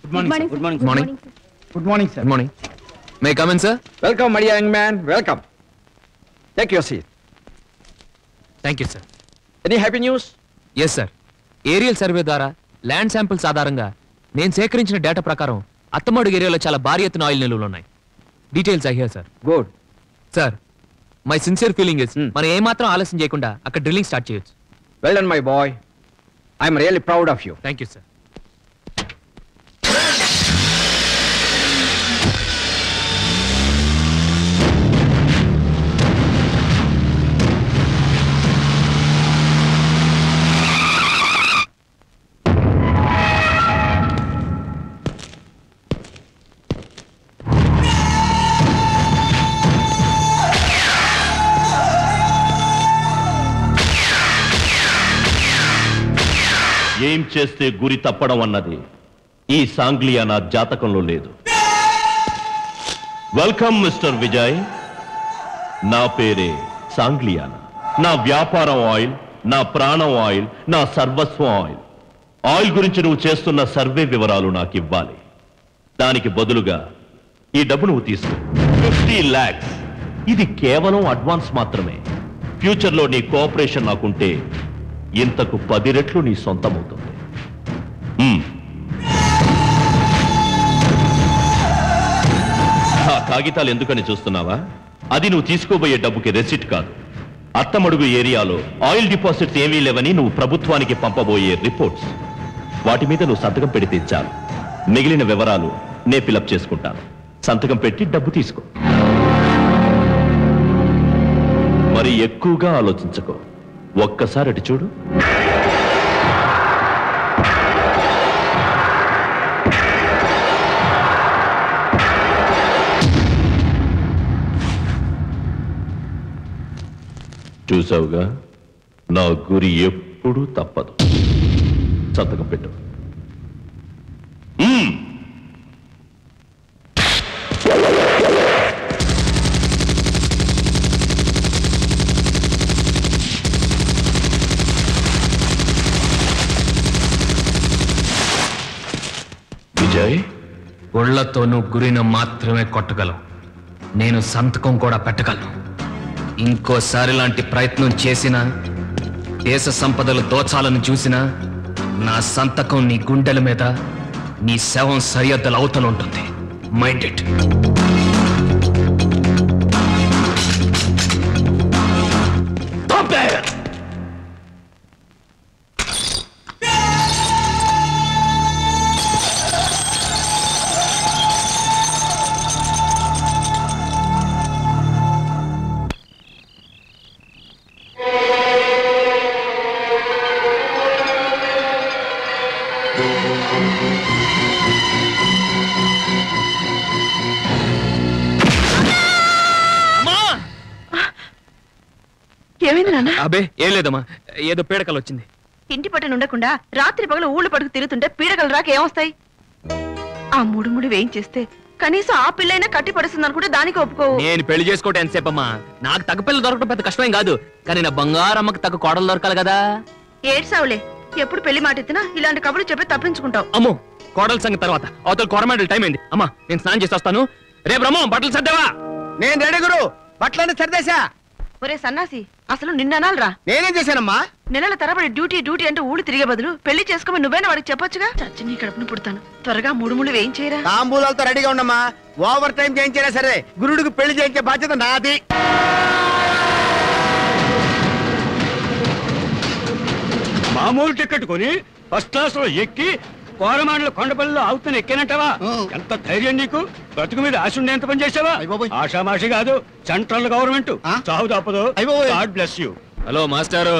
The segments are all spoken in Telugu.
Good morning, sir. Good morning. Good morning. Good morning, sir. Good morning. May I come in, sir? Welcome, my young man. Welcome. Take your seat. Thank you, sir. Any happy news? Yes, sir. Aerial survey ద్వారా ల్యాండ్ శాంపిల్స్ ఆధారంగా నేను సేకరించిన డేటా ప్రకారం అత్తమడుగు ఏరియాలో చాలా భారీ ఎత్తున ఆయిల్ నిల్వలు ఉన్నాయి. Details I hear, sir. Good. సార్, మై సిన్సియర్ ఫీలింగ్ ఇస్ మనం ఏమాత్రం ఆలస్యం చేయకుండా అక్కడ డ్రిల్లింగ్ స్టార్ట్ చేయొచ్చు. Well done, my boy. I am really proud of you. Thank you, sir. ఏం చేస్తే గురి తప్పడం అన్నది ఈ సాంగ్లియానా జాతకంలో లేదు. Welcome mister Vijay. నా పేరే సాంగ్లియానా. నా వ్యాపారం ఆయిల్, నా ప్రాణం ఆయిల్, నా సర్వస్వం ఆయిల్. ఆయిల్ గురించి నువ్వు చేస్తున్న సర్వే వివరాలు నాకు ఇవ్వాలి. దానికి బదులుగా ఈ డబ్బు నువ్వు తీసుకో. 50 lakhs. ఇది కేవలం అడ్వాన్స్ మాత్రమే. ఫ్యూచర్లో నీ కోఆపరేషన్ నాకుంటే ఇంతకు 10 రెట్లు నీ సొంతమవుతుంది. ఆ కాగితాలు ఎందుకని చూస్తున్నావా? అది నువ్వు తీసుకోబోయే డబ్బుకి రెసిట్ కాదు. అత్తమడుగు ఏరియాలో ఆయిల్ డిపాజిట్స్ ఏమీ లేవని నువ్వు ప్రభుత్వానికి పంపబోయే రిపోర్ట్స్. వాటి మీద నువ్వు సంతకం పెడితే చాలు. మిగిలిన వివరాలు నే ఫిలప్ చేసుకుంటాను. సంతకం పెట్టి డబ్బు తీసుకో. మరి ఎక్కువగా ఆలోచించకో. ఒక్కసారి అటు చూడు. చూసావుగా, నా గురి ఎప్పుడూ తప్పదు. సంతకం పెట్టు. విజయ్, ఒళ్లతో నువ్వు గురిని మాత్రమే కొట్టగలవు. నేను సంతకం కూడా పెట్టగలను. ఇంకోసారి లాంటి ప్రయత్నం చేసినా, దేశ సంపదలు దోచాలను చూసినా, నా సంతకం నీ గుండెల మీద, నీ శవం సరిహద్దుల అవతల ఉంటుంది. Mind it. ఏమైంది నాన్న? అబే ఏం లేదమ్మా, ఏదో పీడకలు వచ్చింది. ఇంటి పట్టున ఉండకుండా రాత్రి పగలు ఊళ్ళు పడుకు తిరుగుతుంటే పీడకలు రాక ఏమొస్తాయి? ఆ మూడు వేయించేస్తే కనీసం ఆ పిల్లైనా కట్టి పడుస్తుంది అనుకుంటే దానికి ఒప్పుకోవు. నేను పెళ్లి చేసుకోవటం ఎంతసేపమ్మా? నాకు తగ్గ పిల్లలు దొరకడం పెద్ద కష్టమేం కాదు, కానీ నా బంగారమ్మకి తగ్గ కోడలు దొరకాలి కదా. ఏడ్సావులే, ఎప్పుడు పెళ్లి మాట ఎత్తినా ఇలాంటి కబుర్లు చెప్పి తప్పించుకుంటావు. అమ్మో, కోడల సంగతి తర్వాత. అవతల కోరమండలి టైం అయింది. అమ్మా, నేను స్నానం చేసి వస్తాను. రేపు రమ్మో, బట్టలు సర్దేవా? నేను రెడీ గురు, బట్టలన్నీ సర్దేశా. ఒరే సన్నాసి, అసలు నిన్ననాలరా? నేనేం చేశానమ్మా? నెలల తరబడి డ్యూటీ అంటూ ఊళ్ళు తిరిగే బదులు పెళ్లి చేసుకోమని నువ్వేనా వాడికి చెప్పొచ్చుగా? చచ్చి కడుపును పుడతాను. త్వరగా మూడు వేయించేయరా. తాంబూలాలతో రెడీగా ఉండమ్మా. ఓవర్ టైం చేయించినా సరే గురుడికి పెళ్లి చేయించే బాధ్యత నాది. మామూలు టికెట్ కొని ఫస్ట్ క్లాస్ లో ఎక్కి కోరమాండల కొండపల్లిలో అవుతున్న ఎక్కేనంటావా? ఎంత ధైర్యం నీకు? బ్రతుకు మీద ఆశ ఉండే ఎంత పని చేసావా? ఆషామాషి కాదు, సెంట్రల్ గవర్నమెంట్. చావు తప్పదు. God bless you. హలో మాస్టారు,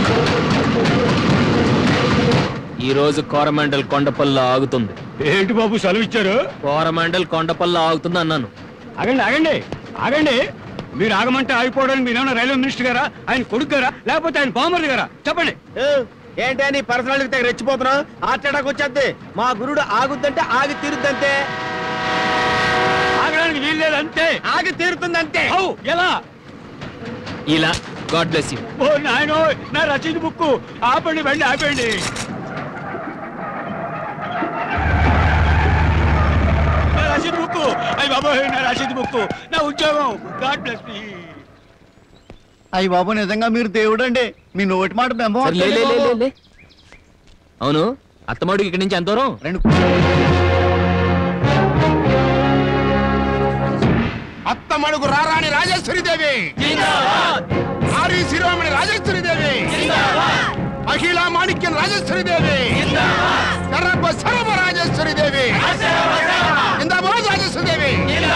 ఈ రోజు కోరమండల్ కొండపల్లిలో ఆగుతుంది. ఏంటి బాబు సెలవు ఇచ్చారు? కోరమండల్ కొండపల్లిలో ఆగుతుంది అన్నాను. ఆగండి ఆగండి ఆగండి. మీరు ఆగమంటే ఆగిపోవడానికి మీరేమన్నా రైల్వే మినిస్టర్ గారా, ఆయన కొడుకు గారా, లేకపోతే ఆయన బామర్ది గారా? చెప్పండి. ఏంటి నీ పర్సనాలిటీ రెచ్చిపోతున్నావు? హార్ట్ అటాక్ వచ్చేద్ది. మా గురుడు ఆగుద్దంటే ఆగి తీరుద్దంతే. ఆగడానికి వీల్లేదు అంతే. ఆగి తీరుతుందంతే. ఎలా? ఇలా. God bless you. ఓ నాయనో, నా రసీదు బుక్కు ఆపండి, బండి ఆపండి. రసీదు బుక్. అయ్యి బాబోయ్, నా రసీదు బుక్, నా ఉద్యోగం. గాడ్ బ్లెస్ మీ. అయ్యి బాబు, నిజంగా మీరు దేవుడు అండి. మీ నోటి మాట బెంబం. అవును, అత్తమాడు ఇక్కడి నుంచి ఎంత దూరం? 2. అత్తమడుగు రారాణి రాజేశ్వరి దేవి, ఆరి శిరోమణి రాజేశ్వరి దేవి, మహిళా మాణిక్యం రాజేశ్వరి దేవి, సర్వ రాజేశ్వరి దేవి, జిందాబాద్ రాజేశ్వరి దేవి.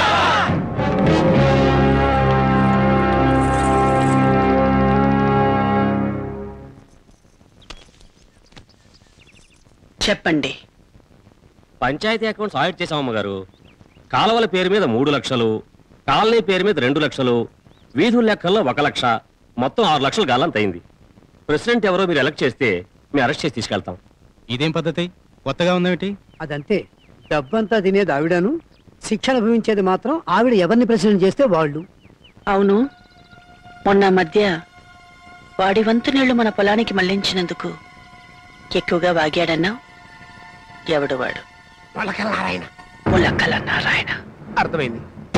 చెప్పండి. పంచాయతీ అకౌంట్స్ ఆడిట్ చేశామమ్మ గారు. కాలువల పేరు మీద 3 లక్షలు, కాలనీ పేరు మీద 2 లక్షలు, వీధుల లెక్కల్లో 1 లక్ష, మొత్తం 6 లక్షలు గాలంత అయింది. ప్రెసిడెంట్ ఎవరో మీరు ఎలక్ట్ చేస్తే మేము అరెస్ట్ చేసి తీసుకెళ్తాం. ఇదేం పద్ధతి, కొత్తగా ఉందేమిటి? అదంతే, డబ్బంతా తినేది ఆవిడను, శిక్ష అనుభవించేది మాత్రం ఆవిడ. ఎవరిని ప్రెసిడెంట్ చేస్తే వాళ్ళు. అవును, మొన్న మధ్య వాడి వంతు నీళ్లు మన పొలానికి మళ్లించినందుకు ఎక్కువగా వాగాడన్నావు. ఎవడు వాడు? ములక్కల నారాయణ. అర్థమైంది.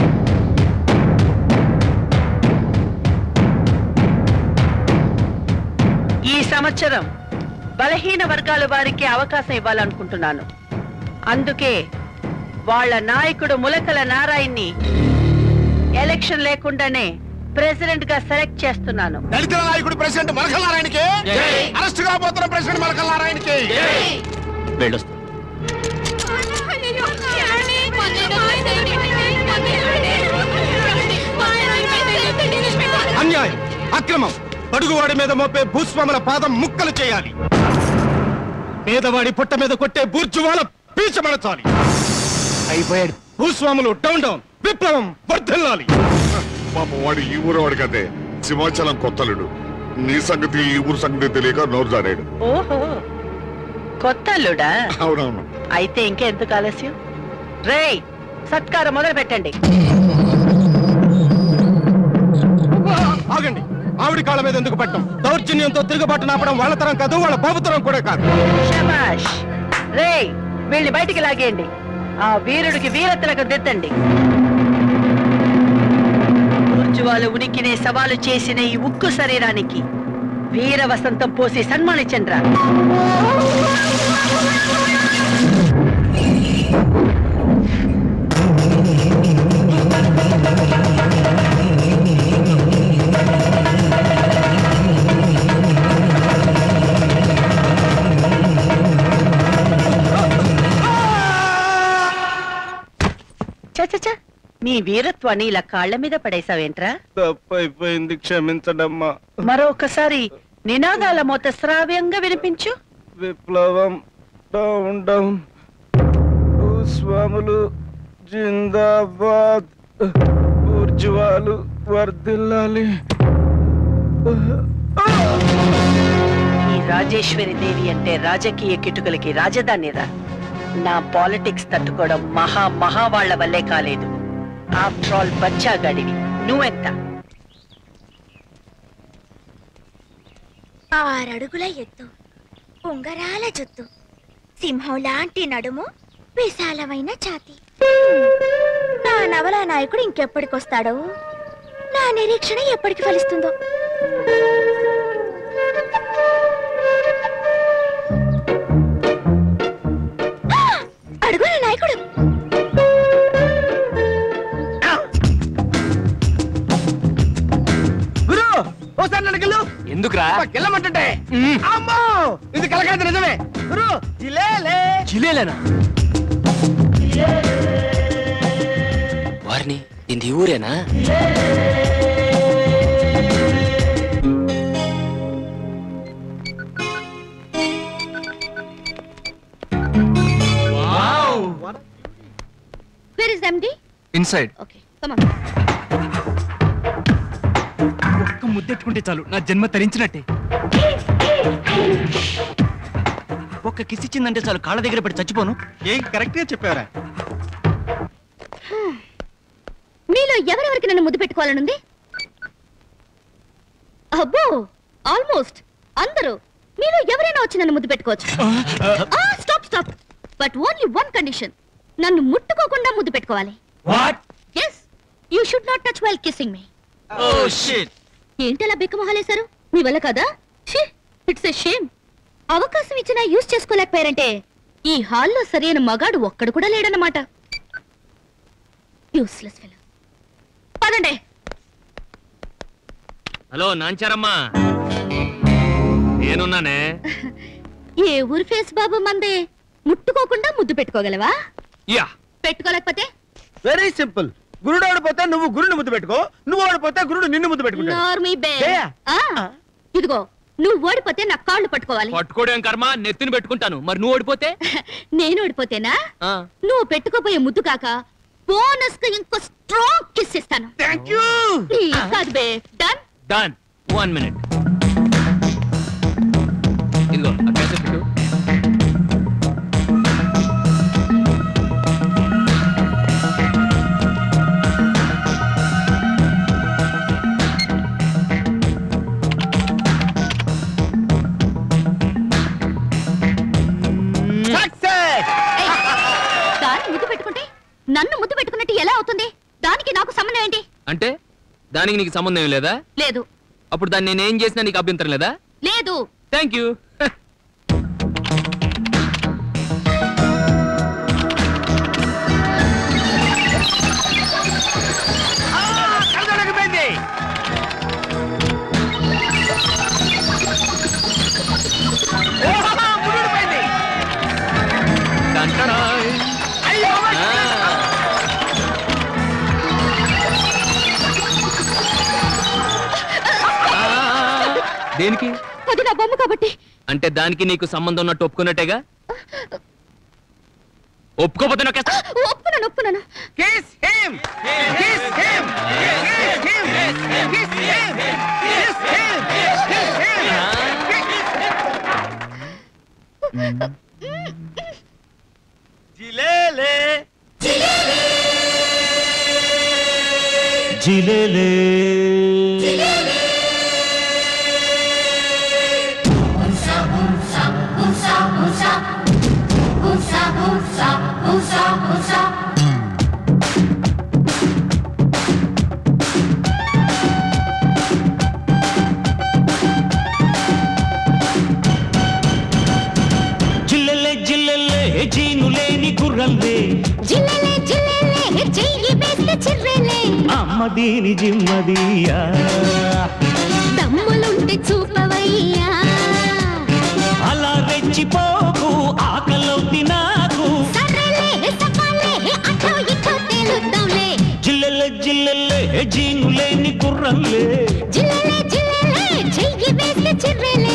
ఈ సంవత్సరం బలహీన వర్గాల వారికి అవకాశం ఇవ్వాలనుకుంటున్నాను. అందుకే వాళ్ళ నాయకుడు ములకల నారాయణని ఎలక్షన్ లేకుండానే ప్రెసిడెంట్ గా సెలెక్ట్ చేస్తున్నాను. దళితుల నాయకుడు ప్రెసిడెంట్ ములకల నారాయణకి, అరెస్ట్ కాబోతున్న ప్రెసిడెంట్ ములకల నారాయణకి వెళ్ళొస్తాం. అన్యాయం, అక్రమం, అడుగువాడి మీద మోపే భూస్వాముల పాదం ముక్కలు చేయాలి. పేదవాడి పుట్ట మీద కొట్టే బూర్జువాల పీచమనచాలి. అయిపోయాడు. భూస్వాములు డౌన్ డౌన్, విప్లవం వర్ధిల్లాలి. పాపం వాడు ఈ ఊరు వాడు కదే, సింహాచలం కొత్తలుడు. నీ సంగతి ఈ ఊరు సంగతి తెలియక నోరు జారాడు. ఓహో, కొత్తల్లుడా? అవునవును. అయితే ఇంకెందుకు ఆలస్యం? రేయ్, సత్కారం మొదలు పెట్టండి. ఆగండి, ఆవిడ కాళ్ళ మీద ఎందుకు పట్టం? దౌర్జన్యంతో తిరుగుబాటు నాపడం వాళ్ళ తరం కాదు, వాళ్ళ బాబుతరం కూడా కాదు. శభాష్. రేయ్, వీళ్ళని బయటికి లాగేయండి. ఆ వీరుడికి వీరతలకు దిద్దండి. ఊర్జువాల ఉనికినే సవాలు చేసిన ఈ ఉక్కు శరీరానికి వీర వసంతం పోసి సన్మానించండ్రా. చచ్చ, మీ వీరత్వాన్ని ఇలా కాళ్ల మీద పడేసావేంట్రా? తప్పైపోయింది, క్షమించడమ్మా. మరొకసారి నినాదాల మోత శ్రావ్యంగా వినిపించు. విప్లవం డౌన్ డౌన్, భూస్వాములు జిందాబాద్, ఊర్జువాలు వర్ధిల్లాలి. ఈ రాజేశ్వరి దేవి అంటే రాజకీయ కిటుకులకి రాజధానిరా. నా పాలిటిక్స్ తట్టుకోవడం మహా వాళ్ల వల్లే కాలేదు. ఆఫ్టర్ ఆల్ బచ్చాగాడివి. నువ్వెంత? 6 అడుగుల ఎత్తు, ఉంగరాల జుత్తు, సింహం లాంటి నడుము, విశాలమైన ఛాతి. నా నవలా నాయకుడు ఇంకెప్పటికొస్తాడో, నా నిరీక్షణ ఎప్పటికి ఫలిస్తుందో. అడుగుల నాయకుడు. గురు, ఓసారి నడకలు. ఎందుకురా? కెళ్ళమంటుంటే. అమ్మో, ఇది కలకాదు, నిజమే. గురు, జిలేలే. జిలేలేనా? వారిని ఇది ఊరేనా? Where is MD? Inside. Okay, come on. ఒక్క ముద్దెట్టుకుంటే చాలు, నా జన్మ తరించినట్టే. ఒక్క కిస్ ఇచ్చిందంటే చాలు, కాళ్ళ దగ్గర పడి చచ్చిపోను. ఏం కరెక్ట్ గా చెప్పారా? మీలో ఎవరెవరికి నన్ను ముద్దు పెట్టుకోవాలనుంది? అబ్బో, ఆల్మోస్ట్ అందరూ. మీలో ఎవరైనా వచ్చి నన్ను ముద్దు పెట్టుకోవచ్చు. Stop. But only one condition. నన్ను ముట్టుకోకుండా ముద్దు పెట్టుకోవాలి. What? yes you should not touch while kissing me. Oh shit. ఏంటలా బెక్కమొహాలేశారు? మీ వల్ల కదా? It's a shame. అవకాశం ఇచ్చినా యూజ్ చేసుకోలేకపోయారంటే ఈ హాల్లో సరైన మగాడు ఒక్కడు కూడా లేడన్నమాట. Useless fellow. పదండి. హలో నాంచారమ్మా, నేనున్నానే. ఏ ఊరు ఫేస్ బాబు మందే? ముట్టుకోకుండా ముద్దు పెట్టుకోగలవా? యా. పెట్టుకోలేకపోతే? Very simple. గురుడు ఓడిపోతే నువ్వు గురుని ముద్దు పెట్టుకో, నువ్వు ఓడిపోతే గురుడు నిన్ను ముద్దు పెట్టుకుంటాడు. నార్మీ బే. ఇదిగో, నువ్వు ఓడిపోతే నా కాళ్ళు పట్టుకోవాలి. పట్టుకోవడం కర్మ, నెత్తిని పెట్టుకుంటాను. మరి నువ్వు ఓడిపోతే? నేను ఓడిపోతేనా? నువ్వు పెట్టుకోపోయే ముద్దు కాక బోనస్ గా ఇంకో స్ట్రాంగ్ కిస్ ఇస్తాను. థాంక్యూ. కాదు బే. డన్. డన్. 1 minute. ఇదిగో ఆ క్యాసెట్ పెట్టు. దాన్ని ముద్దు పెట్టుకుంటే నన్ను ముద్దు పెట్టుకున్నట్టు ఎలా అవుతుంది? దానికి నాకు సంబంధం ఏంటి? అంటే దానికి నీకు సంబంధం ఏం లేదా? లేదు. అప్పుడు దాన్ని నేనేం చేసినా నీకు అభ్యంతరం లేదా? లేదు. Thank you. దేనికి? అది నా బొమ్మ కాబట్టి. అంటే దానికి నీకు సంబంధం ఉన్నట్టు ఒప్పుకున్నట్టేగా? ఒప్పుకోపోతే ఒప్పుకున్నాను. ఒప్పుకున్నాను. Kiss him. Kiss him. Kiss him. Kiss him. Kiss him. Kiss him. జిలేలే జిలేలే జిలేలే జిల్లెలే జిల్లెలే జీనులేని గుర్రల్లే జిల్లెలే జిల్లెలే చెయ్యి వేస్తే చిర్రెలే అమ్మదీని జిమ్మదియా దమ్ములుంటే చూపవయ్యా అలా రెచ్చిపోకు ఆకలవుతి నాకు సర్రెలే సఫాలే అటో ఇటో తేలుద్దాంలే జిల్లెలే జిల్లెలే జీనులేని గుర్రల్లే జిల్లెలే జిల్లెలే చెయ్యి వేస్తే చిర్రెలే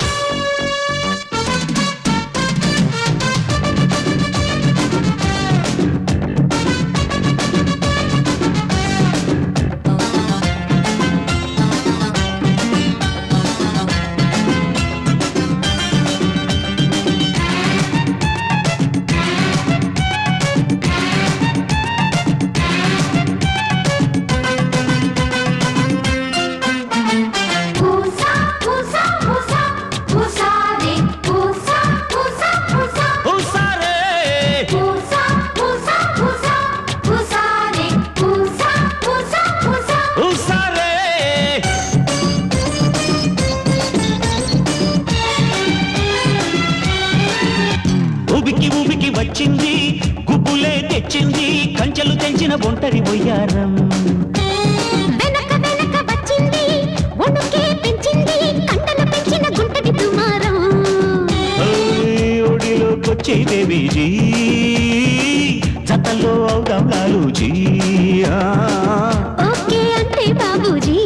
వచ్చింది గుబ్బులే తెచ్చింది కంచెలు తెంచిన ఒంటరి బొయ్యారం వెనక వెనక వచ్చింది ఒడుకే పెంచింది కండలు పెంచిన గుంటడి దుమారం ఒడిలోకొచ్చే దేవీజీ జతలో అవుదాం లాలూజీ ఓకే అంటే బాబూజీ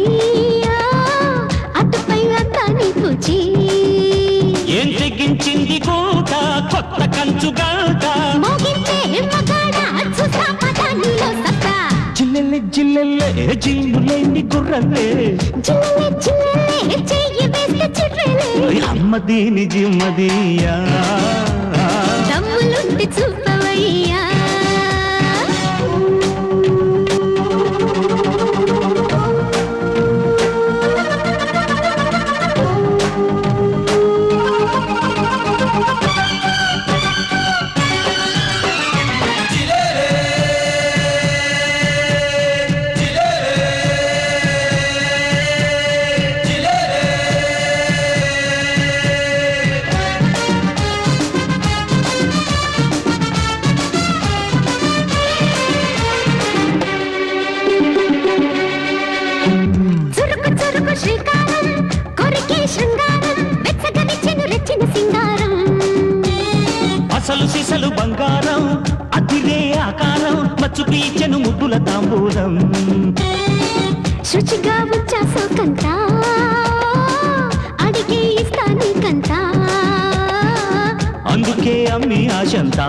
అటుపై అంతా నీకుజీ ఏం తెగించింది కోట కొత్త కంచుగాట మోగించే మగాడ చూసా పదానిలో సత్తా జిల్లెల్లే జిల్లెల్లే జీనులేని గుర్రల్లే జిల్లెలే జిల్లెలే చెయ్యి వేస్తే చిర్రెలే అమ్మదీని జిమ్మదియా దమ్ములుంటే చూపవయ్యా జిల్లె సిసలు బంగారం అతిరే ఆకారం మచ్చు పీచెను ముద్దుల తాంబూలం శుచిగా వచ్చా సోకంత అడిగే ఇస్తాను కంత అందుకే అమ్మి ఆశంతా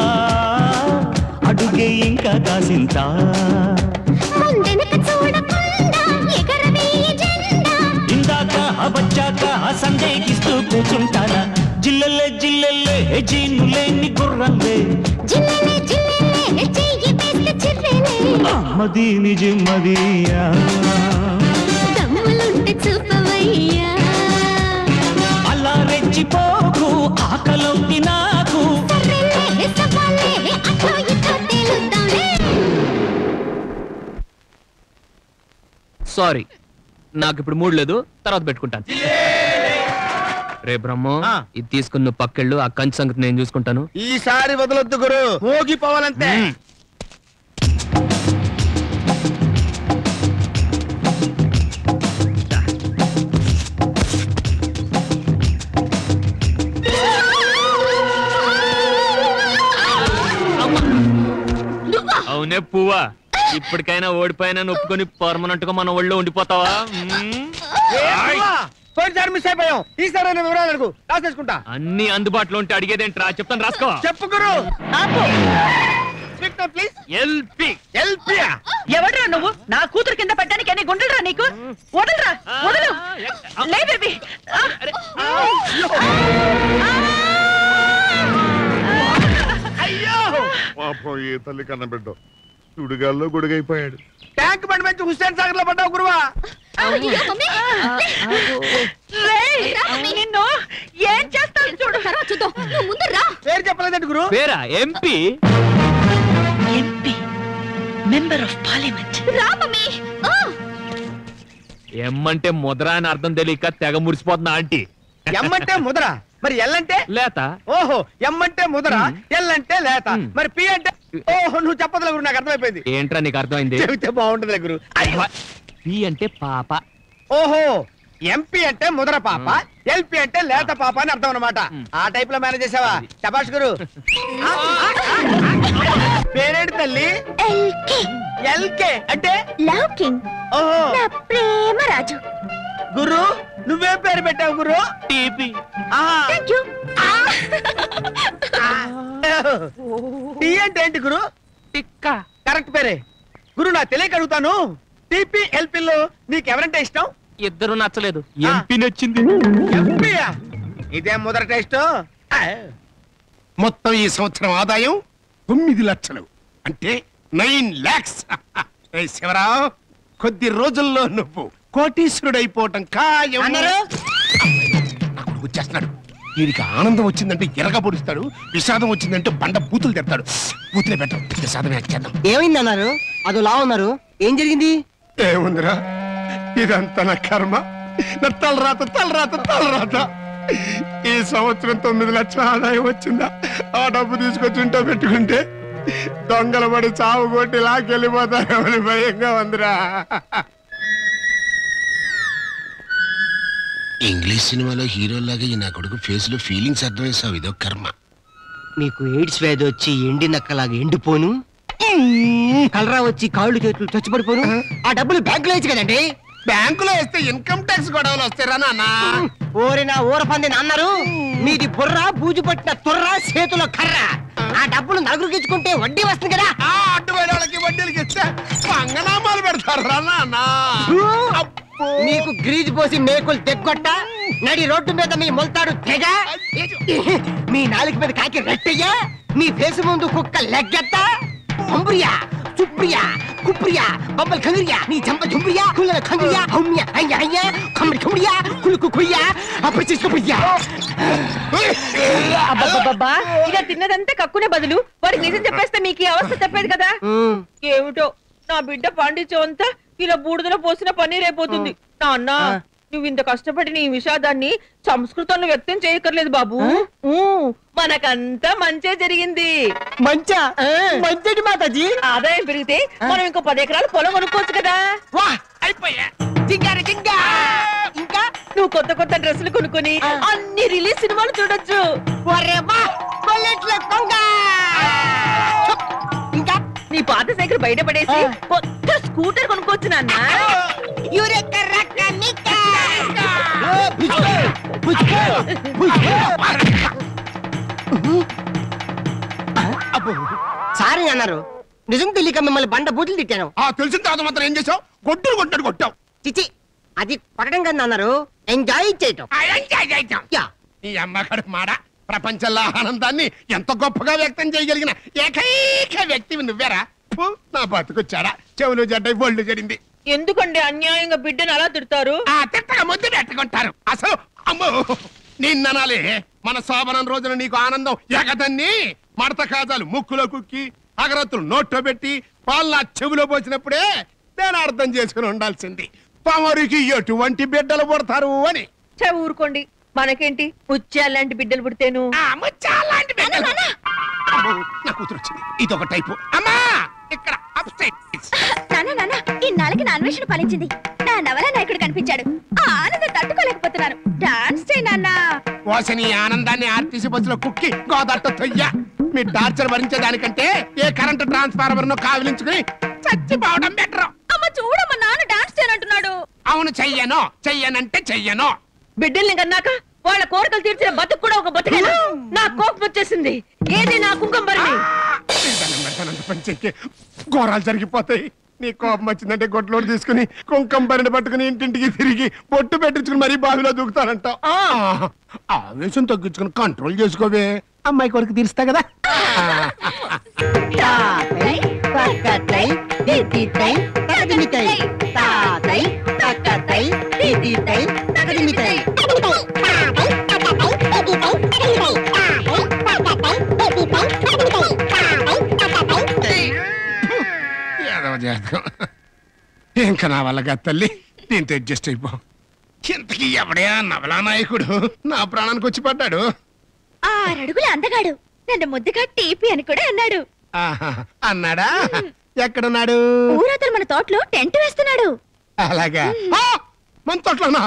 అడుగే ఇంకా కాసింత ముందెనక చూడకుండా ఎగరవే జెండా ఇందాక వచ్చాక సందేహిస్తూ కూర్చుంటారా జిల్లెల్లే జిల్లెల్లే జీనులేని గుర్రంలే జిల్లెలే జిల్లెలే చెయ్యి వేస్తే చిర్రెలే మది నిజమదియా దమ్ములుంటే చూపవయ్యా అలా రెచ్చిపోకు ఆకలొద్ది నాకు సర్రెలే సవాలే అటో ఇటో తేలుద్దాంలే సారీ నాకు ఇప్పుడు మూడ్ లేదు, తర్వాత పెట్టుకుంటాను. రే బ్రహ్మో, ఇది తీసుకుని నువ్వు పక్కెళ్ళు, ఆ కంచి సంగతి నేను చూసుకుంటాను. ఈసారి వదలొద్దు గురు, మోగిపోవాలంతే. అవునే పువ్వా, ఇప్పటికైనా ఓడిపోయినా ఒప్పుకొని పర్మనెంట్ గా మన ఒళ్ళో ఉండిపోతావా? మిస్ అయిపోయాం, ఈసారి వివరాలు అడుగు, రాసేసుకుంటా. అన్ని అందుబాటులో ఉంటే అడిగేదేంట్రా, చెప్తాను రాసుకో. చెప్పు గురు. ఎవడ్రా నువ్వు? నా కూతురు కింద పెట్టడానికి ఎన్ని గుండెలరా నీకు? వదలరా, వదలు. లే బేబీ. పాపం ఏ తల్లి కన్న బిడ్డ సుడిగాల్లో గొడుగైపోయాడు. ట్యాంక్ బండి మంచి హుస్సేన్ సాగర్ లో పడ్డావు గురువా. నిన్ను ఏం చేస్తాను చూడు. చూద్దాం, నువ్వు ముందు రా. పేరు చెప్పలేదండి గురు. పేరా? MP. MP, member of parliament. రా మమ్మీ. ఎమ్మంటే ముద్ర అని అర్థం తెలియక తెగ మురిసిపోతున్నా ఆంటీ. ఎమ్మంటే ముద్ర, మరి ఎల్లంటే లేత. ఓహో, ఎమ్మంటే ముద్ర, ఎల్లంటే లేత, మరి పి అంటే ఓహో. నువ్వు చెప్పదులే గురు, నాకు అర్థమైపోయింది. ఏంట్రా నీకు అర్థమైంది? చెబితే బాగుంటుంది గురు. పి అంటే పాప. ఓహో, ఎంపీ అంటే ముద్ర పాప, ఎల్పి అంటే లేత పాప అని అర్థం అన్నమాట. ఆ టైప్ లో మేనేజ్ చేసావా? శభాష్ గురు. పేరేంటి తల్లి? ఎల్కే అంటే లవ్ కింగ్. ఓహో, నా ప్రేమ రాజు. గురు నువ్వే పేరు పెట్టావు గురు? టీపీ. థాంక్యూ. టీ అంటే ఏంటి గురు? టిక్క. కరెక్ట్ పేరే గురు. నా తెలియక అడుగుతాను, టీపీ ఎల్పీలో నీకెవరంటే ఇష్టం? ఇద్దరు నచ్చలేదు, ఎంపీ నచ్చింది. ఎంపీయా? ఇదే మొదటి టెస్ట్. మొత్తం ఈ సంవత్సరం ఆదాయం 9 లక్షలు, అంటే 9 lakhs. శివరావు, కొద్ది రోజుల్లో నువ్వు కోటీశ్వరుడైపోవటం ఖాయం. వచ్చేస్తున్నాడు. వీడికి ఆనందం వచ్చిందంటే ఎరగ పొడుస్తాడు, విషాదం వచ్చిందంటే బండ బూతులు తెడతాడు. బూతులే పెట్టాడు, విషాదమే చేద్దాం. ఏమైంది అన్నారు? అదో లా ఉన్నారు, ఏం జరిగింది? ఏముందిరా, ఇదంతా నా కర్మ, నా తలరాత తలరాత తలరాత. ఈ సంవత్సరం 9 లక్షల ఆదాయం వచ్చిందా? ఆ డబ్బు తీసుకొచ్చి ఇంట్లో పెట్టుకుంటే దొంగల పడి చావు కొట్టి లాకెళ్ళిపోతారేమని భయంగా ఉందిరా. ఇంగ్లీష్ సినిమాలో హీరోలాగా ఈ నా కొడుకు ఫేస్ లో ఫీలింగ్స్ అర్థమేసావు. ఇదో కర్మ. మీకు ఎయిడ్స్ వ్యాధి వచ్చి ఎండి నక్కలాగా ఎండిపోను, కలరా వచ్చి కాళ్ళు చేతులు చచ్చిపడిపోను. ఆ డబ్బులు బ్యాంకులో వేయచ్చు కదండి. బ్యాంకులో వేస్తే ఇన్కమ్ ట్యాక్స్ గొడవలు వస్తారా నాన్న? ఓరి నా ఊర పంది అన్నారు. మీది బుర్ర బూజు పట్టిన తుర్ర, చేతిలో కర్ర. ఆ డబ్బులు నలుగురికి ఇచ్చుకుంటే వడ్డీ వస్తుంది కదా. ఆ అడ్డుపడే వాళ్ళకి వడ్డీలకి ఇస్తే పంగనామాలు పెడతారా నాన్న? నీకు గ్రీజు పోసి మేకులు తెగ్గొట్ట, నడి రోడ్డు మీద మీ మొలతాడు తెగ, మీ నాలుగు మీద కాకి రెట్టయ్యా, మీ ఫేసు ముందు కుక్క లెగ్గెత్త, అంబురియా సుప్రియా కుప్రియా బబ్బల్ ఖంగ్రియా, నీ చంప ఝుంబ్రియా కుల ఖంగ్రియా హౌమ్యా అయ్యా అయ్యా ఖమ్రి ఖమ్రియా కులుకు కుయ్యా అప్పచి సుప్రియా. అబ్బబ్బబ్బా, ఇలా తిన్నదంతా కక్కునే బదులు వాడికి నిజం చెప్పేస్తే మీకు ఈ అవస్థ చెప్పేది కదా. ఏమిటో నా బిడ్డ పాండిత్యం ఇలా బూడిదలో పోసిన పన్నీర్ అయిపోతుంది. నాన్న, నువ్వు ఇంత కష్టపడి నీ విషాదాన్ని సంస్కృతంలో వ్యక్తం చేయక్కర్లేదు బాబు. మనకంతా మంచే జరిగింది. మంచా? మంచటి మాతాజీ. ఆదాయం పెరిగితే మనం ఇంకో 10 ఎకరాలు పొలం కొనుక్కోవచ్చు కదా. అయిపోయా జింగారి జింగా. ఇంకా నువ్వు కొత్త కొత్త డ్రెస్సులు కొనుక్కొని అన్ని రిలీజ్ సినిమాలు చూడొచ్చు. బుల్లెట్ల కొంగ బయటపడేసి కొత్త స్కూటర్ కొనుక్కోవచ్చు నాన్న. సారీ అన్నారు. నిజం తెలియక మిమ్మల్ని బండ బూతులు తిట్టాను. తెలిసిన తర్వాత మాత్రం ఏం చేసావు? కొట్టుడు కొట్టాడు కొట్టావు. చిచి, అది కొట్టడం కదా అన్నారు, ఎంజాయ్ చేయటం. ఈ అమ్మకడు మాడ ప్రపంచంలో ఆనందాన్ని ఎంత గొప్పగా వ్యక్తం చేయగలిగిన ఏకైక వ్యక్తివి నువ్వేరా. నా బతుకొచ్చాడా, చెవులు జడ్డై ఒళ్ళు జడింది. ఎందుకండి అన్యాయంగా బిడ్డను అలా తిడతారు? తిట్టగా ముద్దు పెట్టుకుంటారు. అసలు అమ్మో నిన్ననాలే మన శోభనం రోజున నీకు ఆనందం ఎగదన్ని మడత కాజాలు ముక్కులో కుక్కి అగరత్తులు నోట్లో పెట్టి పాలు నా చెవిలో పోసినప్పుడే నేను అర్థం చేసుకుని ఉండాల్సింది పవరికి ఎటువంటి బిడ్డలు పుడతారు అని. ఊరుకోండి, మనకేంటి ముత్యాలాంటి బిడ్డలు పుడితేను. ముత్యాలాంటి బిడ్డలు. నా కూతురు వచ్చింది, ఇదొక టైపు. అమ్మా ఇక్కడ ఇన్నాళ్ళకి నా అన్వేషణ ఫలించింది. నా నవల నాయకుడు కనిపించాడు. ఆ ఆనందం తట్టుకోలేకపోతున్నాను. డాన్స్ చేయి నాన్న. వాసని ఆనందాన్ని ఆర్టీసీ బస్సులో కుక్కి గోదట్ట తొయ్య. మీ టార్చర్ భరించేదానికంటే ఏ కరెంట్ ట్రాన్స్ఫార్మర్ ను కావిలించుకుని చచ్చిపోవడం బెటర్. అమ్మ చూడమ్మ, నాన్న డాన్స్ చేయనంటున్నాడు. అవును, చెయ్యను. చెయ్యనంటే చెయ్యను. బిడ్డల్ని కన్నాక వాళ్ళ కోరికలు తీర్చిన బతుకు కూడా ఒక బతుకేనా? నా కోపం వచ్చేసింది. ఏది నా కుంకంబరిని? ఘోరాలు జరిగిపోతాయి. నీ కోపం వచ్చిందంటే గొడ్లోడు తీసుకుని కుంకంబరిని పట్టుకుని ఇంటింటికి తిరిగి బొట్టు పెట్టించుకుని మరీ బావిలో దూకుతానంట. ఆవేశం తగ్గించుకుని కంట్రోల్ చేసుకోవే. అమ్మాయి కొరకు తీరుస్తా కదా. ఇంకా నా వల్లగా తల్లి, దీంతో అడ్జస్ట్ అయిపో. ఇంతకీ ఎవడే ఆ నవలా నాయకుడు నా ప్రాణానికి వచ్చి పడ్డాడు? 6 అడుగుల అందగాడు, నన్ను ముద్దుగా టీపీ అని కూడా అన్నాడు. అన్నాడా? ఎక్కడున్నాడు? ఊరతలు మన తోటలో టెంట్ వేస్తున్నాడు. అలాగా? మన తోటలోనా?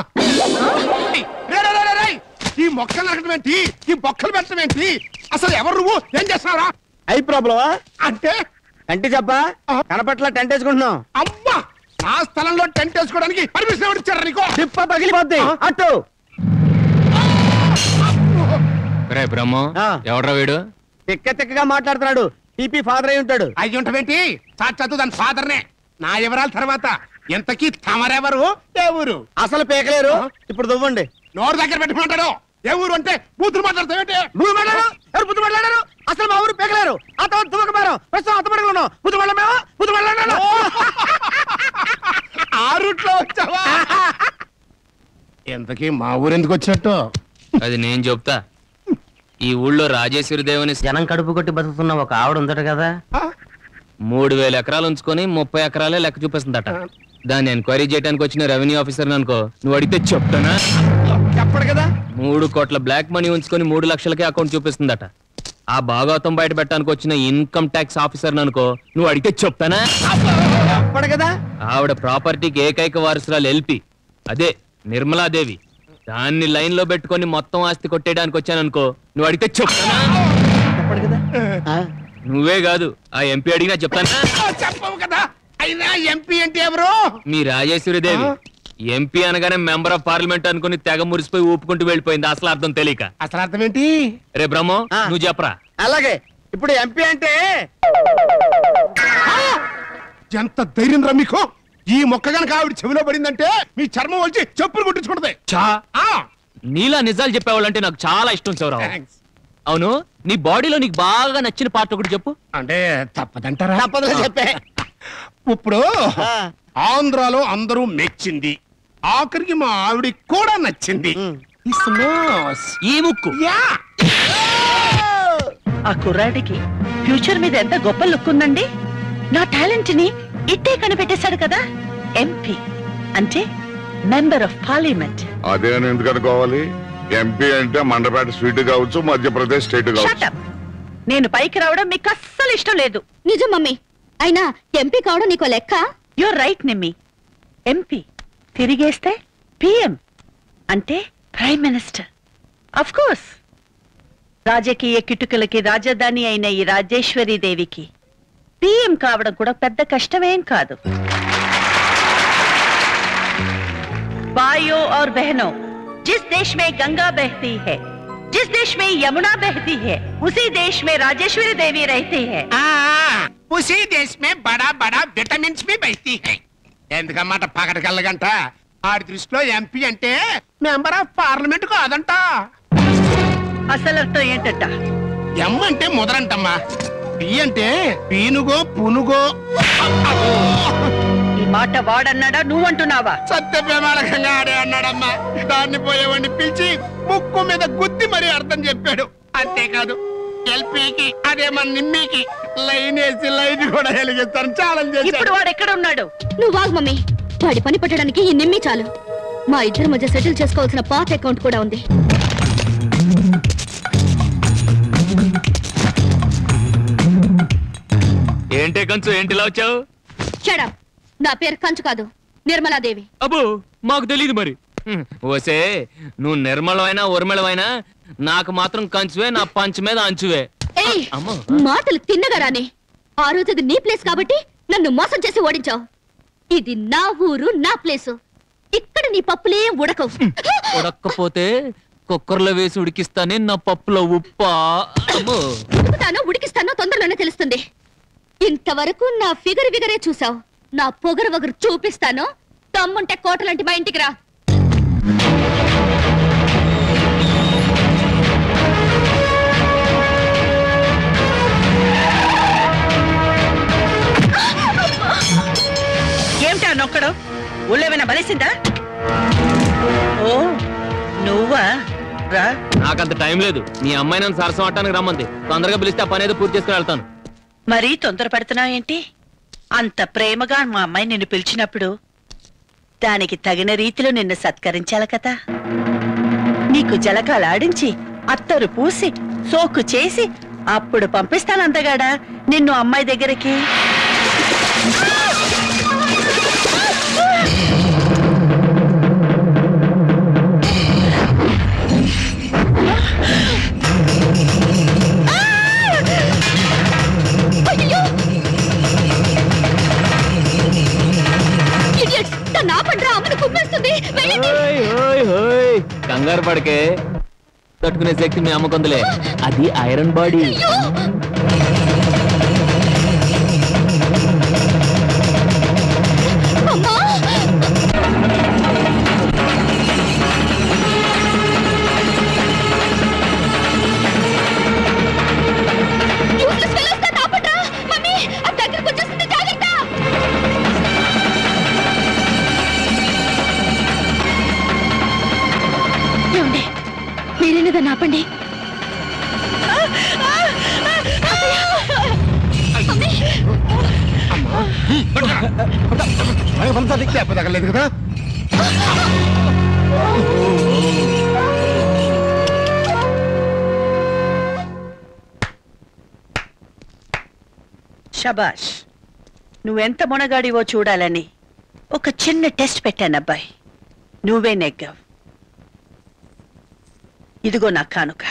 ఈ మొక్కలు నరకడం ఏంటి? ఈ మొక్కలు పెట్టడం ఏంటి? అసలు ఎవరు నువ్వు? ఏం చేస్తున్నారా? ఐ ప్రాబ్లమా అంటే కంటి చెప్పా కనపట్ల టెంట్ వేసుకుంటున్నాం. అమ్మా, నా స్థలంలో టెంట్ వేసుకోవడానికి పర్మిషన్ ఎవరు ఇచ్చారు నీకు? తిప్ప పగిలిపోద్ది. అటు రే బ్రహ్మ, ఎవడ్రా వీడు? తిక్కగా మాట్లాడుతున్నాడు. టీపీ ఫాదర్ అయి ఉంటాడు. అయ్యి ఉంటావేంటి? సాక్షాత్తు దాని ఫాదర్నే. నా వివరాల తర్వాత ఎంతకీ తమరెవరు? ఏ ఊరు? అసలు పేకలేరు. ఇప్పుడు దువ్వండి. నోరు దగ్గర పెట్టుకుంటాడు. ఏ ఊరు అంటే బూతులు మాట్లాడతావేంటి? బూతులు మాట్లాడారు? ఎవరు బుద్ధి మాట్లాడారు? అసలు మా ఊరు పేకలేరు. ఆ తర్వాత దువ్వకమారం ప్రస్తుతం అత్తపడగలను బుద్ధి మాట్లాడాము. బుద్ధి మాట్లాడాను. ఆ రూట్లో వచ్చావా? ఎంతకీ మా ఊరు ఎందుకు వచ్చినట్టు? అది నేను చెప్తా. ఈ ఊళ్ళో రాజేశ్వరి దేవుని జనం కడుపు కొట్టి బతుకుతున్న ఒక ఆవిడ ఉందట కదా, 3000 ఎకరాలు ఉంచుకొని 30 ఎకరాలే లెక్క చూపిస్తుందట. దాన్ని ఎంక్వైరీ చేయడానికి వచ్చిన రెవెన్యూ ఆఫీసర్ అనుకో, నువ్వు అడిగితే చెప్తానా? చెప్పడు కదా. 3 కోట్ల బ్లాక్ మనీ ఉంచుకొని 3 లక్షలకే అకౌంట్ చూపిస్తుందట. ఆ భాగవతం బయట పెట్టడానికి వచ్చిన ఇన్కమ్ ట్యాక్స్ ఆఫీసర్ అనుకో, నువ్వు అడిగితే చెప్తానా? చెప్పడు కదా. ఆవిడ ప్రాపర్టీకి ఏకైక వారసురాలు ఎల్పి, అదే నిర్మలాదేవి. దాన్ని లైన్ లో పెట్టుకొని మొత్తం ఆస్తి కొట్టేయడానికి వచ్చాననుకో, నువ్వు అడిగితే చెప్తానా? చెప్పడు కదా. నువ్వే కాదు, ఆ ఎంపీ అడిగినా చెప్తానా? చెప్పవు కదా. అయినా ఎంపీ అంటే ఎవరు? మీ రాజేశ్వరి దేవి. ఎంపీ అనగానే మెంబర్ ఆఫ్ పార్లమెంట్ అనుకుని తెగ మురిసిపోయి ఊపుకుంటూ వెళ్ళిపోయింది, అసలు అర్థం తెలియక. అసలు అర్థం ఏంటి? రే బ్రహ్మో, నువ్వు చెప్పరా. అలాగే. ఇప్పుడు ఎంపీ అంటే ఎంత ధైర్యం రా మీకు? ఈ మొక్క గనక ఆవిడ చెవిలో పడిందంటే మీ చర్మం వచ్చి చెప్పులు కుట్టించుకుంటది. నీలా నిజాలు చెప్పేవాళ్ళంటే నాకు చాలా ఇష్టం శివరావు. అవును, నీ బాడీలో నీకు బాగా నచ్చిన పార్ట్ ఒకటి చెప్పు. అంటే తప్పదంటారా? తప్పదులే చెప్పే. ఇప్పుడు ఆంధ్రాలో అందరూ మెచ్చింది, ఆఖరికి మా ఆవిడికి కూడా నచ్చింది. ఈ ముక్కు. ఆ కుర్రాడికి ఫ్యూచర్ మీద ఎంత గొప్ప లుక్ ఉందండి. నా టాలెంట్ ని ఇట్టే కనిపెట్టేశాడు కదా. ఎంపీ అంటే మెంబర్ ఆఫ్ పార్లమెంట్. అదే అని ఎందుకు అనుకోవాలి? ఎంపీ అంటే మండపేట స్వీట్ కావచ్చు, మధ్యప్రదేశ్ స్టేట్ కావచ్చు. నేను పైకి రావడం మీకు అస్సలు ఇష్టం లేదు. నిజం మమ్మీ. అయినా ఎంపీ కావడం నీకో లెక్క? You're right Nimmi. ఎంపీ తిరిగేస్తే పిఎం అంటే ప్రైమ్ మినిస్టర్. అఫ్ కోర్స్ రాజకీయ కిటుకులకి రాజధాని అయిన ఈ రాజేశ్వరి దేవికి పీఎం కావడం కూడా పెద్ద కష్టమేం కాదు. भाइयों और बहनों, जिस देश में गंगा बहती है, जिस देश में यमुना बहती है, उसी देश में राजेश्वरी देवी रहती है. उसी देश में बड़ा बड़ा विटामिन भी बहती है. ఎందుకన్నమాట పగడగల్లగంట ఆడి దృష్టిలో ఎంపీ అంటే మెంబర్ ఆఫ్ పార్లమెంట్ కాదంట. అసలు అర్థం ఏంటంట? ఎం అంటే ముదరంటమ్మా, పి అంటే పీనుగో పునుగో. ఈ మాట వాడన్నాడా నువ్వంటున్నావా? సత్య ప్రేమాలకంగా ఆడే అన్నాడమ్మా. దాన్ని పోయేవాడిని పిలిచి ముక్కు మీద గుద్ది మరీ అర్థం చెప్పాడు. అంతేకాదు ఎల్పీకి అదే మన నిమ్మీకి లైన్ వేసి లైట్ కూడా వెలిగిస్తాను ఛాలెంజ్ చేశాడు. ఇప్పుడు వాడు ఎక్కడ ఉన్నాడు? నువ్వు వాగు మమ్మీ. వాడి పని పట్టడానికి ఈ నిమ్మి చాలు. మా ఇద్దరి మధ్య సెటిల్ చేసుకోవాల్సిన పాత అకౌంట్ కూడా ఉంది. ఏంటే కంచు, ఏంటిలా వచ్చావు? షడప్. నా పేరు కంచు కాదు, నిర్మలాదేవి. అబ్బో, మాకు తెలియదు మరి. ఓసే, నువ్వు నిర్మలమైనా ఉర్మలమైనా నాకు మాత్రం కంచువే, నా పంచు మీద అంచువే. ఏయ్, మాటలు తిన్నగారానే. ఆ రోజు అది నీ ప్లేస్ కాబట్టి నన్ను మోసం చేసి ఓడించావు. ఇది నా ఊరు, నా ప్లేసు. ఇక్కడ నీ పప్పులే ఉడకవు. ఉడక్కపోతే కుక్కర్లో వేసి ఉడికిస్తానే, నా పప్పులో ఉప్పా. ఉడుకుతానో ఉడికిస్తానో తొందరలోనే తెలుస్తుంది. ఇంతవరకు నా ఫిగరే చూసావు. నా పొగరు వగరు చూపిస్తాను. తమ్ముంటే కోటలాంటి మా ఇంటికి రా. ఏమిటా నొక్కడు? ఊళ్ళేమైనా బలిసిందా? ఓ నువ్వా? రా. నాకంత టైం లేదు. మీ అమ్మాయి నన్ను సరసం ఆడటానికి రమ్మంది. తొందరగా పిలిస్తే ఆ పని ఏదో పూర్తి చేసుకుని వెళ్తాను. మరీ తొందర పడుతున్నావు ఏంటి? అంత ప్రేమగా మా అమ్మాయి నిన్ను పిలిచినప్పుడు దానికి తగిన రీతిలో నిన్ను సత్కరించాలి కదా. నీకు జలకాలాడించి అత్తరు పూసి సోకు చేసి అప్పుడు పంపిస్తాను అందగాడా నిన్ను అమ్మాయి దగ్గరికి. కంగారు పడకే, తట్టుకునే శక్తి మీ అమ్మకుందిలే. అది ఐరన్ బాడీ. మీరేనదా ఆపండి. తగలేదు కదా. శబాష్, నువ్వెంత మునగాడివో చూడాలని ఒక చిన్న టెస్ట్ పెట్టానబ్బాయి. నువ్వే నెగ్గావు. ఇదిగో నా కానుక.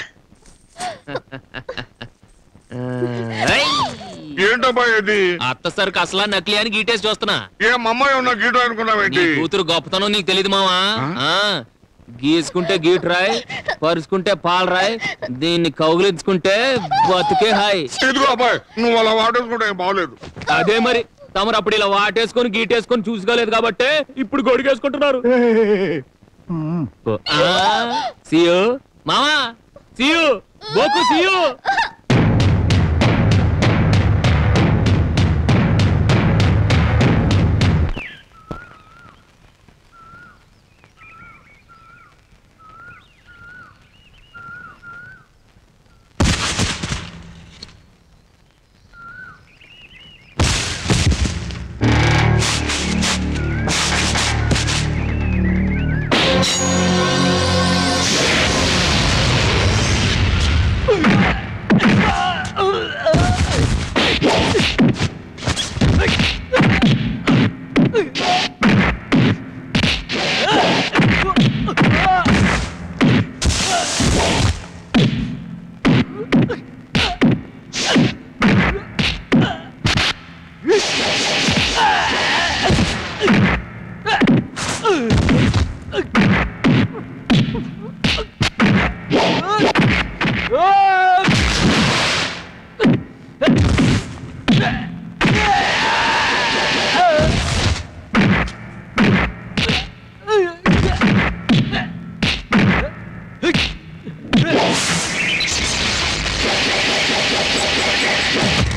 ఏంటబ్బా ఇది? అత్త సరుకు అసలా నకిలీ అని గీటేసి చూస్తున్నా. అమ్మాయి ఉన్న గీట అనుకున్నావేంటి? కూతురు గొప్పతనం నీకు తెలీదు మావా. గీసుకుంటే గీటు రాయ్, పరుచుకుంటే పాలు రాయ్, దీన్ని కౌగిలించుకుంటే బతుకే హాయ్. ఇదిగో అబ్బాయి, నువ్వు అలా వాడేసుకుంటే బాగలేదు. అదే మరి, తమరు అప్పుడు ఇలా వాటేసుకొని గీటేసుకొని చూసుకోలేదు కాబట్టి ఇప్పుడు గొడిగేసుకుంటున్నారు. సియు మామా, సియు బోకు, సియు.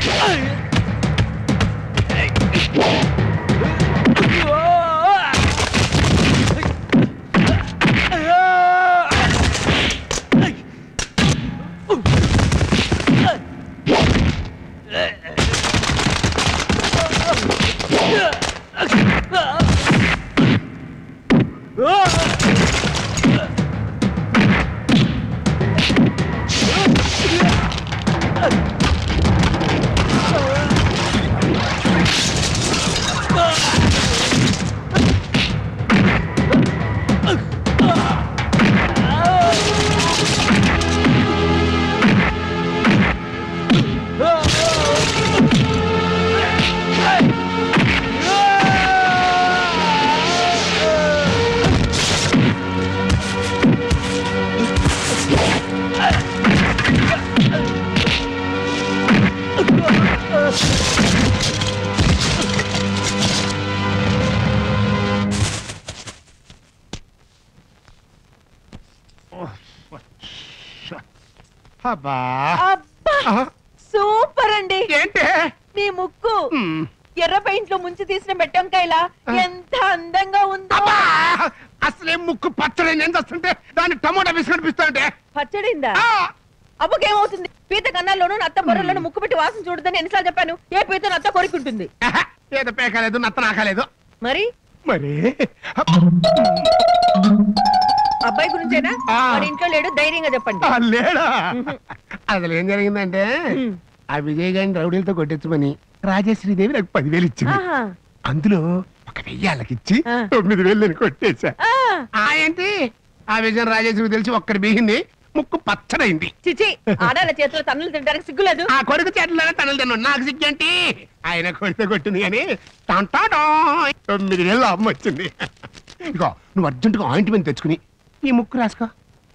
సూపర్ అండి. ఏంటి మీ ముక్కు ఎర్ర పెయింట్ లో ముంచి తీసిన మెట్టంకాయలా ఎంత అందంగా ఉందో. అసలే ముక్కు పచ్చడి నేను వస్తుంటే దాన్ని టమోటా వేసి కనిపిస్తాంటే పచ్చడిందా? అబ్బకేమవుతుంది? పీత కన్నాల్లోనూ నత్త బొర్రలోనూ ముక్కు పెట్టి వాసన చూడదని ఎన్నిసార్లు చెప్పాను. ఏ పీత నత్త కొరికుంటుంది. ఏదో పేకలేదు నత్త నాకలేదు. మరి మరి అబ్బాయి గురించేనా? వాడి ఇంట్లో లేడు, ధైర్యంగా చెప్పండి. లేడా? అసలు ఏం జరిగిందంటే ఆ విజయ్ గారిని రౌడీలతో కొట్టించమని రాజేశ్వరీదేవి నాకు 10,000 ఇచ్చింది. అందులో 1,000 ఇచ్చి 9,000 నేను కొట్టేశా. ఏంటి ఆ విజయం రాజేశ్వరికి తెలిసి ఒక్కడి బీగింది, ముక్కు పచ్చడైంది. చిచి, ఆడాల చేతిలో తన్నులు తినడానికి సిగ్గులేదు. ఆ కొడుకు చేతిలోనే తన్నులు తిన్నాను, నాకు సిగ్గేంటి? ఆయన కొడితే కొట్టింది కానీ 9,000 లాభం వచ్చింది. ఇగో నువ్వు అర్జెంటుగా ఆయింట్మెంట్ తెచ్చుకుని ఈ ముక్కు రాసుకో.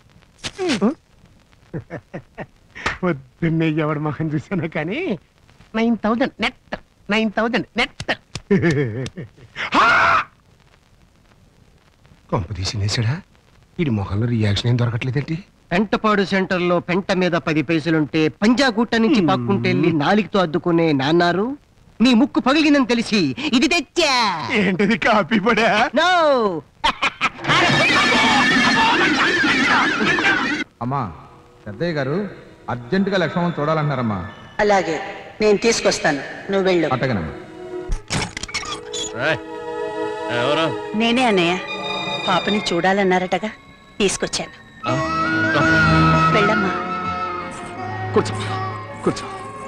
పొద్దున్నే ఎవడు మొహం చూసాను కానీ 9,000 నెట్, 9,000 నెట్. కొంప తీసినేసాడా? వీడి మొహంలో రియాక్షన్ ఏం దొరకట్లేదేంటి? పెంటపాడు సెంటర్ లో పెంట మీద 10 పైసలుంటే పంజాగుట్ట నుంచి పక్కుంటే వెళ్ళి నాలికతో అద్దుకునే నాన్నారు. మీ ముక్కు పగిలిందని తెలిసి ఇది తెచ్చా. ఏంటిది, కాపీ పడా? నో. అమ్మా, పెద్దయ్య గారు అర్జెంటుగా లక్ష్మణ్ చూడాలంటున్నారమ్మా. అలాగే, నేను తీసుకొస్తాను, నువ్వు వెళ్ళు. అట్టగనమ్మా. నేనే అన్నయ్య, పాపని చూడాలన్నారటగా తీసుకొచ్చాను. వెళ్ళమ్మా. కూర్చో కూర్చో.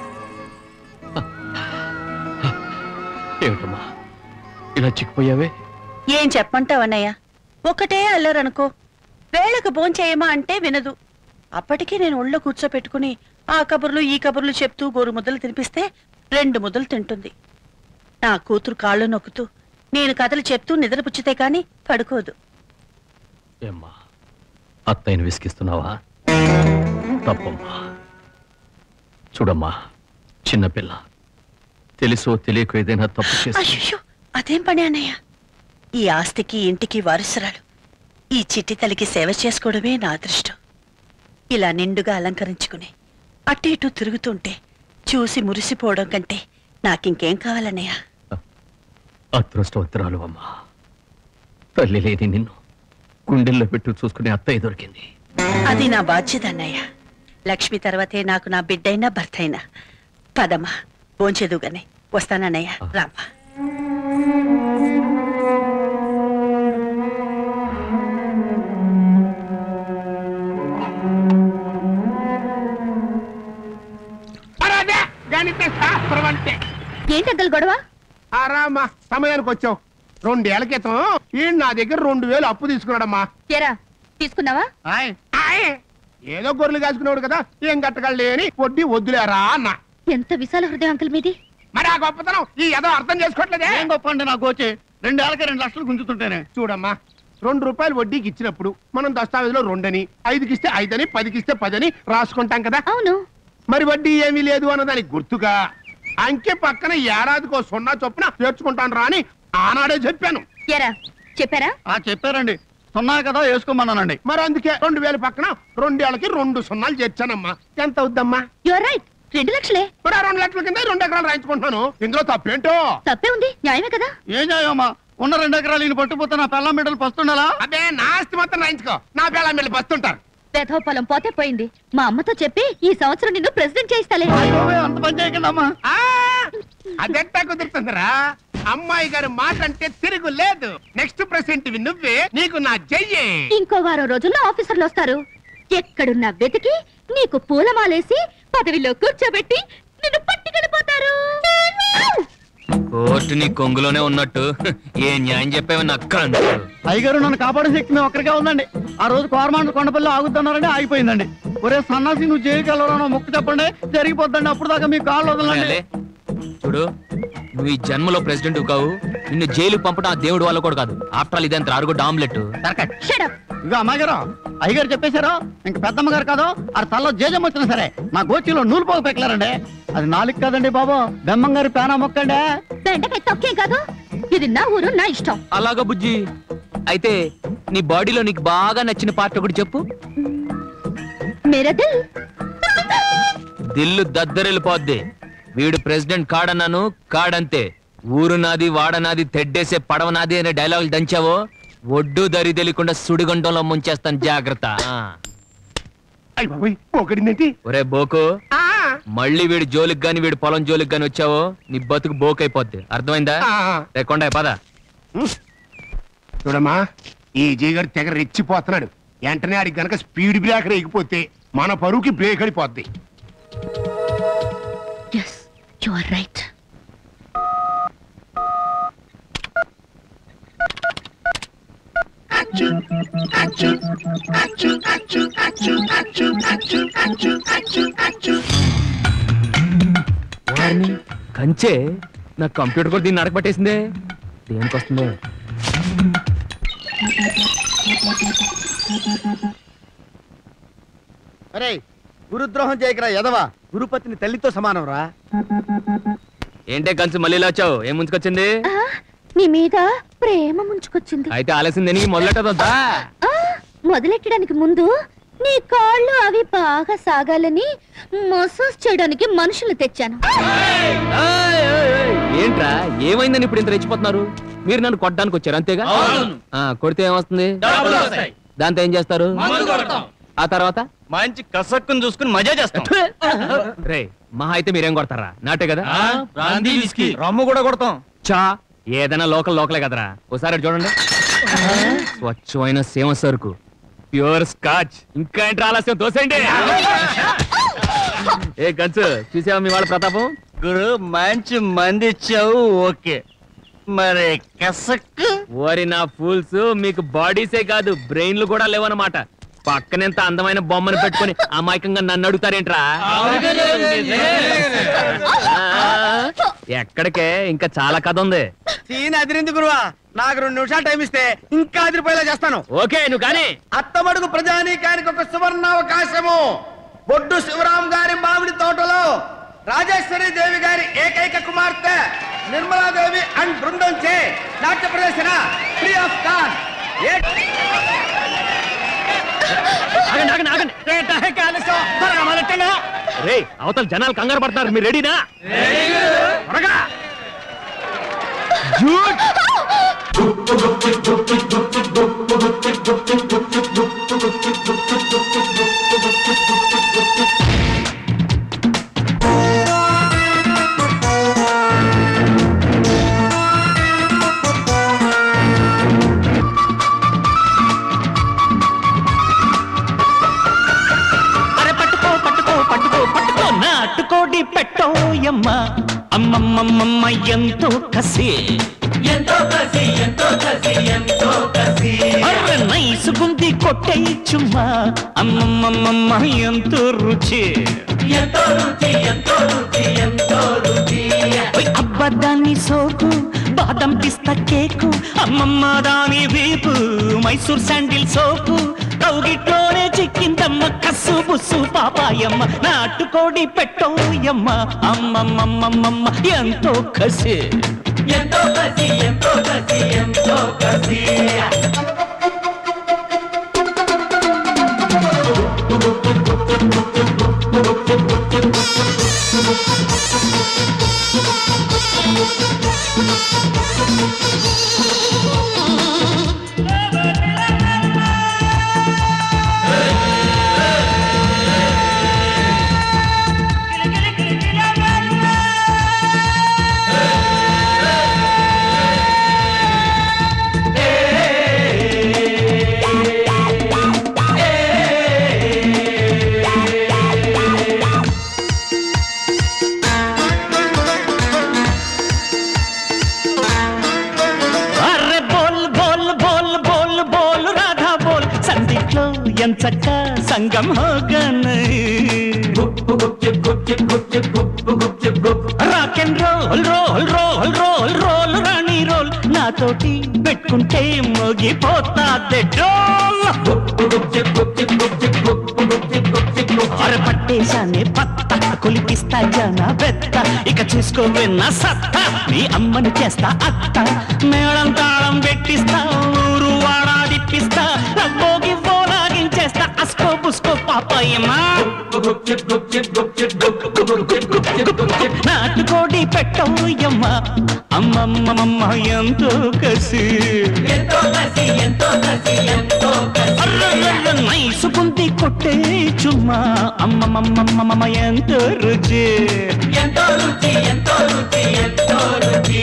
ఏమిటమ్మా ఇలా చిక్కిపోయావే? ఏం చెప్పంటావు అన్నయ్య? ఒకటే అల్లరనుకో. వేళకు భోంచేయమా అంటే వినదు. అప్పటికే నేను ఒళ్ళో కూర్చోపెట్టుకుని ఆ కబుర్లు ఈ కబుర్లు చెప్తూ గోరు ముద్దలు తినిపిస్తే 2 ముద్దలు తింటుంది. నా కూతురు కాళ్ళు నొక్కుతూ నేను కథలు చెప్తూ నిద్రపుచ్చితే కాని పడుకోదు. ఏమ్మా, అత్తయ్యను విసిగిస్తున్నావా? తప్పమ్మా. చూడమ్మా, చిన్నపిల్ల తెలుసో తెలియకో ఏదైనా తప్పు చేస్తే. అయ్యో, అదేం పని అన్నయ్య? ఈ ఆస్తికి ఇంటికి వారసురాలు. ఈ చిట్టి తల్లికి సేవ చేసుకోవడమే నా అదృష్టం. ఇలా నిండుగా అలంకరించుకుని అటు ఇటు తిరుగుతుంటే చూసి మురిసిపోవడం కంటే నాకింకేం కావాలన్నయ్య? అదృష్టవంతురాలు అమ్మా. తల్లి లేని నిన్ను గుండెల్లో పెట్టు చూసుకునే అత్తయ్య దొరికింది. అది నా బాధ్యత అన్నయ్య. లక్ష్మి తర్వాతే నాకు నా బిడ్డైనా భర్త అయినా. పదమ్మా, భోంచేదుగానే వస్తానన్నయ్య. రామ్మా. ఏంటగ్గలు గొడవ? ఆరామా, సమయానికి వచ్చావు. 2 ఏళ్ల క్రితం ఈ నా దగ్గర 2,000 అప్పు తీసుకున్నాడమ్మా. ఏరా, తీసుకున్నావా? ఏదో గొర్రెలు కాసుకున్నాడు కదా, ఏం కట్టగలే అని వడ్డీ వద్దులేరా అన్న. ఎంత విశాల హృదయం అంకుల్ మీది. మరి ఆ గొప్పతనం ఈ ఏదో అర్థం చేసుకోవట్లేదే. ఏం గొప్ప అండి నాకు వచ్చి 2 ఏళ్ళకి 2 లక్షలు గుంజుతుంటేనే. చూడమ్మా, ₹2 వడ్డీకి ఇచ్చినప్పుడు మనం దస్తావేజ్లో 2 అని, 5కి ఇస్తే 5 అని, 10కి ఇస్తే 10 అని రాసుకుంటాం కదా. అవును. మరి వడ్డీ ఏమీ లేదు అన్నదానికి గుర్తుగా అంకె పక్కన ఏడాదికో 0 చొప్పున చేర్చుకుంటాను రా అని ఆనాడే చెప్పాను. చెప్పారా? చెప్పారండి. 0 కదా వేసుకోమన్నానండి. మరి అందుకే 2,000 పక్కన 2 ఏళ్ళకి 2 సున్నాలు చేర్చానమ్మా. ఎంత అవుద్దమ్మా? Your right. 2 లక్షలే. 2 లక్షల కింద 2 ఎకరాలు రాయించుకుంటున్నాను. ఇందులో తప్పేంటో? తప్పే ఉంది, న్యాయమే కదా. ఏం న్యాయమా? ఉన్న 2 ఎకరాలు ఈయన పట్టుపోతే నా పెళ్ళం బిడ్డలు పస్తుండాలా? అదే నా ఆస్తి మొత్తం రాయించుకో, నా పిల్లల బిడ్డలు పస్తుంటారు. పెద్ద పొలం పోతే పోయింది. మా అమ్మతో చెప్పి ఈ సంవత్సరం నిన్ను ప్రెసిడెంట్ చేయిస్తాలే. అంత పని చేయకండి అమ్మా. అదెట్టా కుదురుతుందిరా? అమ్మాయి గారి మాట అంటే తిరుగు లేదు. నెక్స్ట్ ప్రెసిడెంట్ నువ్వే, నీకు నా జయ్యే. ఇంకో వారం రోజుల్లో ఆఫీసర్లు వస్తారు. ఎక్కడున్నా వెతికి నీకు పూలమాలేసి పదవిలో కూర్చోబెట్టి నిన్ను పట్టుకెళ్ళిపోతారు. కోర్టు నీ కొంగులోనే ఉన్నట్టు ఏ న్యాయం చెప్పేవని అక్క. అయ్యగారు నన్ను కాపాడే శక్తి మేము ఒక్కరికే ఉందండి. ఆ రోజు కోరమాండ్ల కొండపల్లి ఆగుతున్నారండి, ఆగిపోయిందండి. ఒరే సన్నాసి, నువ్వు జైలుకి వెళ్ళడం మొక్కు చెప్పండి, జరిగిపోద్దండి. అప్పుడు దాకా మీ కాళ్ళు వదలండి. చూడు, నువ్వు ఈ జన్మలో ప్రెసిడెంట్ కావు. నిన్ను జైలుకి పంపడం ఆ దేవుడు వల్ల కూడా కాదు. ఆఫ్టర్ ఆల్ ఇదంతా అరుగుడ్డ ఆమ్లెట్. ఇక అమ్మగారు, అయ్యగారు చెప్పేశారు. ఇంక పెద్దమ్మగారు కాదు, ఆ తల్లో జేజం వచ్చినా సరే నా గోచిలో నూలు పోగు పెక్కలారండి. అది నాలుగు కాదండి బాబు, బెమ్మంగారి పేనా మొక్కండి. బెండకాయ తొక్కే కాదు, ఇది నా ఊరు, నా ఇష్టం. అలాగా బుజ్జి. అయితే నీ బాడీలో నీకు బాగా నచ్చిన పార్ట్ ఒకటి చెప్పు. మేరా దిల్. దిల్లు దద్దరిల్లిపోద్ది. వీడు ప్రెసిడెంట్ కాడన్నాను, కాడంతే. ఊరు నాది, వాడనాది, తెడ్డేసే పడవ నాది అనే డైలాగులు దంచావో ఒడ్డు దరి తెలియకుండా సుడిగుండంలో ముంచేస్తాను, జాగ్రత్త. ఒరే బోకు, మళ్ళీ వీడి జోలికి గాని వీడి పొలం జోలికి గాని వచ్చావో నీ బతుకు బోకైపోద్ది. అర్థమైందా? రేకొండ పద. చూడమ్మా, ఈ జీగారు తెగ రెచ్చిపోతున్నాడు. వెంటనే ఆడికి గనక స్పీడ్ బ్రేకర్ ఎగిపోతే మన పరువుకి బ్రేక్ అడిపోద్ది. You are right. కంచే నా కంప్యూటర్ కూడా దీన్ని నడకబట్టేసిందే. దేనికి వస్తుంది? అరే, గురుద్రోహం చేయకరా ఎదవా. గురుపతిని తల్లితో సమానం రా. ఏంటే కంచు మళ్ళీ ఇలా వచ్చావు? ఏం ముంచుకొచ్చింది? నీ మీద ప్రేమ ముంచుకొచ్చింది. అయితే ఆలస్యం దేనికి? మొదలెట్టదా? మొదలెట్టడానికి ముందు నీ కాళ్ళు అవి బాగా సాగాలని మసాజ్ చేయడానికి మనుషులు తెచ్చాను. ఏంట్రా, ఏమైందని ఇప్పుడు ఇంత రెచ్చిపోతున్నారు? మీరు నన్ను కొట్టడానికి వచ్చారు అంతేగా? కొడితే ఏమొస్తుంది? దాంతో ఏం చేస్తారు? ఆ తర్వాత మంచి కసక్కుని చూసుకుని మజా చేస్తాం. రే, మహా అయితే మీరేం కొడతారా? నాటే కదా. రమ్ము కూడా కొడతాం. చా, ఏదైనా లోకలే కదరా. ఒకసారి చూడండి, స్వచ్ఛమైన సేమ సరుకు, ప్యూర్ స్కాచ్. ఇంకా ఏంటి ఆలస్యం? దోసేయండి. ఏ గంచు, చూసావా మీ వాళ్ళ ప్రతాపం? గురు, మంచి మంది ఇచ్చావు, ఓకే. మరి కసక్కు? ఓరి నా ఫూల్స్, మీకు బాడీసే కాదు బ్రెయిన్లు కూడా లేవన్నమాట. పక్కనెంత అందమైన బొమ్మను పెట్టుకుని అమాయకంగా నన్ను అడుగుతారేంట్రా? ఎక్కడికే, ఇంకా చాలా కథ ఉంది. సీన్ అదిరింది గురువా. నాకు 2 నిమిషాలు టైం ఇస్తే ఇంకా అదిరిపోయేలా చేస్తాను. ఓకే, నువ్వు కానీ. అత్తమడుగు ప్రజానీకానికి ఒక సువర్ణావకాశము. బొడ్డు శివరాం గారి మామిడి తోటలో రాజేశ్వరి దేవి గారి ఏకైక కుమార్తె నిర్మలాదేవి అండ్ బృందం చే నాట్య ప్రదర్శన ఫ్రీ ఆఫ్ కాస్ట్. రే, అవతల జనాలు కంగారు పడతారు. మీరు రెడీనా? త్వరగా. నాటుకోడి పెట్టోయమ్మ, అమ్మమ్మమ్మ ఎంతో కసి, ఎంతో కసి, ఎంతో కసి, ఎంతో కసి. అర్రె నైసుగుంది కొట్టేయిచుమ్మా, అమ్మమ్మమ్మ ఎంతో రుచి, ఎంతో రుచి, ఎంతో రుచి, ఎంతో రుచి. అబ్బదాన్ని సోకు, బాదం పిస్తా కేకు, అమ్మమ్మ దాని వీపు మైసూర్ శాండిల్ సోపు, కౌగిట్లోనే చిక్కిందమ్మ కస్సు బుస్సు పాపాయమ్మ. నాటుకోడి పెట్టోయమ్మ, అమ్మమ్మమ్మమ్మ ఎంతో కసి, ఎంతో కసి, ఎంతో కసి, ఎంతో కసి. చక్క సంగం హోగన్ rock and roll roll roll roll roll రాణి రోల్ నాతోటి పెట్టుకుంటే మోగిపోతాదే డోల్ అరే పట్టేశానే పత్త కొలిపిస్తా జన బెత్త ఇక చూసుకోవే నా సత్తా నీ అమ్మని చేస్తా అత్త మేళం తాళం పెట్టిస్తా ఊరు వాడా తిప్పిస్తా రబ్బోగి చేస్తా అస్కో బుస్కో పాపాయమ్మా నాటుకోడి పెట్టవయ్యమ్మ అమ్మమ్మమ్మ ఎంతో కసి నైసుకుంది కొట్టే చుమ్మా అమ్మమ్మమ్మ ఎంతో రుచి ఎంతో రుచి ఎంతో రుచి ఎంతో రుచి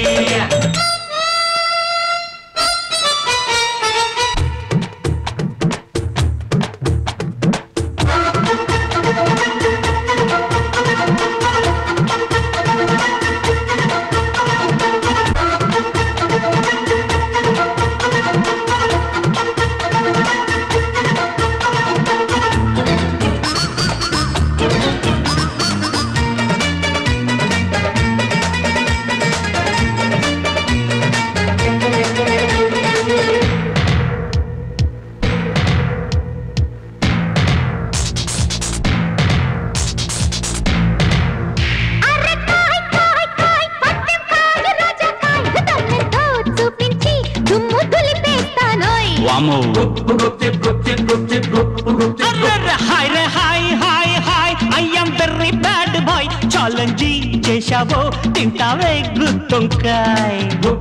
చేశావో తింటావే గుత్తొంకాయ్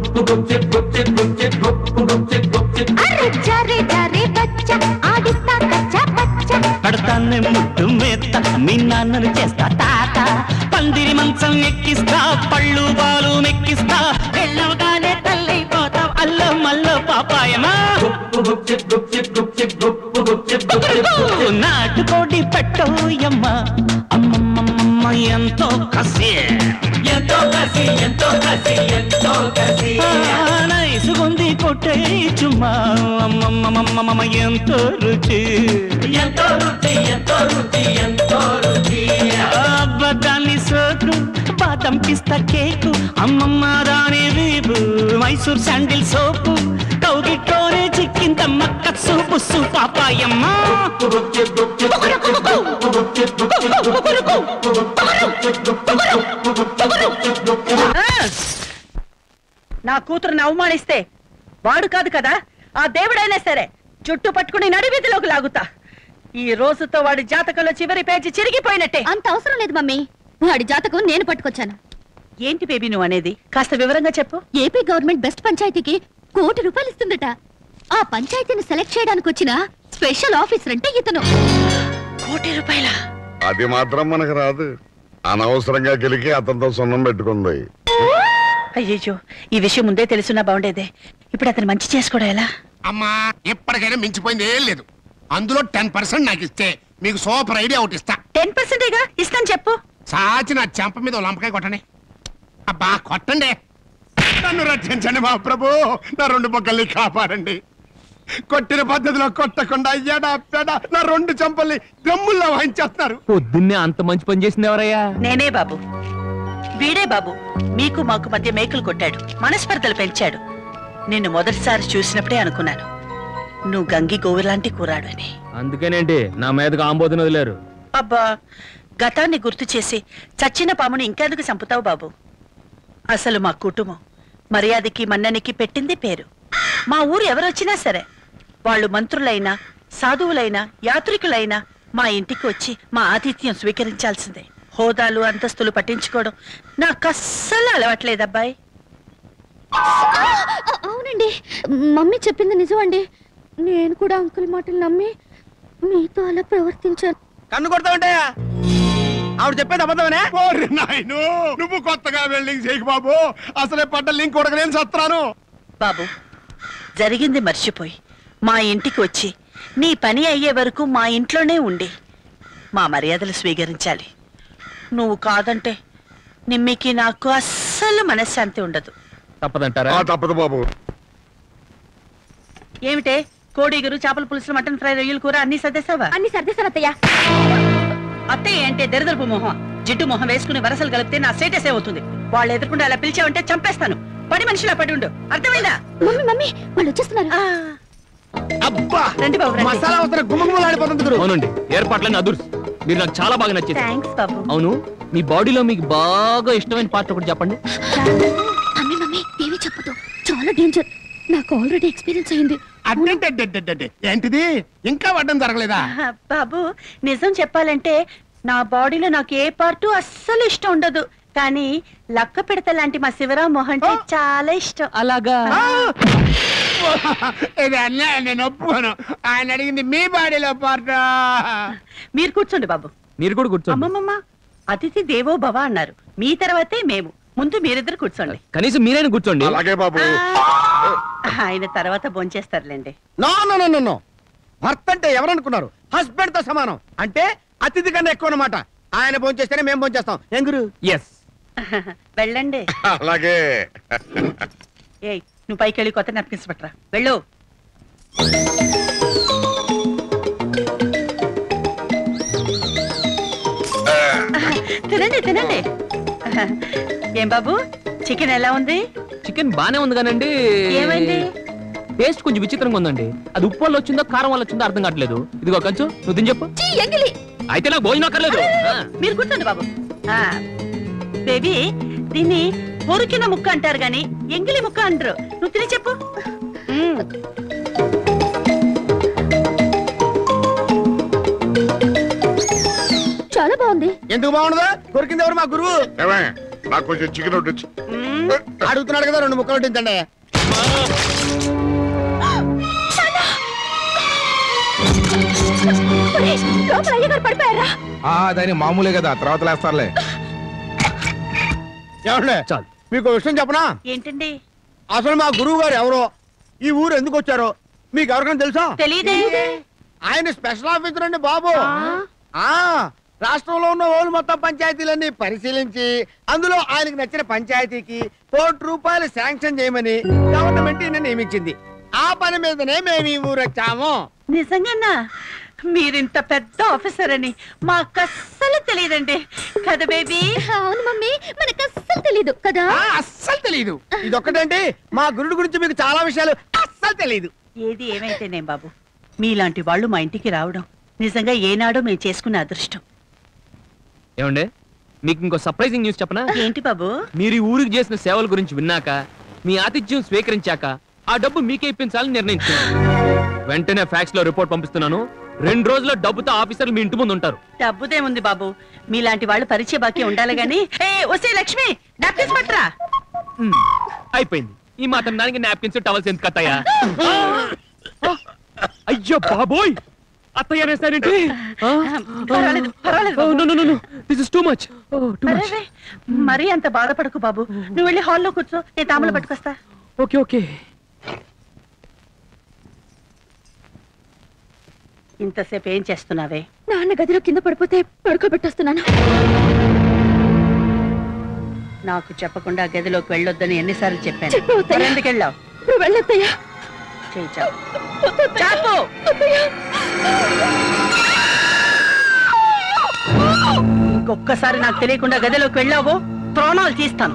పడతానే ముట్టు మేత మీ నాన్నను చేస్తా తాత పందిరి మంచం ఎక్కిస్తా పళ్ళు బాలు మెక్కిస్తా వెళ్ళగానే తల్లైపోతా అల్ల మల్ల పాపాయమా నాటుకోడి పెట్టోయమ్మ అమ్మమ్మమ్మ ఎంతో కసి ఎంతో కసి ఎంతో కసి ఎంతో కసి నైసుగుంది కొట్టే చుమ్మా అమ్మమ్మమ్మ ఎంతో రుచి ఎంతో రుచి ఎంతో రుచి ఎంతో రుచి అబ్బదాన్ని సోకు బాదం పిస్తా కేకు అమ్మమ్మ రాణి వీపు మైసూర్ శాండిల్ సోపు కౌగిట్లోనే చిక్కిందమ్మ కసు బుస్సు పాపాయమ్మ నా కూతురుని అవమానిస్తే వాడు కాదు కదా ఆ దేవుడైనా సరే చుట్టూ పట్టుకుని నడివీధిలోకి లాగుతా ఈ రోజుతో వాడి జాతకంలో చివరి పేజీ చిరిగిపోయినట్టే. అంత అవసరం లేదు మమ్మీ, వాడి జాతకం నేను పట్టుకొచ్చాను. ఏంటి బేబీ నువ్వు అనేది? కాస్త వివరంగా చెప్పు. ఏపీ గవర్నమెంట్ బెస్ట్ పంచాయతీకి ₹1 కోటి ఇస్తుందట. ఆ పంచాయతీని సెలెక్ట్ చేయడానికి వచ్చిన స్పెషల్ ఆఫీసర్ అంటే ఇతను. ₹1 కోటి? అది మాత్రం మనకు రాదు. అనవసరంగా గెలికి అతనితో సున్నం పెట్టుకుంది. అయ్యో, ఈ విషయం ముందే తెలుసున్నా బాగుండేదే. ఇప్పుడు అతను మంచి చేసుకోవడం ఎలా? అమ్మా, ఎప్పటికైనా మించిపోయింది ఏం లేదు. అందులో 10% నాకు ఇస్తే మీకు సూపర్ ఐడియా ఒకటి ఇస్తా. 10%గా ఇస్తాను చెప్పు. సాచి నా చెంప మీద లంపకాయ కొట్టండి. అబ్బా కొట్టండి. నన్ను రక్షించండి మా ప్రభు, నా 2 పక్కల్ని కాపాడండి. కొట్టిన పద్ధతిలో కొట్టకుండా అయ్యాడా అప్పాడా నా 2 చెంపల్ని గమ్ముల్లో వాయించేస్తున్నారు. పొద్దున్నే అంత మంచి పని చేసింది ఎవరయ్యా? నేనే బాబు, వీడే బాబు. మీకు మాకు మధ్య మేకులు కొట్టాడు, మనస్పర్ధలు పెంచాడు. నిన్ను మొదటిసారి చూసినప్పుడే అనుకున్నాను నువ్వు గంగి గోవిలాంటి కూరాడు అని. అందుకేనేంటి నా మీదకు ఆంబోతుని వదిలేరు? అబ్బా, గతాన్ని గుర్తు చేసి చచ్చిన పాముని ఇంకెందుకు చంపుతావు బాబు? అసలు మా కుటుంబం మర్యాదకి మన్ననికి పెట్టింది పేరు. మా ఊరు ఎవరొచ్చినా సరే వాళ్ళు మంత్రులైనా సాధువులైనా యాత్రికులైనా మా ఇంటికి వచ్చి మా ఆతిథ్యం స్వీకరించాల్సిందే. హోదాలు అంతస్తులు పట్టించుకోవడం నాకు అస్సలు అలవాట్లేదబ్బాయి. అవునండి, మమ్మీ చెప్పింది నిజం అండి. నేను కూడా అంకుల్ మాటలు నమ్మి మీతో అలా ప్రవర్తించాను. కన్ను కొడతావంటాయా? ఆవిడ చెప్పేది అబద్ధమనే? నాయను నువ్వు కొత్తగా వెల్డింగ్ చేయకు బాబు, అసలే పడ్డ లింక్ కొడకలేని సత్రాను. బాబు, జరిగింది మర్చిపోయి మా ఇంటికి వచ్చి నీ పని అయ్యే వరకు మా ఇంట్లోనే ఉండి మా మర్యాదలు స్వీకరించాలి. నువ్వు కాదంటే నిమ్మికి నాకు అస్సలు మనశ్శాంతి ఉండదు. తప్పదంటారా? తప్పదు బాబు. ఏమిటే కోడిగురు, చేపల పులుసు, మటన్ ఫ్రై, రొయ్యల కూర అన్ని సర్దేశావా? అన్ని సర్దేశాను అత్తయ్య. అత్తయ్య అంటే దరిదలుపు మొహం, జిడ్డు మొహం వేసుకుని వరసలు కలిపితే నా స్టేటస్ ఏమవుతుంది? వాళ్ళు ఎదుర్కొంటే అలా పిలిచావంటే చంపేస్తాను. పడి మనిషిలా పడి ఉండు, అర్థమైందా? మమ్మీ మమ్మీ వాళ్ళు వచ్చేస్తున్నారు. అబ్బా రండి బాబు, రండి. మసాలా వస్తున్న గుమ్మగుమ్మలాడిపోతుంది. అవునండి, ఏర్పాట్లన్నీ అదుర్స్. మీరు నాకు చాలా బాగా నచ్చేది. థాంక్స్ బాబు. అవును, మీ బాడీలో మీకు బాగా ఇష్టమైన పార్ట్ ఒకటి చెప్పండి. మమ్మీ మమ్మీ ఏమీ చెప్పదు, చాలా డేంజర్. నాకు ఆల్రెడీ ఎక్స్పీరియన్స్ అయింది. ఏంటిది? ఇంకా వడ్డం జరగలేదా? బాబు, నిజం చెప్పాలంటే నా బాడీలో నాకు ఏ పార్టు అస్సలు ఇష్టం ఉండదు. కానీ లక్క పిడత లాంటి మా శివరాం మోహన్ చాలా ఇష్టం. అలాగా? ఇది అన్యాయం, నేను ఒప్పుకోను. ఆయన అడిగింది మీ బాడీలో పార్ట్. మీరు కూర్చోండి బాబు. మీరు కూడా కూర్చోండి. అమ్మమ్మ, అతిథి దేవో భవ అన్నారు. మీ తర్వాతే మేము. ముందు మీరిద్దరు కూర్చోండి. కనీసం మీరైనా కూర్చోండి. అలాగే బాబు. ఆయన తర్వాత భోంచేస్తారులేండి. No no no no no. భర్త అంటే ఎవరనుకున్నారు? హస్బెండ్ తో సమానం. అంటే అతిథి కన్నా ఎక్కువ అన్నమాట. ఆయన భోంచేస్తేనే మేము భోంచేస్తాం. ఏం గురు? ఎస్. వెళ్ళండి. అలాగే. ఏయ్, నువ్వు పైకి వెళ్ళి కొత్త నాప్కిన్స్ పట్టరా. వెళ్ళు. తినండి తినండి. ఏం బాబు, చికెన్ ఎలా ఉంది? చికెన్ బానే ఉంది కానండి, ఏమైంది? టేస్ట్ కొంచెం విచిత్రంగా ఉందండి. అది ఉప్పు వల్ల వచ్చిందో కారం వల్ల వచ్చిందో అర్థం కావట్లేదు. ఇదిగో కంచు, నువ్వు తిని చెప్పు. అయితే నాకు భోజనం అక్కర్లేదు. మీరు కూర్చోండి బాబు. బేబీ, దీన్ని పొరికిన ముక్క అంటారు గాని ఎంగిలి ముక్క అంటారు. నువ్వు తిని చెప్పు. చాలా బాగుంది. ఎందుకు బాగుండదా? కొరికింది ఎవరు? మా గురువు. నాకు కొంచెం చికెన్ వడ్డించు. అడుగుతున్నాడు కదా, 2 ముక్కలు వడ్డించండి. దాని మామూలే కదా, తర్వాత లేస్తారులే. చాలు. మీకు విషయం చెప్పనా? ఏంటండి? అసలు మా గురువు గారు ఎవరో, ఈ ఊరు ఎందుకు వచ్చారో మీకు ఎవరికైనా తెలుసా? తెలీదే. ఆయన స్పెషల్ ఆఫీసర్ అండి బాబు. రాష్ట్రంలో ఉన్న ఓళ్ళు మొత్తం పంచాయతీలన్నీ పరిశీలించి అందులో ఆయనకు నచ్చిన పంచాయతీకి ₹1 శాంక్షన్ చేయమని గవర్నమెంట్ ఈయన నియమించింది. ఆ పని మీదనే మేము ఈ ఊరు వచ్చాము. నిజంగానా? మీరింత పెద్ద ఆఫీసర్ అని మాకు అస్సలు తెలియదండి కదా బేబీ? అవును మమ్మీ, మనకు అస్సలు తెలీదు కదా. అస్సలు తెలీదు. ఇదొక్కటండి, మా గురుడు గురించి మీకు చాలా విషయాలు అస్సలు తెలీదు. ఏది ఏమైతేనే బాబు, మీలాంటి వాళ్ళు మా ఇంటికి రావడం నిజంగా ఏనాడో మేము చేసుకున్న అదృష్టం. ఏమండే, మీకు ఇంకో సర్ప్రైజింగ్ న్యూస్ చెప్పనా? ఏంటి బాబు? మీరు ఈ ఊరికి చేసిన సేవల గురించి విన్నాక, మీ ఆతిథ్యం స్వీకరించాక ఆ డబ్బు మీకే ఇప్పించాలని నిర్ణయించుకున్నాను. వెంటనే ఫ్యాక్స్ లో రిపోర్ట్ పంపిస్తున్నాను. 2 రోజుల్లో డబ్బుతో ఆఫీసర్లు మీ ఇంటి ముందు ఉంటారు. డబ్బుదేముంది బాబు, మీలాంటి వాళ్ళు పరిచయ బాకీ ఉండాలి గాని. వస్తే లక్ష్మి, నాప్కిన్స్ పట్టరా. అయిపోయింది. ఈ మాత్రం దానికి నాప్కిన్స్ టవల్స్ ఎందుకు అత్తయ్యా? అయ్యో బాబోయ్, అత్తయ్య అనేసారేంటి? మరీ అంత బాధపడకు బాబు. నువ్వు వెళ్ళి హాల్లో కూర్చో, నేను తాములు పట్టుకొస్తా. Okay okay. ఇంతసేపు ఏం చేస్తున్నావే? నాన్న గదిలో కింద పడిపోతే పడుకోబెట్టేస్తున్నాను. నాకు చెప్పకుండా గదిలోకి వెళ్ళొద్దని ఎన్నిసార్లు చెప్పాను. ఎందుకు వెళ్ళావు? వెళ్ళొద్దయ్యా. ఇంకొక్కసారి నాకు తెలియకుండా గదిలోకి వెళ్ళావో ప్రాణాలు తీస్తాను.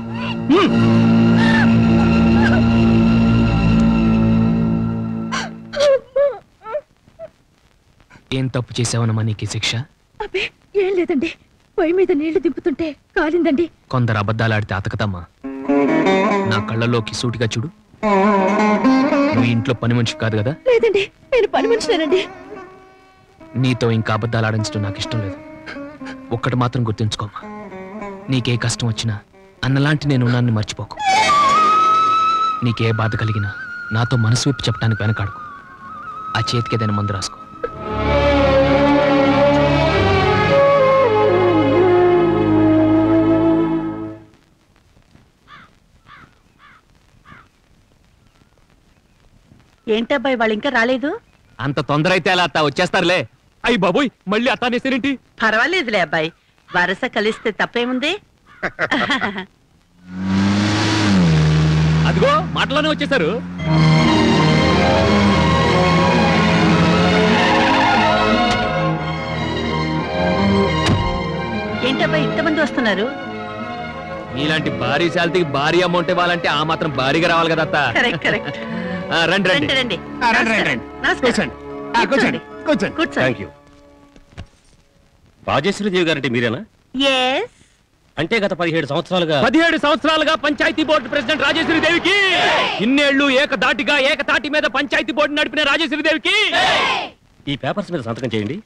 ఏం తప్పు చేసావనమ్మా నీకు శిక్ష? అబ్బే ఏం లేదండి, పొయ్యి మీద నీళ్లు దింపుతుంటే కాలిందండి. కొందరు అబద్ధాలు ఆడితే అతకదమ్మా. నా కళ్ళలోకి సూటిగా చూడు. నువ్వు ఇంట్లో పని మనిషి కాదు కదా? లేదండి, నేను పని మనిషినేనండి. నీతో ఇంకా అబద్ధాలు ఆడించడం నాకు ఇష్టం లేదు. ఒక్కటి మాత్రం గుర్తుంచుకోమా, నీకే కష్టం వచ్చినా అన్నలాంటి నేను ఉన్నాన్ని మర్చిపోకు. నీకే బాధ కలిగినా నాతో మనసు విప్పి చెప్పడానికి వెనకాడుకు. ఆ చేతికి ఏదైనా మందు రాసుకో. ఏంటబ్బాయి వాళ్ళు ఇంకా రాలేదు? అంత తొందర అయితే అలా అత్త వచ్చేస్తారులే. అయ్యి బాబోయ్, మళ్ళీ అత్తానేసేరేంటి? పర్వాలేదులే అబ్బాయి, వరస కలిస్తే తప్పేముంది. అదిగో మాటలోనే వచ్చేసారు. ఏంటబ్బాయి ఇంతమంది వస్తున్నారు? ఇలాంటి భారీ శాలరీకి భారీ అమౌంట్ ఇవ్వాలంటే ఆ మాత్రం భారీగా రావాలి కదా అత్త. కరెక్ట్. రండి రండి రండి. Thank you. రాజేశ్వరి దేవి గారంటే మీరేనా? అంటే గత 17 సంవత్సరాలుగా పంచాయతీ బోర్డు ప్రెసిడెంట్ రాజేశ్వరి దేవికి, ఇన్నేళ్లు ఏకతాటి మీద పంచాయతీ బోర్డు నడిపిన రాజేశ్వరి దేవికి ఈ పేపర్స్ మీద సంతకం చేయండి.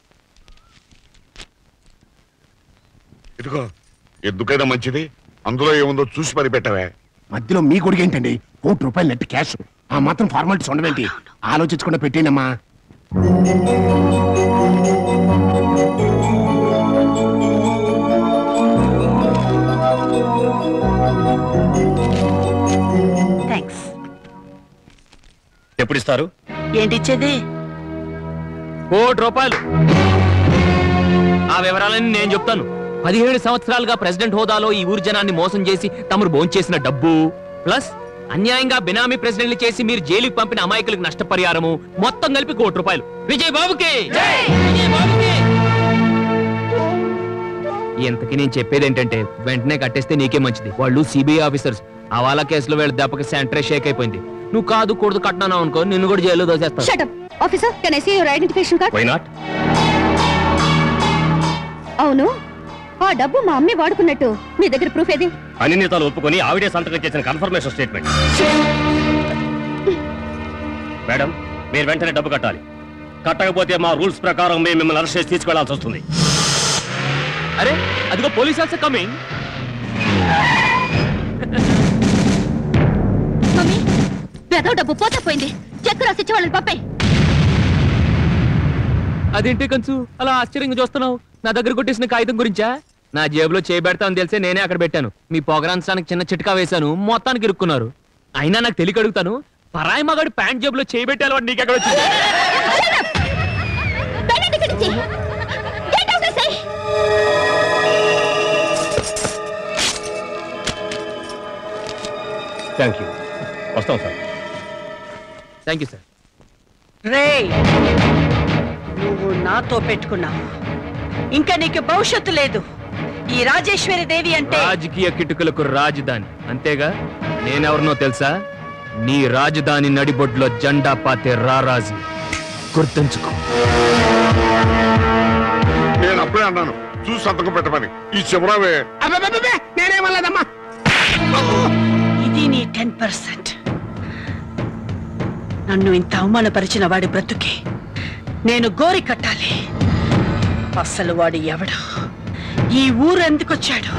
ఇదిగో, ఎందుకైనా మంచిది, అందులో ఏముందో చూసి పని పెట్టవే. మధ్యలో మీ కొడుకు ఏంటండి? ₹1 నెట్ క్యాష్. ఆ మాత్రం ఫార్మాలిటీస్ ఉండవేంటి? ఆలోచించకుండా పెట్టేనమ్మా. థ్యాంక్స్. ఎప్పుడు ఇస్తారు? ఏంటిచ్చేది? ₹1. ఆ వివరాలన్నీ నేను చెప్తాను. 17 సంవత్సరాలుగా ప్రెసిడెంట్ హోదాలో ఈ ఊరి జనాన్ని మోసం చేసి తమరు భోంచేసిన డబ్బు, ప్లస్ అన్యాయంగా బినామీ ప్రెసిడెంట్లు చేసి మీరు జైలుకి పంపిన అమాయకులకు నష్టపరిహారము మొత్తం కలిపి ₹1. విజయ్ బాబుకి! ఇంతకీ నేను చెప్పేది ఏంటంటే, వెంటనే కట్టేస్తే నీకే మంచిది. వాళ్ళు సిబిఐ ఆఫీసర్స్. అవాలా కేసులో వీళ్ళ దెబ్బకి సెంటరే షేక్ అయిపోయింది. నువ్వు కాదు కూడదు కట్టినావు అనుకో, నిన్ను కూడా జైల్లో దోసేస్తాను. Shut up. Officer, can I see your identification card? Why not? అవును, ఆ డబ్బు మా అమ్మే వాడుకున్నట్టు మీ దగ్గర ప్రూఫ్ ఏది? అన్ని నేతలు ఒప్పుకొని ఆవిడే సంతకం చేసిన కన్ఫర్మేషన్ స్టేట్మెంట్. మేడం, మీరు వెంటనే డబ్బు కట్టాలి. కట్టకపోతే మా రూల్స్ ప్రకారం మేము మిమ్మల్ని అరెస్ట్ చేసి తీసుకెళ్లాల్సి వస్తుంది. అరే అదిగో పోలీస్ ఆల్సో కమింగ్. మమ్మీ, పెదవ డబ్బు పోతే పోయింది. చెక్ రాసిచ్చి వాళ్ళని పంపే. అదేంటి కంచు అలా ఆశ్చర్యంగా చూస్తున్నావు? నా దగ్గర కొట్టేసిన కాగితం గురించా? నా జేబులో చేయబెడతామని తెలిసే నేనే అక్కడ పెట్టాను. మీ పొగరాంచడానికి చిన్న చిట్కా వేశాను, మొత్తానికి ఇరుక్కున్నారు. అయినా నాకు తెలియక అడుగుతాను, పరాయి మగాడు ప్యాంట్ జేబులో చేయబెట్టాలి వాడు నీకెక్కడ వచ్చింది? Thank you. వస్తాం సార్. Thank you sir. రే, నువ్వు నాతో పెట్టుకున్నావు, ఇంకా నీకు భవిష్యత్తు లేదు. ఈ రాజేశ్వరి దేవి అంటే రాజకీయ కిటుకులకు రాజధాని, అంతేగా? నేనెవరినో తెలుసా? నీ రాజధాని నడిబొడ్లో జెండా పాతే రారాజు. గుర్తుంచుకో. నేను అప్పుడే అన్నాను చూసి సంతకం పెట్టమని. ఈ చివరావే నేనేమలేదమ్మా. ఇది నీ 10%. నన్ను ఇంత అవమానపరిచిన వాడి బ్రతుకే నేను గోరి కట్టాలి. అసలు వాడు ఎవడు? ఈ ఊరు ఎందుకొచ్చాడు?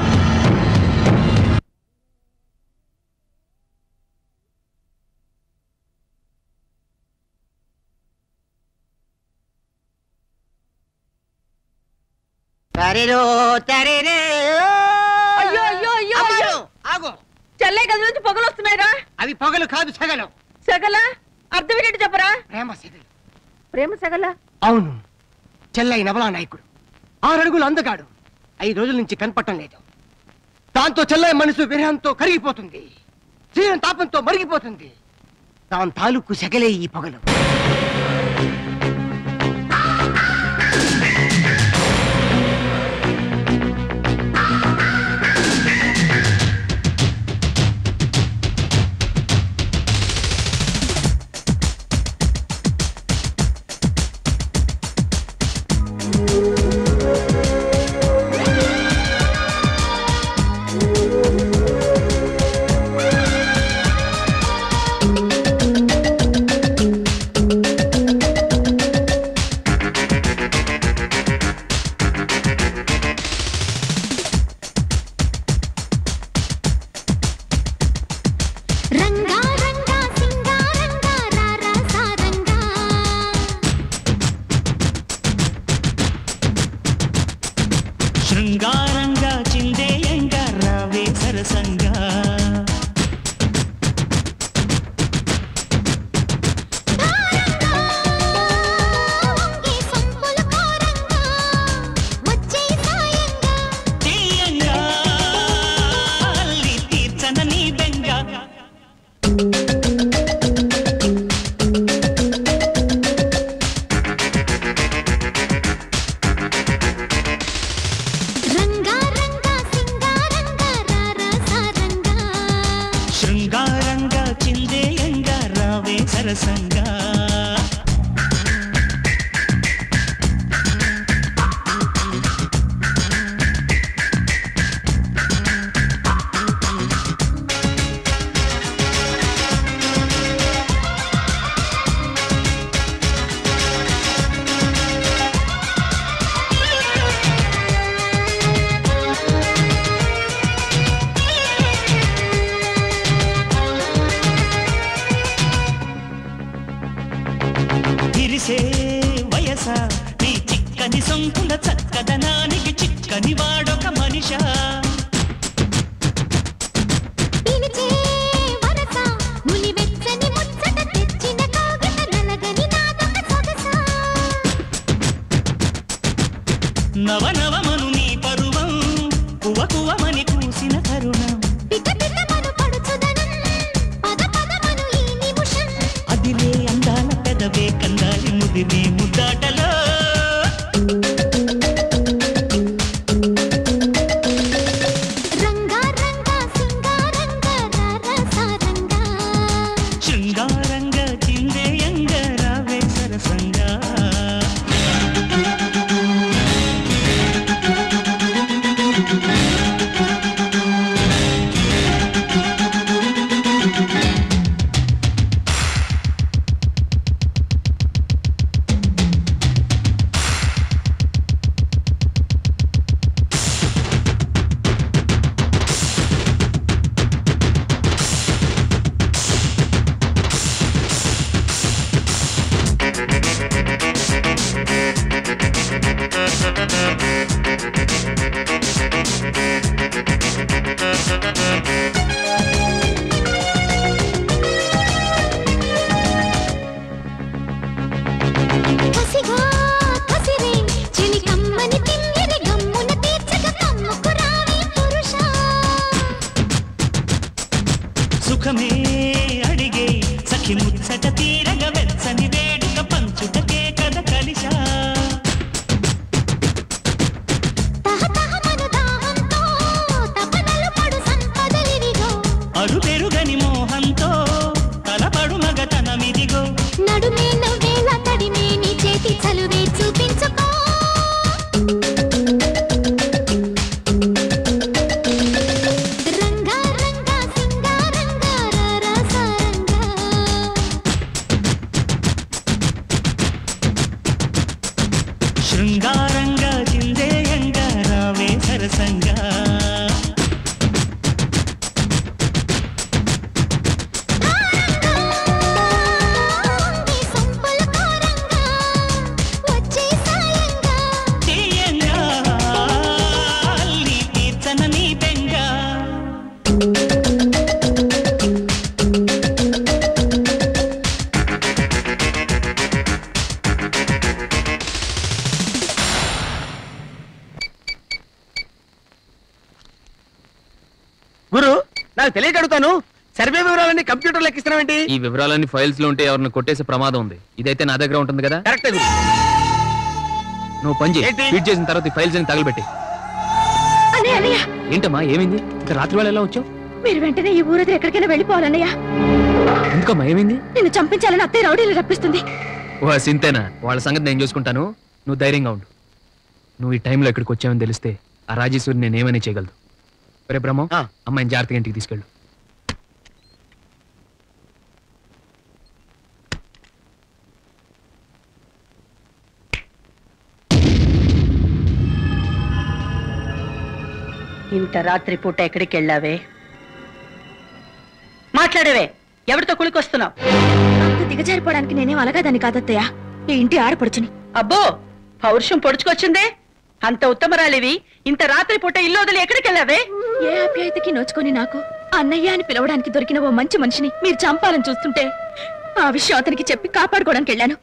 చెల్లె గది నుంచి పొగలు వస్తున్నాయిరా. అవి పొగలు కాదు, సగలు. సగల అర్థం ఏంటంటే చెప్పరా? ప్రేమ సగలు. ప్రేమ సగల? అవును, చెల్లై నవలా నాయకుడు 6 అడుగులు అందగాడు 5 రోజుల నుంచి కనపడటం లేదు. దాంతో చెల్లై మనసు విరహంతో కరిగిపోతుంది, జీవన తాపంతో మరిగిపోతుంది. దాని తాలూకు సగలే ఈ పొగలు. సరసంగా తిరిసే వయస నీ చిక్కని సొంకుల చక్కదనానికి చిక్కని వాడొక మనిషా నవనవమను నీ పరువం కువకువమని కూసిన కరుణం అదిలే అందాల పెదవే కందాలి ముదిరే ముద్దాటలో శృంగారంగా చిందేయంగా రావే సరసంగా సుఖమే అడిగే సఖి ముచ్చట తీరగ వెచ్చని వేడుక పంచుటకే కథ కలిశా అరు పెరుగని మోహంతో తలపడు మగతనమిదిగో నడుమే నవ్వేల తడిమే నీ చేతి చలువే చూపించుకో రంగా రంగా సింగారంగా రసరంగా శృంగారంగా చిందేయంగా రావే సరసంగా తీయంగా అల్లి తీర్చన నీ బెంగా గురు నాకు తెలియక అడుగుతాను సర్వే వివరాలన్నీ కంప్యూటర్ లెక్కిస్తున్నావేంటి ఈ వివరాలన్నీ ఫైల్స్ లో ఉంటే ఎవరిని కొట్టేసే ప్రమాదం ఉంది. ఇదైతే నా దగ్గర ఉంటుంది కదా. కరెక్ట్ గురు. నువ్వు పని చేయి, ఫీడ్ చేసిన తర్వాత ఈ ఫైల్స్ అని తగలబెట్టి. ఏంటమ్మా ఏమైంది? ఇంకా రాత్రి వేళ ఎలా వచ్చావు? మీరు వెంటనే ఈ ఊరది ఎక్కడికైనా వెళ్ళిపోవాలన్నయ్య. ఎందుకమ్మా ఏమైంది? నిన్ను చంపించాలని అత్తయ్య రౌడీలు రప్పిస్తుంది. ఓ సింతేనా? వాళ్ళ సంగతి నేను చూసుకుంటాను, నువ్వు ధైర్యంగా ఉండు. నువ్వు ఈ టైంలో ఎక్కడికి వచ్చావని తెలిస్తే ఆ రాజేశ్వరి నేను ఏమని చేయగలదు. రే బ్రహ్మం, అమ్మాయిని జాగ్రత్తగా ఇంటికి తీసుకెళ్ళు. ఇంత రాత్రి పూట ఎక్కడికి వెళ్ళావే? మాట్లాడేవే, ఎవరితో కులికొస్తున్నావు? అంత దిగజారిపోవడానికి నేనేం అలగాదాన్ని కాదత్తయ్య, ఈ ఇంటి ఆడపడుచుని. అబ్బో, పౌరుషం పొడుచుకొచ్చిందే. అంత ఉత్తమరాలివి ఇంత రాత్రి పూట ఇల్లు వదిలి ఎక్కడికి వెళ్ళావే? ఏ ఆప్యాయతకి నోచుకొని నాకు అన్నయ్య అని పిలవడానికి దొరికిన ఓ మంచి మనిషిని మీరు చంపాలని చూస్తుంటే ఆ విషయం అతనికి చెప్పి కాపాడుకోవడానికి వెళ్ళాను.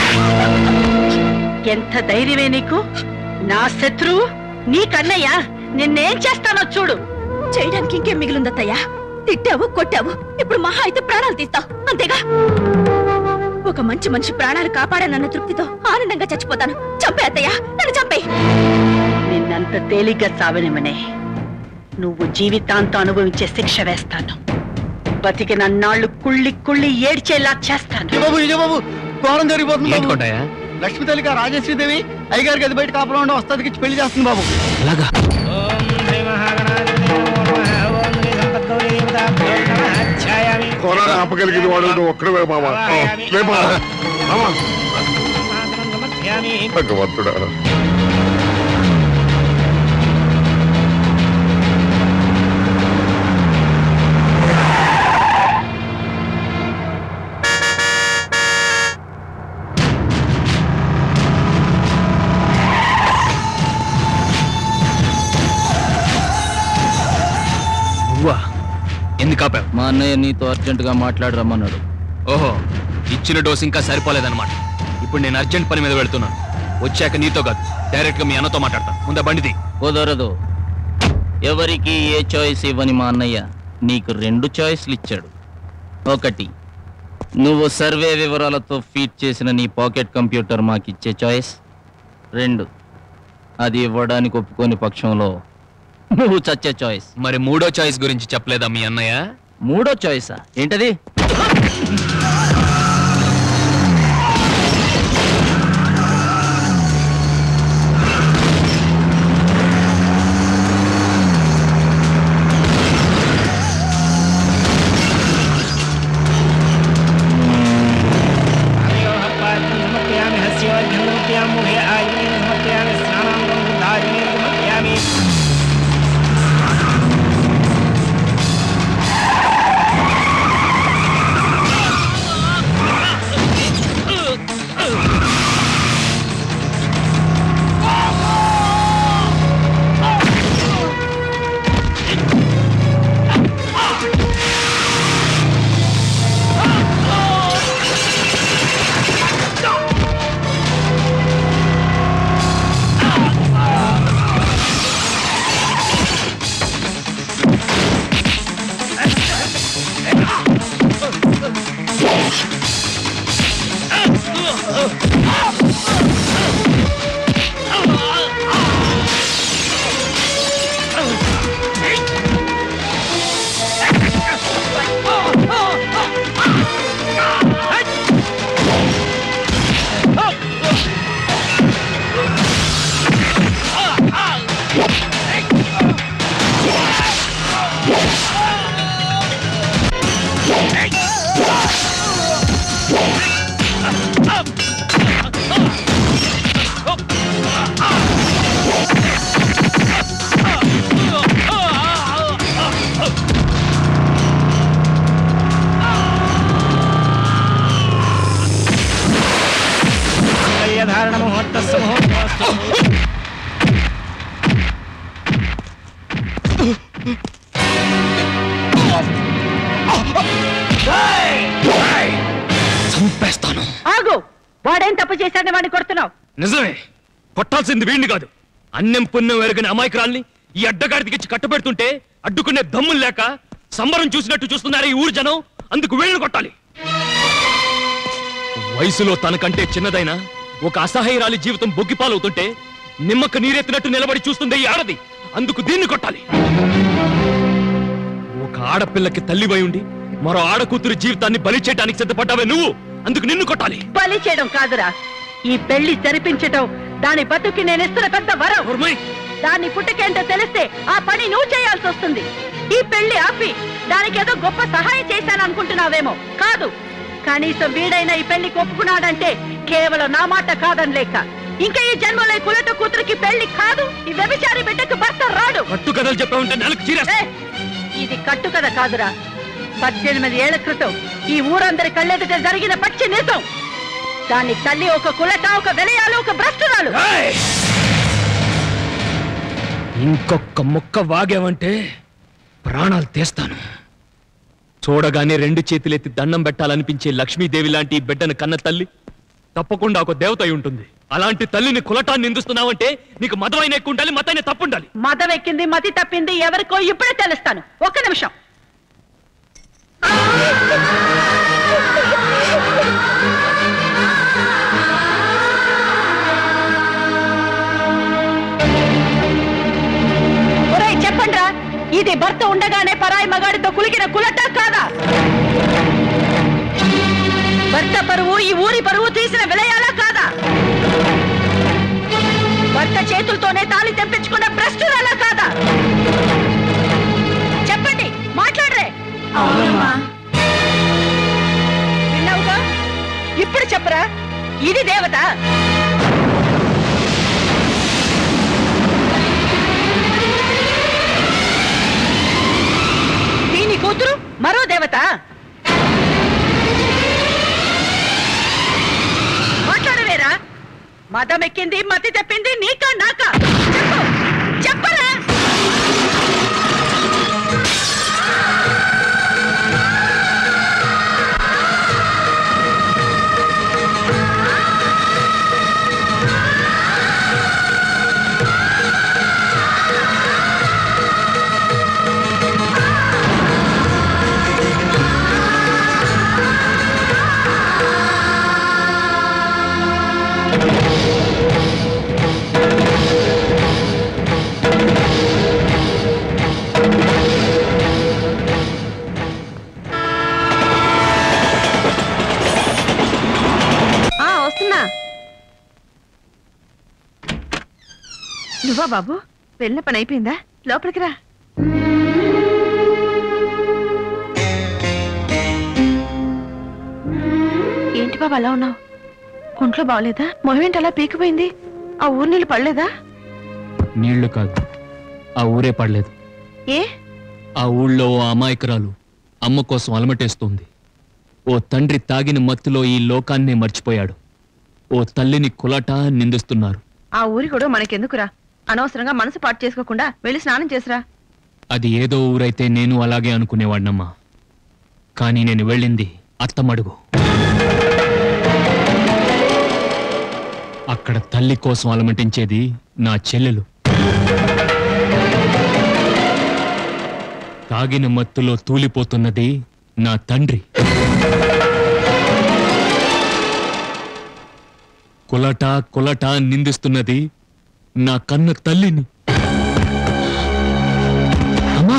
ఎంత ధైర్యమే నీకు? నా శత్రువు నీ కన్నయ్య, నిన్నేం చేస్తానో చూడు. చేయడానికి ఇంకేం మిగిలిందత్తయ్యా? తిట్టావు, కొట్టావు, ఇప్పుడు మహా అయితే ప్రాణాలు తీస్తావు, అంతేగా? ఒక మంచి మనిషి ప్రాణాలు కాపాడానన్న తృప్తితో ఆనందంగా చచ్చిపోతాను. చంపే అత్తయ్యా, నన్ను చంపే. నిన్నంత తేలిగ్గా సావనిమనే, నువ్వు జీవితాంతం అనుభవించే శిక్ష వేస్తాను. బతికిన నాళ్ళు కుళ్ళి కుళ్ళి ఏడ్చేలా చేస్తాను. బాబు నిజం బాబు, ఘోరం జరిగిపోతుంది బాబు. ఏంటి లక్ష్మీ తల్లిగా రాజేశ్వరీదేవి అయ్యగారికి అది బయట కాపులో ఉండే వస్తాదికి ఇచ్చి పెళ్లి చేస్తుంది బాబు. అలాగా కోరాన్ని ఆపగలిగింది వాడు నువ్వు ఒక్కడవే మామ. భగవంతుడా. ఎందుకు ఆపావు? మా అన్నయ్య నీతో అర్జెంట్ గా మాట్లాడి రమ్మన్నాడు. ఓహో, ఇచ్చిన డోస్ ఇంకా సరిపోలేదన్నమాట. ఇప్పుడు నేను అర్జెంట్ పని మీద వెళ్తున్నాను. వచ్చాక నీతో కాదు, డైరెక్ట్ గా మీ అన్నతో మాట్లాడతాను. ముందా బండిది. కుదరదు. ఎవరికి ఏ చాయిస్ ఇవ్వని మా అన్నయ్య నీకు 2 చాయిస్లు ఇచ్చాడు. ఒకటి, నువ్వు సర్వే వివరాలతో ఫీడ్ చేసిన నీ పాకెట్ కంప్యూటర్ మాకిచ్చే చాయిస్. 2, అది ఇవ్వడానికి ఒప్పుకోని పక్షంలో నువ్వు చచ్చే చాయిస్. మరి మూడో చాయిస్ గురించి చెప్పలేదా మీ అన్నయ్య? మూడో చాయిసా? ఏంటది? చంపేస్తాను. ఆగు! వాడేం తప్పు చేశాడని వాడిని కొడుతున్నావు? నిజమే, కొట్టాల్సింది వీడిని కాదు. అన్నం పుణ్యం ఎరగని అమాయకురాల్ని ఈ అడ్డగాడికి కట్టబెడుతుంటే అడ్డుకునే దమ్ములు లేక సంబరం చూసినట్టు చూస్తున్నారు ఈ ఊరు జనం. అందుకు వీళ్ళని కొట్టాలి. వయసులో తనకంటే చిన్నదైనా ఒక అసహాయరాలి జీవితం బొగ్గిపాలవుతుంటే నిమ్మక నీరెత్తినట్టు నిలబడి చూస్తుంది ఈ ఆడది. అందుకు దీన్ని కొట్టాలి. ఒక ఆడపిల్లకి తల్లివై ఉండి మరో ఆడకూతురు జీవితాన్ని బలి చేయడానికి సిద్ధపడ్డావే నువ్వు. అందుకు నిన్ను కొట్టాలి. బలి చేయడం కాదురా, ఈ పెళ్లి జరిపించడం దాని బతుకి నేను ఇస్తున్న పెద్ద వరం. దాన్ని పుట్టకేంటో తెలిస్తే ఆ పని నువ్వు చేయాల్సి వస్తుంది. ఈ పెళ్లి ఆపి దానికి ఏదో గొప్ప సహాయం చేశాను అనుకుంటున్నావేమో. కాదు, కనీసం వీడైనా ఈ పెళ్లి ఒప్పుకున్నాడంటే కేవలం నా మాట కాదని లేక ఇంకా ఈ జన్మలో కులట కూతురికి పెళ్లి కాదు, ఈ వ్యభిచారి బిడ్డకు భర్త రాడు. కట్టుకథలు చెప్పావంటే నాలుగు చీరేస్తా. ఇది కట్టుకథ కాదురా, 18 ఏళ్ల క్రితం ఈ ఊరందరి కళ్ళెదుట జరిగిన పచ్చి నిజం. దాని తల్లి ఒక కులట, ఒక వెలయాలు, ఒక భ్రష్టురాలు. ఇంకొక్క ముక్క వాగావంటే ప్రాణాలు తీస్తాను. చూడగానే 2 చేతులెత్తి దండం పెట్టాలనిపించే లక్ష్మీదేవి లాంటి ఈ బిడ్డను కన్న తల్లి తప్పకుండా ఒక దేవత అయి ఉంటుంది. అలాంటి తల్లిని కులటాన్ని నిందిస్తున్నావంటే నీకు మదమైన ఎక్కువ ఉండాలి, మతైన తప్పుండాలి. మదం ఎక్కింది, మతి తప్పింది ఎవరికో ఇప్పుడే తెలుస్తాను. ఒక్క నిమిషం. చెప్పండి రా, ఈ ఇది భర్త ఉండగానే పరాయి మగాడితో కులికిన కులట కాదా? భర్త పరువు ఈ ఊరి పరువు తీసిన విలయాలా కాదా? భర్త చేతులతోనే తాళి తెప్పించుకున్న భ్రష్టురాలా కాదా? చెప్పండి, మాట్లాడరే. విన్నావుగా? ఇప్పుడు చెప్పరా, ఇది దేవత? దీని కూతురు మరో దేవత? మాట్లాడవేరా? మతం ఎక్కింది, మతి తెప్పింది నీకా నాకా? చెప్పు, చెప్పరా? నువ్వా బాబు? వెళ్ళిన పని అయిపోయిందా? లోపలికి రా. ఏంటి బాబు అలా ఉన్నావు? ఒంట్లో బాగలేదా? మొహం ఏంటి అలా పీకిపోయింది? ఆ ఊరు నీళ్ళు పడలేదా? నీళ్లు కాదు, ఆ ఊరే పడలేదు. ఏ? ఆ ఊళ్ళో ఓ అమాయకురాలు అమ్మ కోసం అలమటేస్తుంది. ఓ తండ్రి తాగిన మత్తులో ఈ లోకాన్నే మర్చిపోయాడు. ఓ తల్లిని కులట నిందిస్తున్నారు. ఆ ఊరి కూడా మనకెందుకురా? అనవసరంగా మనసు పాటు చేసుకోకుండా వెళ్ళి స్నానం చేసిరా. అది ఏదో ఊరైతే నేను అలాగే అనుకునేవాడినమ్మా. కానీ నేను వెళ్ళింది అత్తమడుగు. అక్కడ తల్లి కోసం అలమటించేది నా చెల్లెలు. తాగిన మత్తులో తూలిపోతున్నది నా తండ్రి. కులట కులట నిందిస్తున్నది నా కన్న తల్లిని. అమ్మా,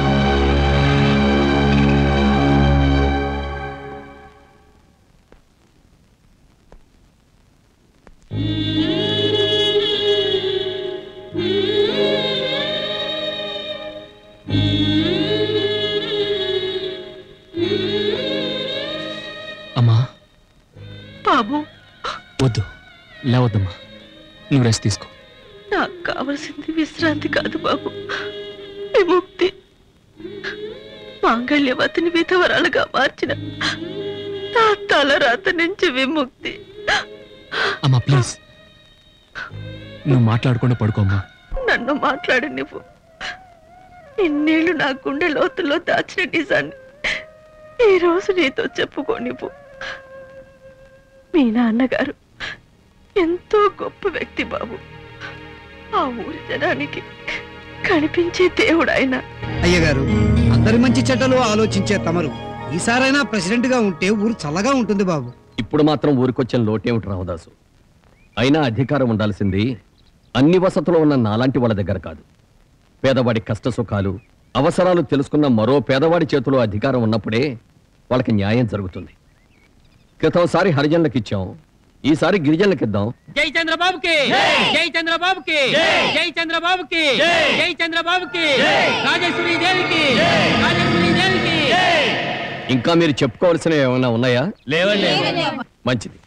అమ్మా బాబు వద్దు, లేవద్దమ్మా, నువ్వు రెస్ట్ తీసుకో. నాకు కావలసింది విశ్రాంతి కాదు బాబు, విముక్తి. మాంగళ్యవతిని విధవరాలుగా మార్చిన నా తలరాత నుంచి విముక్తి. అమ్మా ప్లీజ్, నువ్వు మాట్లాడకుండా పడుకోమ్మా. నన్ను మాట్లాడి నువ్వు ఇన్నేళ్లు నా గుండె లోతుల్లో దాచిన నిజాన్ని ఈ రోజు నీతో చెప్పుకో. నువ్వు మీ నాన్నగారు ఎంతో గొప్ప వ్యక్తి బాబు. ఆ ఊరి జనానికి కనిపించే దేవుడు ఆయన. అయ్యగారు, అందరి మంచి చెడ్డలు ఆలోచించే తమరు ఈసారైనా ప్రెసిడెంట్ గా ఉంటే ఊరు చల్లగా ఉంటుంది బాబు. ఇప్పుడు మాత్రం ఊరికొచ్చిన లోటేమిటి రామదాసు? అయినా అధికారం ఉండాల్సింది అన్ని వసతులు ఉన్న నాలాంటి వాళ్ళ దగ్గర కాదు. పేదవాడి కష్ట సుఖాలు అవసరాలు తెలుసుకున్న మరో పేదవాడి చేతిలో అధికారం ఉన్నప్పుడే వాళ్ళకి న్యాయం జరుగుతుంది. క్రితంసారి హరిజనులకు ఇచ్చాం, ఈసారి గిరిజనులకు ఇద్దాం. జై చంద్రబాబుకి, జై చంద్రబాబుకి, జై చంద్రబాబుకి, జై చంద్రబాబుకి, రాజేశ్వరి దేవికి, రాజేశ్వరి దేవికి. ఇంకా మీరు చెప్పుకోవాల్సినవి ఏమైనా ఉన్నాయా? లేవండి. మంచిది.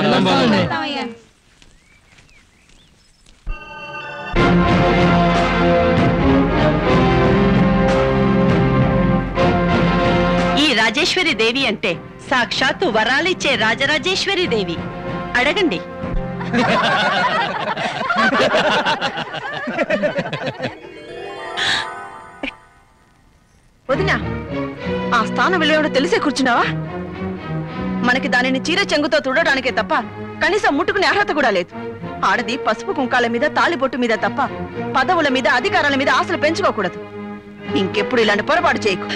ఈ రాజేశ్వరి దేవి అంటే సాక్షాత్తు వరాలిచ్చే రాజరాజేశ్వరి దేవి. అడగండి. వదినా, ఆ స్థానం విలువ తెలిసే కూర్చున్నావా? మనకి దానిని చీర చెంగుతో తుడడానికే తప్ప కనీసం ముట్టుకునే అర్హత కూడా లేదు. ఆడది పసుపు కుంకాల మీద తాళిబొట్టు మీద తప్ప పదవుల మీద అధికారాల మీద ఆశలు పెంచుకోకూడదు. ఇంకెప్పుడు ఇలాంటి పొరపాటు చేయకు.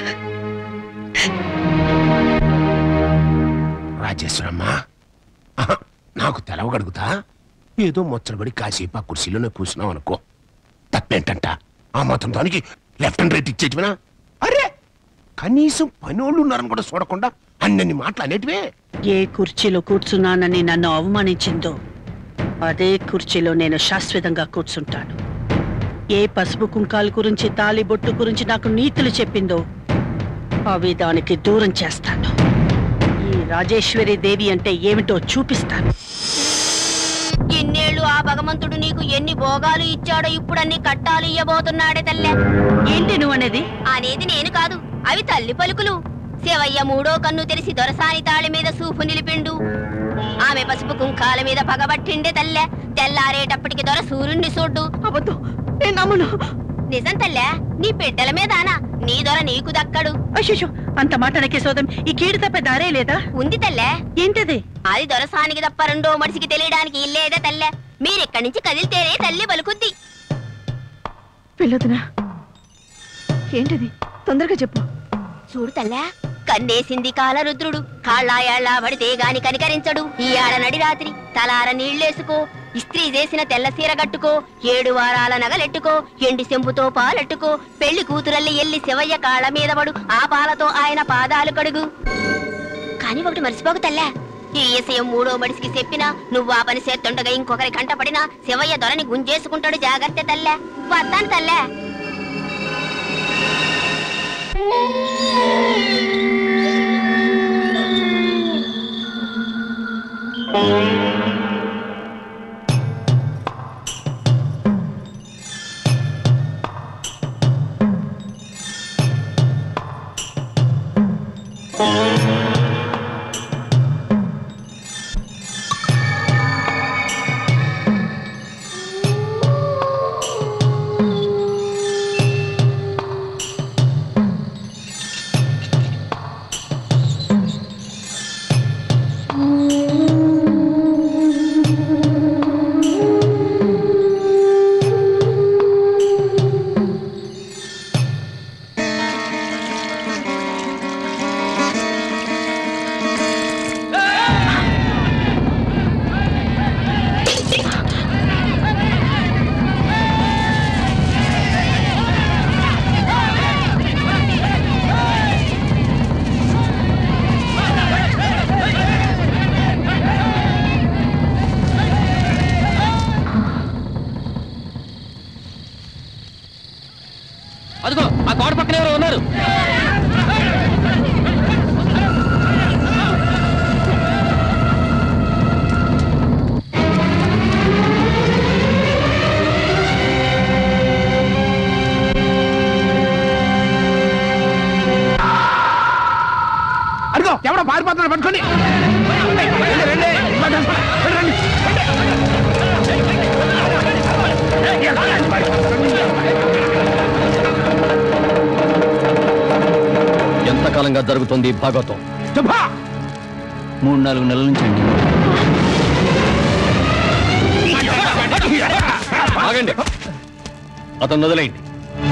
రాజేశ్వరమ్మా, నాకు తెలవగడుగుతా. ఏదో ముచ్చటబడి కాసేపు ఆ కుర్చీలోనే కూర్చున్నావు అనుకో, తప్పేంటంట? ఆ మాత్రం దానికి లెఫ్ట్ అండ్ రైట్ ఇచ్చేటివినా? అరే కనీసం పనోళ్ళు ఉన్నారని కూడా చూడకుండా అన్నన్ని మాటలు అనేటివే. ఏ కుర్చీలో కూర్చున్నానని నన్ను అవమానించిందో అదే కుర్చీలో నేను శాశ్వతంగా కూర్చుంటాను. ఏ పసుపు కుంకాల గురించి తాలి బొట్టు గురించి నాకు నీతులు చెప్పిందో అవి దానికి దూరం చేస్తాను. ఈ రాజేశ్వరి దేవి అంటే ఏమిటో చూపిస్తాను. ఇన్నేళ్లు ఆ భగవంతుడు నీకు ఎన్ని భోగాలు ఇచ్చాడో ఇప్పుడు అన్ని కట్టాలు ఇయ్యబోతున్నాడే తల్లే. ఏంటి నువ్వు అనేది? అనేది నేను కాదు, అవి తల్లి పలుకులు. శివయ్య మూడో కన్ను తెరిసి దొరసాని తాళి మీద సూపు నిలిపిండు. ఆమె పసుపు కుంకాల మీద పగబట్టిండే తల్లె. తెల్లారేటప్పటికి దొర సూర్యుణ్ణి చూడ్డు. అబద్ధం, నేను నమ్మను. నిజం తల్లె, నీ బిడ్డల మీదానా, నీ దొర నీకు దక్కడు. అయ్యో, అంత మాట అనకే సోదం. ఈ కీడు తప్ప దారే లేదా? ఉంది తల్లె. ఏంటది? అది దొరసానికి తప్ప రెండో మనిషికి తెలియడానికి ఇల్లేదే తల్లె. మీరెక్కడి నుంచి కదిలితేనే తల్లి పలుకుద్ది. పిల్లదునా, ఏంటిది? తొందరగా చెప్పు. చూడు తల్లె, కన్నేసింది కాలరుద్రుడు. కాళ్ళాయాళ్ళ పడితే గాని కనికరించడు. ఈ ఆడ నడి రాత్రి తలార నీళ్లేసుకో, ఇస్త్రీ చేసిన తెల్ల సీర కట్టుకో, 7 వారాల నగలెట్టుకో, ఎండి చెంపుతో పాలెట్టుకో, పెళ్లి కూతురల్లి ఎల్లి శివయ్య కాళ్ళ మీద పడు, ఆ పాలతో ఆయన పాదాలు కడుగు. కాని ఒకటి మర్చిపోకు తల్లె, ఈ ఏసయం మూడో మడిసికి చెప్పినా నువ్వు ఆ పని చేస్తుండగా ఇంకొకరి కంట పడినా శివయ్య దొరని గుంజేసుకుంటాడు. జాగ్రత్త తల్లె. వస్తాను తల్లె. అదిగో ఆ గోడ పక్కన ఎవరో ఉన్నారు. అదిగో ఎవడో పారిపోతున్నాడు, పట్టుకొని ఎంతకాలంగా జరుగుతుంది భాగవతం? 3-4 నెలల నుంచి అండి. ఆగండి, అతను వదిలేయండి.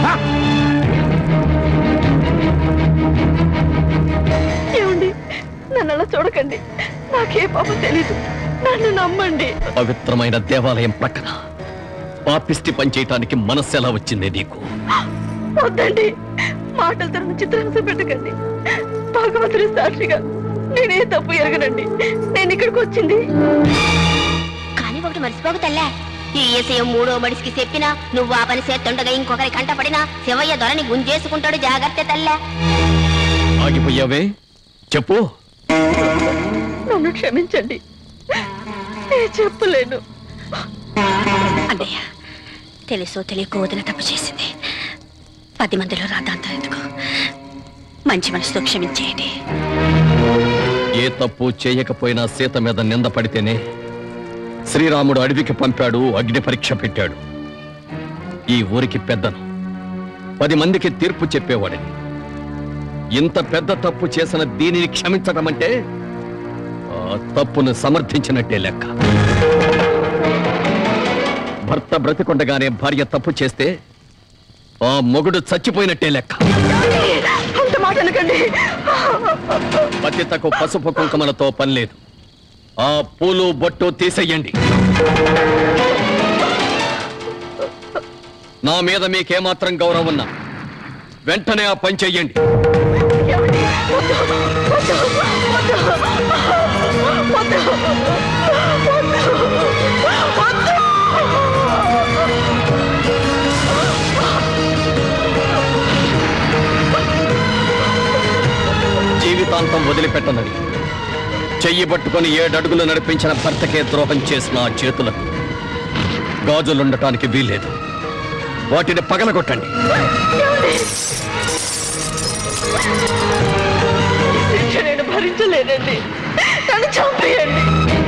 ఏమండి, నన్ను అలా చూడకండి. నాకే పాపం తెలీదు, నన్ను నమ్మండి. పవిత్రమైన దేవాలయం ప్రక్కన పాపిష్టి పనిచేయటానికి మనస్సు ఎలా వచ్చింది నీకు? వద్దండి, మాటలతో చిత్రహింస పెట్టకండి. భగవంతుడి సాక్షిగా నేనే తప్పు ఎరగనండి. నేను ఇక్కడికి వచ్చింది. కాని ఒకటి మర్చిపోకు తల్లే, ఈ ఏసయం మూడో మడిసికి చెప్పినా నువ్వు ఆ పని చేస్తుండగా ఇంకొకరి కంట పడినా శివయ్య దొరని గుంజేసుకుంటాడు. జాగ్రత్త తల్లే. ఆగిపోయావే, చెప్పు. నన్ను క్షమించండి, నేను చెప్పలేను. అన్నయ్య, తెలుసో తెలియకో వదిన తప్పు చేసింది. 10 మందిలో రాద్దాంతం ఎందుకు? మంచి మనసుతో క్షమించేయండి. ఏ తప్పు చేయకపోయినా సీత మీద నింద పడితేనే శ్రీరాముడు అడవికి పంపాడు, అగ్ని పరీక్ష పెట్టాడు. ఈ ఊరికి పెద్దను, 10 మందికి తీర్పు చెప్పేవాడిని. ఇంత పెద్ద తప్పు చేసిన దీనిని క్షమించటం అంటే ఆ తప్పును సమర్థించినట్టే లెక్క. భర్త బ్రతికొండగానే భార్య తప్పు చేస్తే ఆ మొగుడు చచ్చిపోయినట్టే లెక్క. అంత మాట అనకండి. పతితకు పసుపు కుంకుమలతో పని లేదు. ఆ పూలు బొట్టు తీసేయండి. నా మీద మీకేమాత్రం గౌరవం ఉన్నా వెంటనే ఆ పని చెయ్యండి. జీవితాంతం వదిలిపెట్టనని చెయ్యి పట్టుకొని 7 అడుగులు నడిపించిన భర్తకే ద్రోహం చేసిన ఆ చేతులకు గాజులుండటానికి వీల్లేదు. వాటిని పగలగొట్టండి. నేను భరించలేనండి. నన్ను చంపేయండి.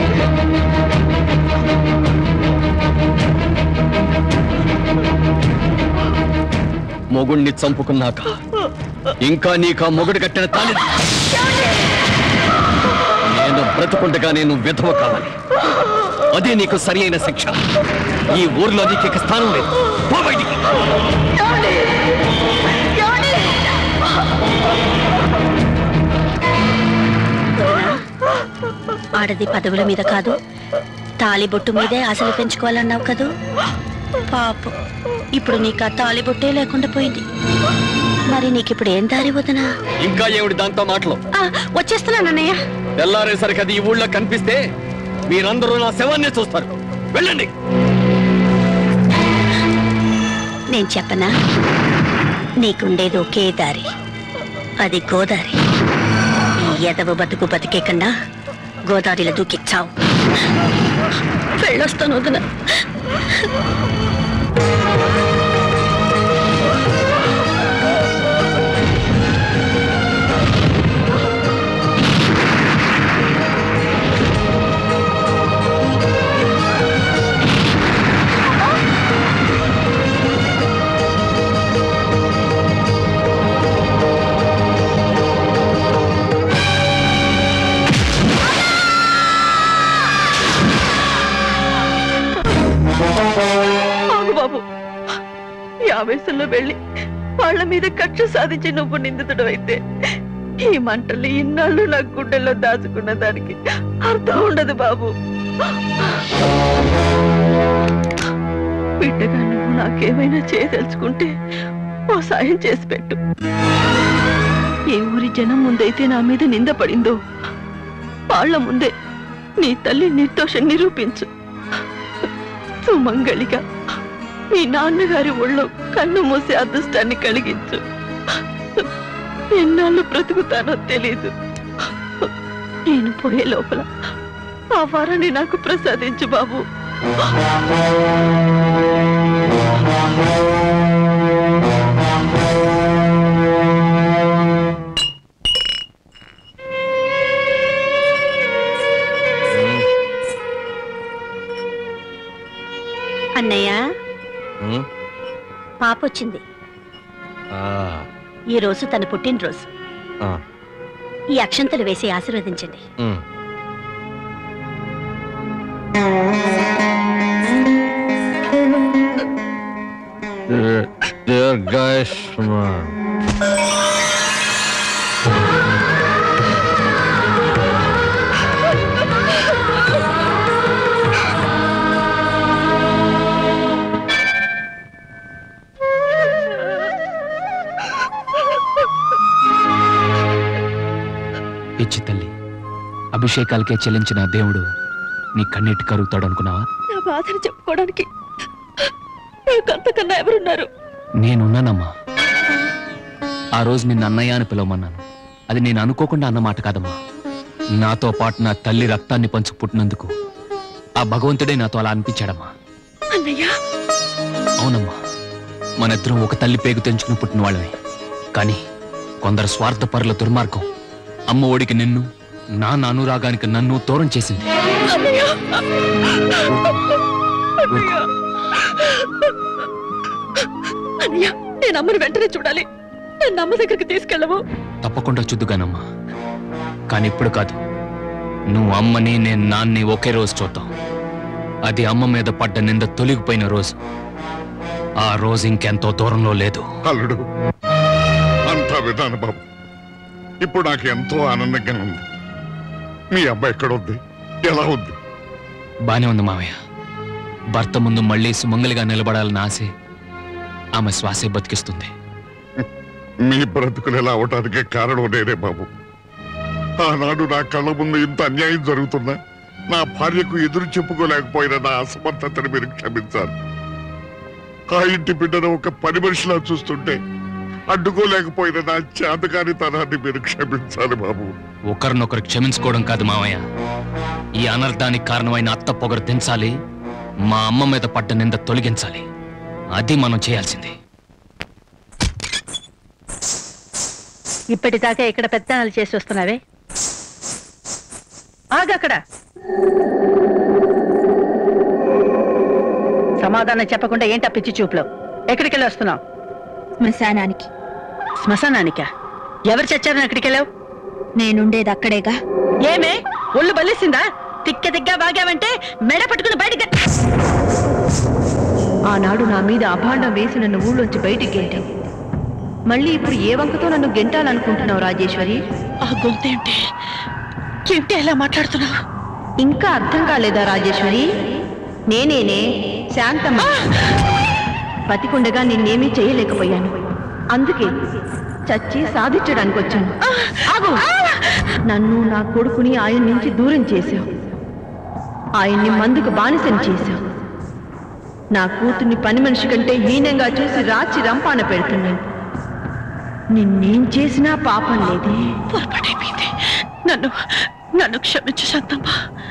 మొగుణ్ణి చంపుకున్నాక ఇంకా నీకు ఆ మొగుడు కట్టిన తాళి నేను బ్రతుకుండగా నేను విధవ కావాలి. అదే నీకు సరి అయిన శిక్ష. ఈ ఊర్లో నీకు ఇక స్థానం లేదు. పో బయటికి. ఆడది పదవుల మీద కాదు, తాళిబొట్టు మీదే ఆశలు పెంచుకోవాలన్నావు కదూ. పాపం, ఇప్పుడు నీకు ఆ తాళిబొట్టే లేకుండా పోయింది. మరి నీకిప్పుడు ఏం దారి వదనా? ఇంకా ఏమిటి దాంతో మాటలు? వచ్చేస్తున్నానన్నయ్య. తెల్లారేసరికి అది ఈ ఊళ్ళో కనిపిస్తే మీరందరూ నా శవాన్ని చూస్తారు. వెళ్ళండి. నేను చెప్పనా, నీకుండేది ఒకే దారి, అది గోదారి. ఈ ఎదవ బతుకు బతికే కన్నా గోదావరిలో దూకిచ్చావు. వెళ్ళొస్తాను వదన. బాబు, ఈ ఆవేశంలో వెళ్ళి వాళ్ళ మీద కక్ష సాధించి నువ్వు నిందితుడు అయితే ఈ మంటలు ఇన్నాళ్ళు నా గుండెల్లో దాచుకున్న దానికి అర్థం ఉండదు బాబు. బిడ్డగా నువ్వు నాకేమైనా చేయదలుచుకుంటే ఓ సాయం చేసి పెట్టు. ఏ ఊరి జనం ముందైతే నా మీద నింద పడిందో వాళ్ళ ముందే నీ తల్లి నిర్దోషం నిరూపించు. సుమంగళిగా మీ నాన్నగారి ఒళ్ళో కన్ను మూసి అదృష్టాన్ని కలిగించు. ఎన్నాళ్ళు బ్రతుకుతానో తెలీదు. నేను పోయే లోపల ఆ వరాన్ని నాకు ప్రసాదించు బాబు. అన్నయ్య, పాప వచ్చింది. ఈ రోజు తన పుట్టినరోజు. ఈ అక్షంతలు వేసి ఆశీర్వదించండి. పిచ్చి తల్లి, అభిషేకాలకే చెల్లించిన దేవుడు నీ కన్నీటి కరుగుతాడు అనుకున్నావా? నా బాధను చెప్పుకోవడానికి అంతకన్నా ఎవరున్నారు? నేనున్నానమ్మా. ఆ రోజు నిన్ను అన్నయ్య అని పిలవమన్నాను. అది నేను అనుకోకుండా అన్నమాట కాదమ్మా. నాతో పాటు నా తల్లి రక్తాన్ని పంచు పుట్టినందుకు ఆ భగవంతుడే నాతో అలా అనిపించాడమ్మా. అవునమ్మా, మనిద్దరం ఒక తల్లి పేగు తెంచుకుని పుట్టిన వాళ్ళమే. కానీ కొందరు స్వార్థపరుల దుర్మార్గం అమ్మ ఒడికి నిన్ను, నాన్న అనురాగానికి నన్ను దూరం చేసింది. నేను అమ్మని వెంటనే చూడాలి. నన్ను అమ్మ దగ్గరికి తీసుకెళ్ళవు? తప్పకుండా చూద్దుగానమ్మా. కానీ ఇప్పుడు కాదు. నువ్వు అమ్మని, నేను నాన్ని ఒకే రోజు చూద్దాం. అది అమ్మ మీద పడ్డ నింద తొలగిపోయిన రోజు. ఆ రోజు ఇంకెంతో దూరంలో లేదు. అల్లుడు, అంతా విధాన బాబు. ఇప్పుడు నాకు ఎంతో ఆనందంగా ఉంది. మీ అబ్బాయి ఎక్కడుంది? ఎలా ఉంది? బానే ఉంది మావయ్య. భర్త ముందు మళ్ళీ సుమంగలిగా నిలబడాలని ఆశే ఆమె శ్వాసే బతికిస్తుంది. మీ బ్రతుకులు ఎలా అవటానికే కారణం నేనే బాబు. ఆనాడు నా కళ్ళ ముందు ఇంత అన్యాయం జరుగుతున్నా నా భార్యకు ఎదురు చెప్పుకోలేకపోయిన నా అసమర్థతను మీరు క్షమించాలి. ఆ ఇంటి బిడ్డను ఒక పని మనిషిలా చూస్తుంటే అడ్డుకోలేకపోయిన నా చేతకానితనాన్ని మీరు క్షమించాలి బాబు. ఒకరినొకరు క్షమించుకోవడం కాదు మావయ్య, ఈ అనర్థానికి కారణమైన అత్త పొగరు తెంచాలి, మా అమ్మ మీద పడ్డ నింద తొలగించాలి. అది మనం చేయాల్సింది. ఇప్పటిదాకా ఇక్కడ పెత్తనాలు చేసి వస్తున్నావే, ఆగక్కడ. సమాధానం చెప్పకుండా ఏంటా పిచ్చి చూపులో? ఎక్కడికి వెళ్ళి వస్తున్నావు? శ్మశానానికి. శ్మశానానికా? ఎవరు చచ్చారని అక్కడికి వెళ్ళావు? నేనుండేది అక్కడేగా. ఏమే ఒళ్ళు బలిసిందా? తిక్క వాగావంటే మెడ పట్టుకుని బయటికి. ఆనాడు నా మీద అభాండం వేసి నన్ను ఊళ్ళోంచి బయటికి గెంటావు. మళ్ళీ ఇప్పుడు ఏ వంకతో నన్ను గెంటాలనుకుంటున్నావు రాజేశ్వరి? ఆ గొంతేంటి? ఏంటి ఎలా మాట్లాడుతున్నావు? ఇంకా అర్థం కాలేదా రాజేశ్వరి? నేనేనే శాంతమ్మ. బతికుండగా నిన్నేమీ చేయలేకపోయాను, అందుకే చచ్చి సాధించడానికి వచ్చాను. ఆగు! నన్ను నా కొడుకుని ఆయన నుంచి దూరం చేశావు, ఆయన్ని మందుకు బానిసని చేశావు. నా కూతుర్ని పని మనిషి కంటే హీనంగా చూసి రాచి రంపాన పెడుతున్నాను. నిన్నేం చేసినా పాపం లేదే. పొరపాటైపోయింది, నన్ను క్షమించు శాంతమ్మ.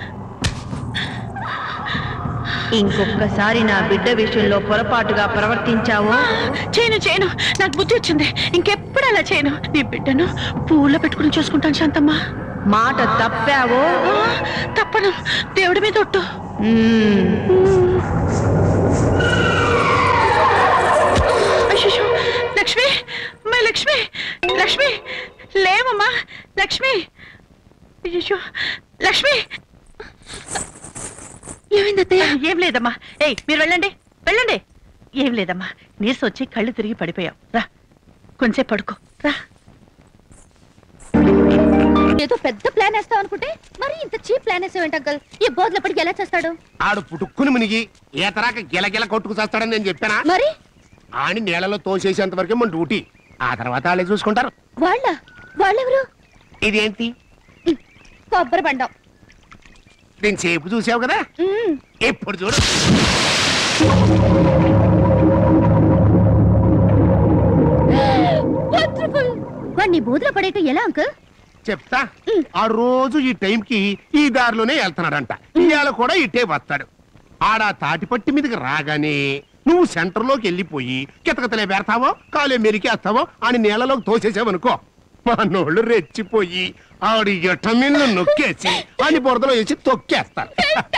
ఇంకొకసారి నా బిడ్డ విషయంలో పొరపాటుగా ప్రవర్తించావో చేయను. నాకు బుద్ధి వచ్చింది, ఇంకెప్పుడు అలా చేయను. నీ బిడ్డను పూల్లో పెట్టుకుని చూసుకుంటాను శాంతమ్మ. మాట తప్పావో? తప్పను, దేవుడి మీద ఒట్టు. లక్ష్మి, అమ్మాయి లక్ష్మి, లేవమ్మా లక్ష్మి. లక్ష్మి, ఏమైందత్తయ్య? ఏం లేదమ్మా. ఏయ్ మీరు వెళ్ళండి. ఏం లేదమ్మా, నీరసం వచ్చి కళ్ళు తిరిగి పడిపోయావు. రా కొంచెం పడుకో. రా. ఏదో పెద్ద ప్లాన్ వేస్తావు అనుకుంటే మరి ఇంత చీప్ ప్లాన్ వేసావేంటి అంకల్? ఈ బోధలప్పటికి ఎలా చేస్తాడు? ఆడు పుట్టుక్కుని మునిగి ఈతరాక గిలగిల కొట్టుకు చేస్తాడని నేను చెప్పానా? మరి ఆని నీళ్ళలో తోసేసేంత వరకే మన డ్యూటీ, ఆ తర్వాత వాళ్ళే చూసుకుంటారు. వాళ్ళెవరు? ఇదేంటి? కొబ్బరి బండం. నేను సేపు చూసావు కదా, ఎప్పుడు చూడు. వాడిని బూతులో పడేయటం ఎలా అంకుల్? చెప్తా. ఆ రోజు ఈ టైంకి ఈ దారిలోనే వెళ్తున్నాడంట, ఇవాళ కూడా ఇట్టే వస్తాడు. ఆడ తాటిపట్టి మీదకి రాగానే నువ్వు సెంటర్లోకి వెళ్ళిపోయి కితకతలే పెడతావో కాలే మెరికేస్తావో అని నీళ్ళలోకి తోసేసావనుకో, మా నోళ్ళు రెచ్చిపోయి ఆడి ఎటమిన్ను నొక్కేసి అని బురదలో వేసి తొక్కేస్తారు.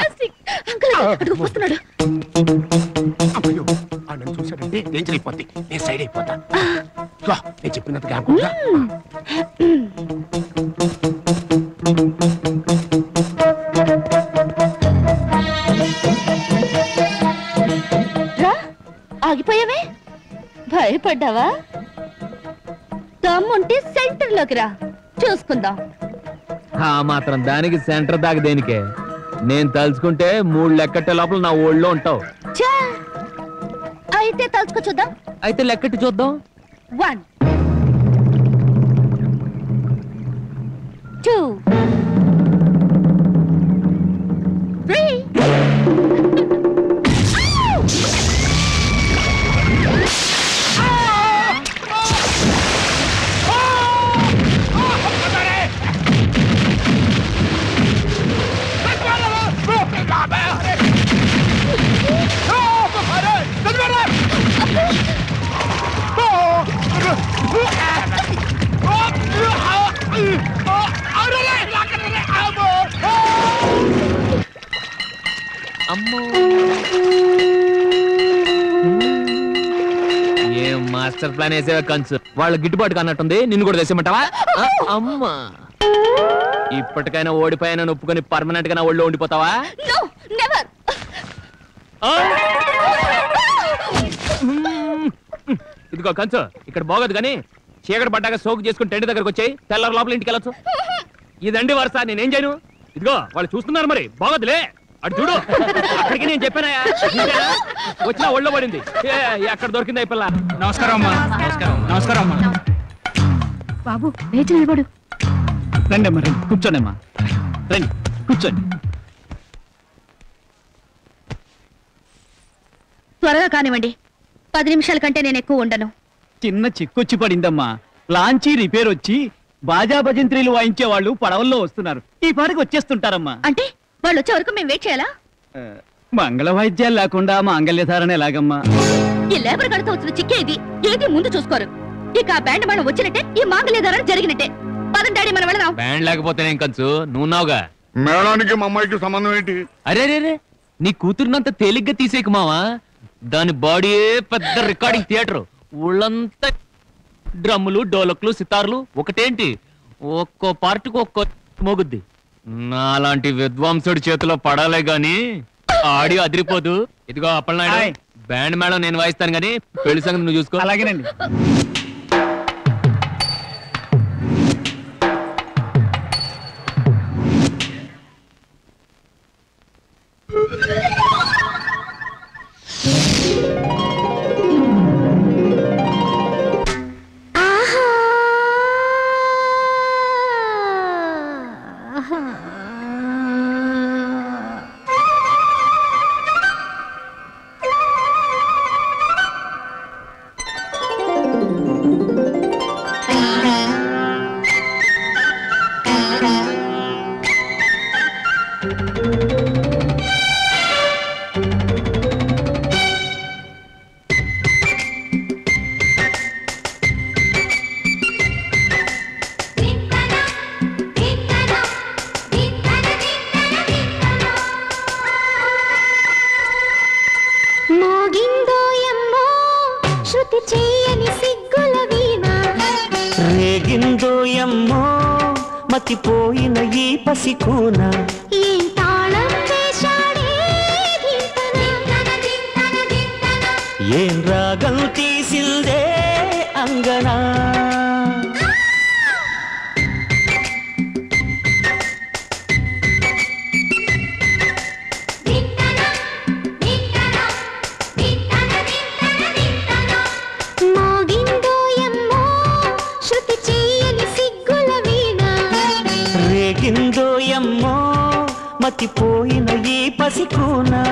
అయ్యో, నన్ను చూసాడంటే డేంజర్ అయిపోద్ది, నేను సైడ్ అయిపోతా. నేను చెప్పినంత కాకుండా ఆగిపోయావే, భయపడ్డావా? దమ్ముంటే సెంటర్ లోకి రా, చూసుకుందాం. ఆ మాత్రం దానికి సెంటర్ దాకా దేనికే? నేను తలుచుకుంటే 3 లెక్కట్టే లోపల నా ఓళ్ళో ఉంటావు. అయితే తలుచుకో చూద్దాం. అయితే లెక్కట్టి చూద్దాం. 1 2 3 ఏం మాస్టర్ ప్లాన్ వేసేవా కంచు? వాళ్ళు గిట్టుబాటు అన్నట్టుంది, నిన్ను కూడా తెసేమంటావా? అమ్మా, ఇప్పటికైనా ఓడిపోయినా ఒప్పుకొని పర్మనెంట్ గా నా ఒళ్ళో ఉండిపోతావా? ఇదిగో కంచు, ఇక్కడ బాగోదు కానీ చీకటి పడ్డాక సోకు చేసుకుని టెంట్ దగ్గరకు వచ్చాయి, తెల్లారు లోపల ఇంటికి వెళ్ళొచ్చు. ఇదండి వరుస, నేనేం చేయను. ఇదిగో వాళ్ళు చూస్తున్నారు, మరి బాగోదులే. అటు చూడు, అక్కడికి నేను చెప్పానయా, వచ్చినా ఒళ్ళో పడింది. ఎక్కడ దొరికింది అయిపోలా. నమస్కారం అమ్మా. నమస్కారం అమ్మా. బాబు లేచి నిలబడు. రండి అమ్మా, రండి కూర్చోండి అమ్మా, రండి కూర్చోండి. త్వరగా కానివ్వండి, 10 నిమిషాల కంటే నేను ఎక్కువ ఉండను. చిన్న చిక్కొచ్చి పడిందమ్మా. లాంచీ రిపేర్ వచ్చి బాజా భజంత్రీలు వాయించే వాళ్ళు పడవల్లో వస్తున్నారు. ఈ పాటికి వచ్చేస్తుంటారమ్మా. అంటే వాళ్ళు వచ్చే వరకు మేము వెయిట్ చేయాలా? మంగళ వాయిద్యాలు లేకుండా మాంగళ్యధారణ ఎలాగమ్మా? ఈ లేబర్ గడతో వచ్చిన చిక్కే ఇది. ఏది ముందు చూసుకోరు. ఇక ఆ బ్యాండ్ మనం వచ్చినట్టే, ఈ మాంగళ్యధారణ జరిగినట్టే. పదం డాడీ, మనం వెళదాం. బ్యాండ్ లేకపోతే నేను కంచు నువ్వున్నావుగా. మేడానికి మా అమ్మాయికి సంబంధం ఏంటి? అరే రే, నీ కూతురునంత తేలిగ్గా తీసేకు మావా. దాని బాడీయే పెద్ద రికార్డింగ్ థియేటర్. ఊళ్ళంతా డ్రమ్ములు, డోలకులు, సితార్లు. ఒకటేంటి, ఒక్కో పార్టీకి ఒక్కో మోగుద్ది. నాలాంటి విద్వాంసుడి చేతిలో పడాలే గాని ఆడి అదిరిపోదు. ఇదిగో అప్పలనాయుడు, బ్యాండ్ మేడం నేను వాయిస్తాను గానీ పెళ్లి సంగతి నువ్వు చూసుకో. అలాగేనండి. రేగిందోయమ్మో మతిపోయిన ఈ పసికూన, ఏం రాగం తీసిందే అంగనా. రేగిందోయమ్మో మతిపోయిన ఈ పసికూనా.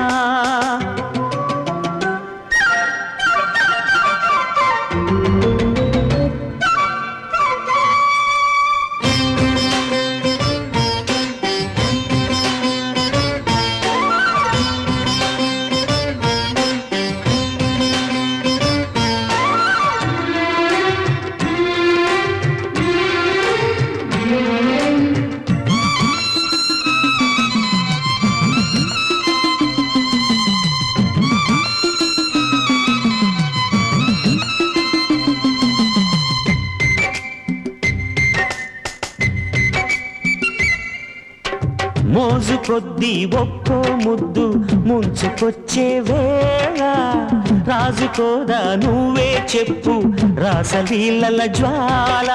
మోజు కొద్దీ ఒక్కో ముద్దు ముంచుకొచ్చే వేళ, రాజుకోదా నువ్వే చెప్పు రాసలీలల జ్వాల.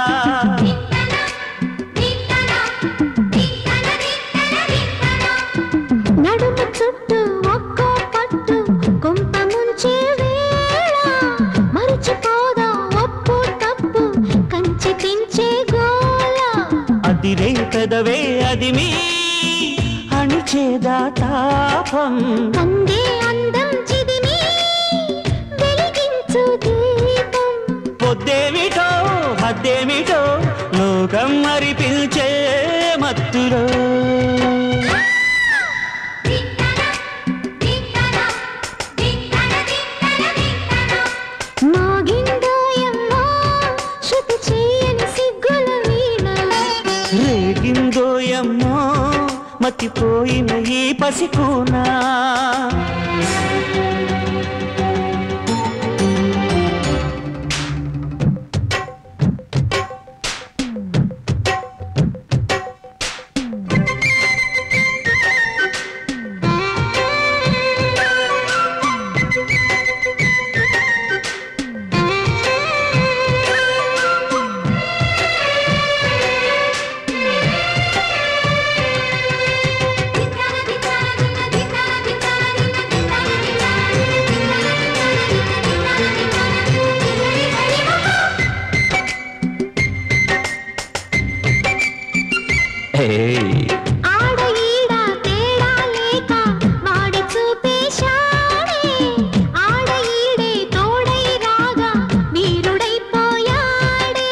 నడుము చుట్టూ ఒక్కో పట్టు కొంప ముంచే వేళ, మరిచిపోదా ఒప్పు తప్పు కంచి తించే గోల. అదిరే పెదవే అది మీ అణిచేదా తాపం, అందే అందం చిదిమి వెలిగించు దీపం. పొద్దేమిటో హద్దేమిటో లోకం మరి పిలిచే మత్తులో. మోగిందోయమ్మో శృతి చేయని సిగ్గుల వీణ, రేగిందోయమ్మో మతిపోయిన ఈ పసికూనా. ఆడ ఈడ తేడా లేక వాడి చూపేశాడే ఆడ ఈడే తోడై రాగా వీరుడైపోయాడే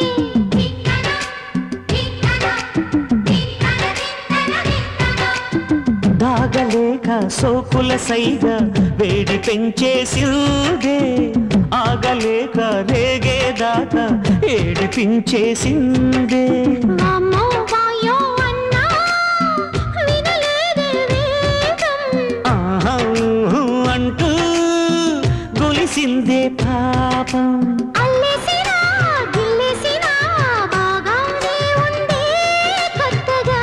దాగలేక సోకుల సైగా వేడి పెంచేసిందే ఆగలేక రేగేదాకా ఏడిపించేసిందే వామ్మో వాయో అన్నా వినలేదే వేగం ఆహా అంటూ గొలిసిందే పాపం అల్లేసినా గిల్లేసినా బాగానే ఉండే కొత్తగా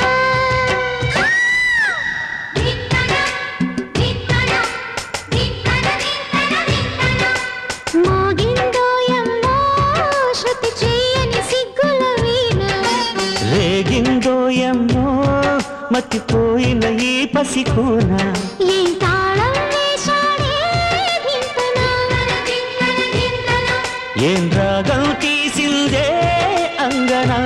మోగిందోయమ్మో శృతి చేయని సిగ్గుల వీణ రేగిందోయమ్మో మతిపోయిన ఈ పసికూన ఏం తాళం వేశాడే ధింతనా ఏం రాగం తీసిందే అంగనా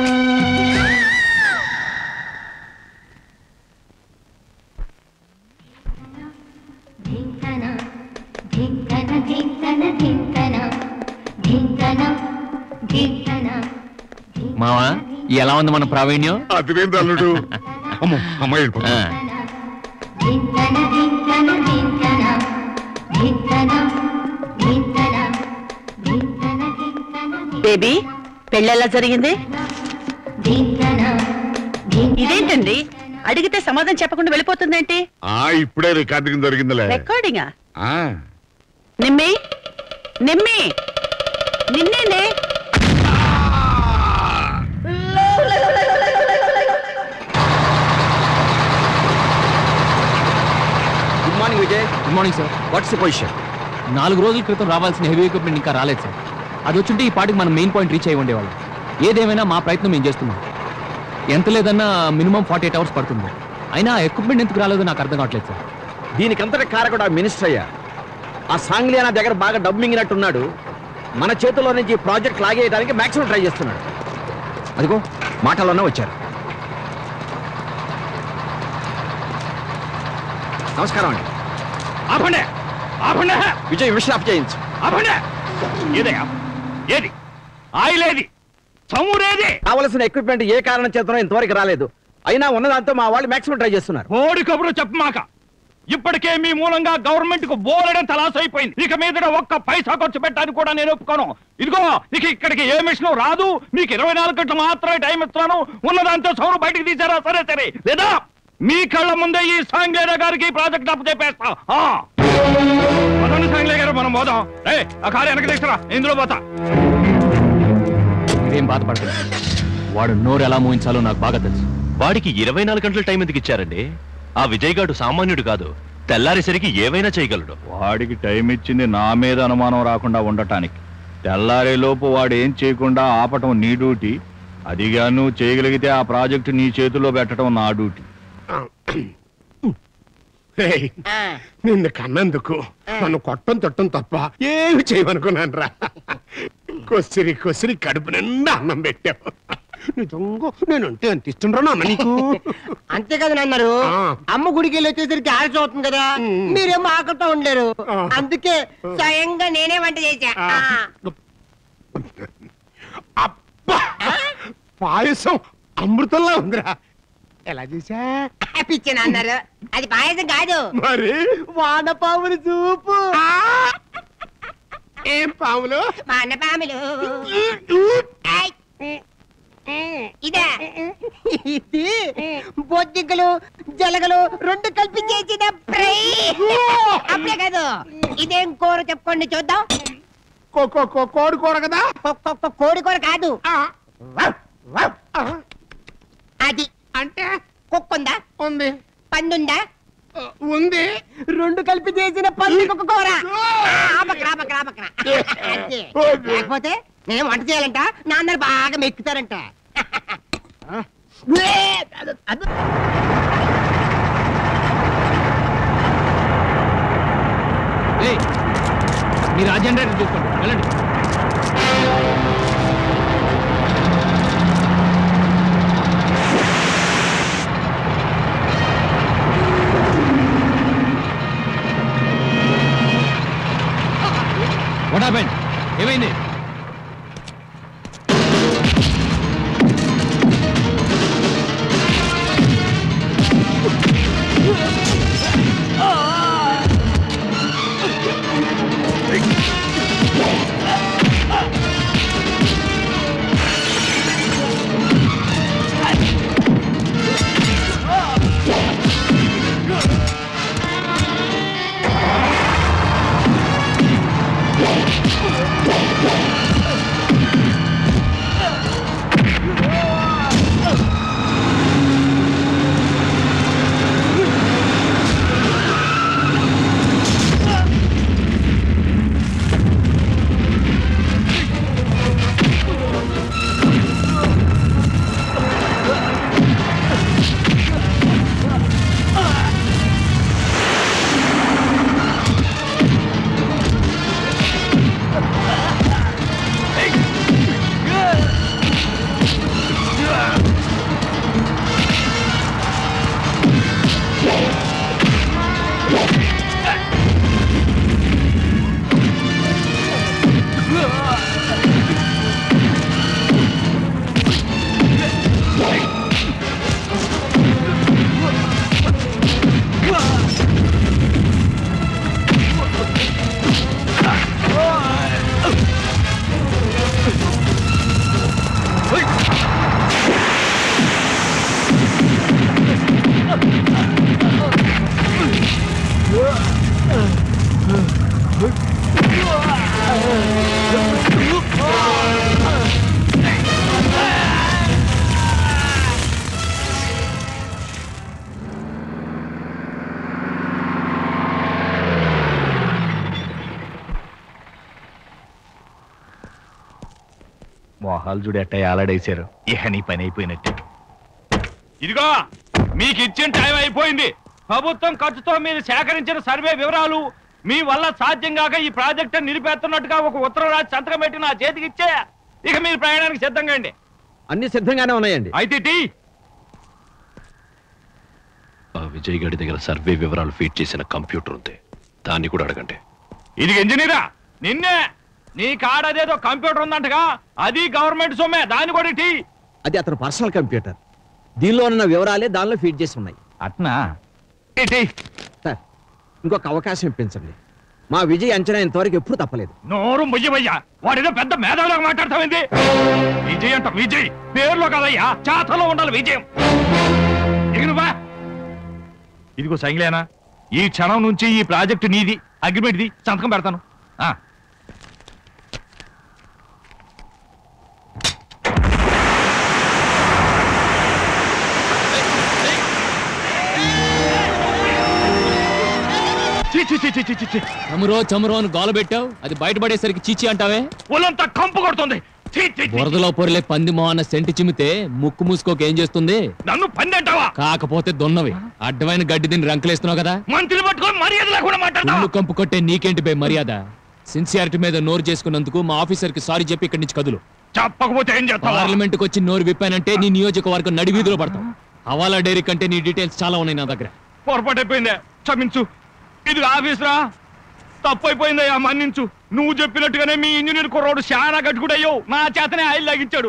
ధింతన ధింతన ధింతన ధింతన ధింతన ధింతన మావా ఎలా ఉంది మన ప్రావీణ్యం? అదిరేంది అల్లుడు? అమ్మో అమ్మాయి ధింతన ధింతన ధింతన ధింతన ధింతన ధింతన బేబీ పెళ్ళెలా జరిగింది? ధింతన ఇదేంటండి అడిగితే సమాధానం చెప్పకుండా వెళ్ళిపోతుందేంటి? ఇప్పుడే రికార్డింగ్ జరిగిందిలే. రికార్డింగా? నిమ్మి నిమ్మి నిన్నేనే good morning Vijay. Good morning sir. What's the position? 4 రోజుల క్రితం రావాల్సిన హెవీ ఎక్విప్మెంట్ ఇంకా రాలేదు సార్. అది వచ్చుంటే ఈ పాటికి మనం మెయిన్ పాయింట్ రీచ్ అయ్యి ఉండేవాళ్ళం. ఏదేమైనా మా ప్రయత్నం మేము చేస్తున్నాం. ఎంత లేదన్నా మినిమం 48 అవర్స్ పడుతుంది. అయినా ఎక్విప్మెంట్ ఎందుకు రాలేదో నాకు అర్థం కావట్లేదు సార్. దీనికంతటి కారకుడు ఆ మినిస్టర్ అయ్యా. ఆ సాంగ్లియానా దగ్గర బాగా డబ్బు మింగినట్టున్నాడు. మన చేతుల్లో నుంచి ప్రాజెక్ట్ లాగేయడానికి మాక్సిమం ట్రై చేస్తున్నాడు. అదిగో మాటల్లోనే వచ్చారు. నమస్కారం అండి. ఆపండి ఆపండి. విజయ్ విషయం ఆఫ్ చేయించు. ఆపండి. ఏదయ్యా ఏది ఆయిలేది చమురేది? కావలసిన ఎక్విప్మెంట్ ఏ కారణం చేతనో ఇంతవరకు రాలేదు. అయినా ఉన్నదాంతో మా వాళ్ళు మాక్సిమం ట్రై చేస్తున్నారు. కోడి కబురు చెప్పమాక. ఇప్పటికే మీ మూలంగా గవర్నమెంట్ కు బోలెడంత లాస్ అయిపోయింది. ఇక మీద ఒక్క పైసా ఖర్చు పెట్టడానికి కూడా నేను ఒప్పుకోను. ఇదిగో ఇక ఇక్కడికి ఏ మిషన్ రాదు. మీకు 24 గంటలు మాత్రమే టైం ఇస్తున్నాను. ఉన్నదాంతో సౌరు బయటికి తీసారా సరే సరే, లేదా మీ కళ్ళ ముందే ఈ సాంగ్లేరా గారికి ప్రాజెక్ట్ అప్పు చెప్పేస్తా. సాంగ్లే గారు మనం పోదాం. ఆ కారు వెనక తీసుకురా, ఇందులో పోతా. మీరేం బాధపడతారు. వాడు నోరు ఎలా మూయించాలో నాకు బాగా తెలుసు. వాడికి 24 గంటల టైం ఎందుకు ఇచ్చారండి? ఆ విజయ్ గాడు సామాన్యుడు కాదు. తెల్లారేసరికి ఏవైనా చేయగలడు. వాడికి టైం ఇచ్చింది నా మీద అనుమానం రాకుండా ఉండటానికి. తెల్లారేలోపు వాడు ఏం చేయకుండా ఆపటం నీ డ్యూటీ. అదిగా నువ్వు చేయగలిగితే ఆ ప్రాజెక్టు నీ చేతుల్లో పెట్టడం నా డ్యూటీ. నిన్ను కన్నందుకు నన్ను కొట్టం తొట్టం తప్ప ఏమి చేయమనుకున్నాను రా. కొసిరి కొసిరి కడుపు నిండా అన్నం పెట్టావు. నిజంగా నేనంటే అంత ఇస్తుండ్రా నాన్న నీకు? అంతే కదా నాన్నారు. అమ్మ గుడికి వెళ్ళి వచ్చేసరికి ఆలస్యం అవుతుంది కదా, మీరేమో ఆకలితో ఉండలేరు. అందుకే స్వయంగా నేనే వంట చేశా. పాయసం అమృతంలా ఉందిరా. ఎలా చేశా? పిచ్చిన అన్నారు. అది పాయసం కాదు, మరి వానపాములు చూపు. ఏం పాములు? వానపాములు. ఇదే ఇది బొద్దింకలు జలగలు రెండు కలిపి చేసిన ఫ్రై. అప్పుడే కాదు, ఇదేం కూర చెప్పుకోండి చూద్దాం. కోడి కూర కదా? కోడి కూర కాదు. అది అంటే కుక్కుందా? ఉంది. పందుందా? ఉంది. రెండు కలిపి చేసిన పంది కుక్క కూర. లేకపోతే నేను వంట చేయాలంట, నాన్నలు బాగా మెక్కుతారంట. మీరు ఆ జనరేటర్ చూసుకోండి, వెళ్ళండి. హ్యాపెండ్? ఏమైంది? మొహాలు చూడు ఎట్ట ఆలాడేశారు. ఇహ నీ పని అయిపోయినట్టే. ఇదిగో మీకు ఇచ్చిన టైం అయిపోయింది. ప్రభుత్వం ఖర్చుతో మీరు సేకరించిన సర్వే వివరాలు మీ వల్ల సాధ్యం కాక ఈ ప్రాజెక్టు నిలిపేస్తున్నట్టుగా ఒక ఉత్తరం రాసి సంతకం పెట్టి నా చేతికి ఇచ్చే ఇక మీరు ప్రయాణానికి సిద్ధంగా అండి. అన్ని సిద్ధంగానే ఉన్నాయండి. అయితే టీ ఆ విజయ్ గారి దగ్గర సర్వే వివరాలు ఫీడ్ చేసిన కంప్యూటర్ ఉంది, దాన్ని కూడా అడగండి. ఇది ఇంజనీరా నిన్నే నీ కాడదేదో కంప్యూటర్ ఉందంటగా, అది గవర్నమెంట్ సొమ్మే, దాన్ని కూడా టీ. అది అతను పర్సనల్ కంప్యూటర్. దీనిలో ఉన్న వివరాలే దానిలో ఫీడ్ చేసి ఉన్నాయి. అట్నా? సార్ ఇంకొక అవకాశం ఇప్పించండి. మా విజయ్ అంచనా ఇంతవరకు ఎప్పుడు తప్పలేదు. నోరు మొయ్యవయ్యా, వాడేదో పెద్ద మేధావులకు మాట్లాడతావేంది? విజయ్ అంట విజయ్, పేరులో కదయ్యా, చాతలో ఉండాలి విజయం. ఇదిగో సైంగ్లేనా, ఈ క్షణం నుంచి ఈ ప్రాజెక్టు నీది, అగ్రిమెంట్ది, సంతకం పెడతాను. చమురో చమురో అని గోల పెట్టావు, అది బయటపడేసరికి చీచి అంటావే. ఒళ్ళంతా కంపు కొడుతుంది. బురదలో పొరలే పంది మొహన్న సెంటి చిమ్మితే ముక్కు మూసుకోక ఏం చేస్తుంది? నన్ను పంది అంటావా? కాకపోతే దొన్నవి అడ్డమైన గడ్డి దీన్ని రంకలేస్తున్నావు కదా. మంత్రులు పట్టుకొని మర్యాద లేకుండా మాట్లాడతావా? ఇల్లు కంపు కొట్టే నీకేంటి బే మర్యాద? సిన్సియారిటీ మీద నోరు చేసుకున్నందుకు మా ఆఫీసర్ కి సారీ చెప్పి ఇక్కడి నుంచి కదులు. చెప్పకపోతే ఏం చేస్తావు? పార్లమెంట్ కు వచ్చి నోరు విప్పానంటే నీ నియోజకవర్గం నడివీధిలో పడతాం. హవాలా డైరీ కంటే నీ డీటెయిల్స్ చాలా ఉన్నాయి నా దగ్గర. పొరపాటు అయిపోయిందే, క్షమించు. ఇది ఆఫీస్ రా, తప్పైపోయిందయ్యా, మన్నించు. నువ్వు చెప్పినట్టుగానే మీ ఇంజనీర్ కుర్రోడు చాలా గట్టుకుడయ్యో, నా చేతనే ఆయిల్ లాగించాడు.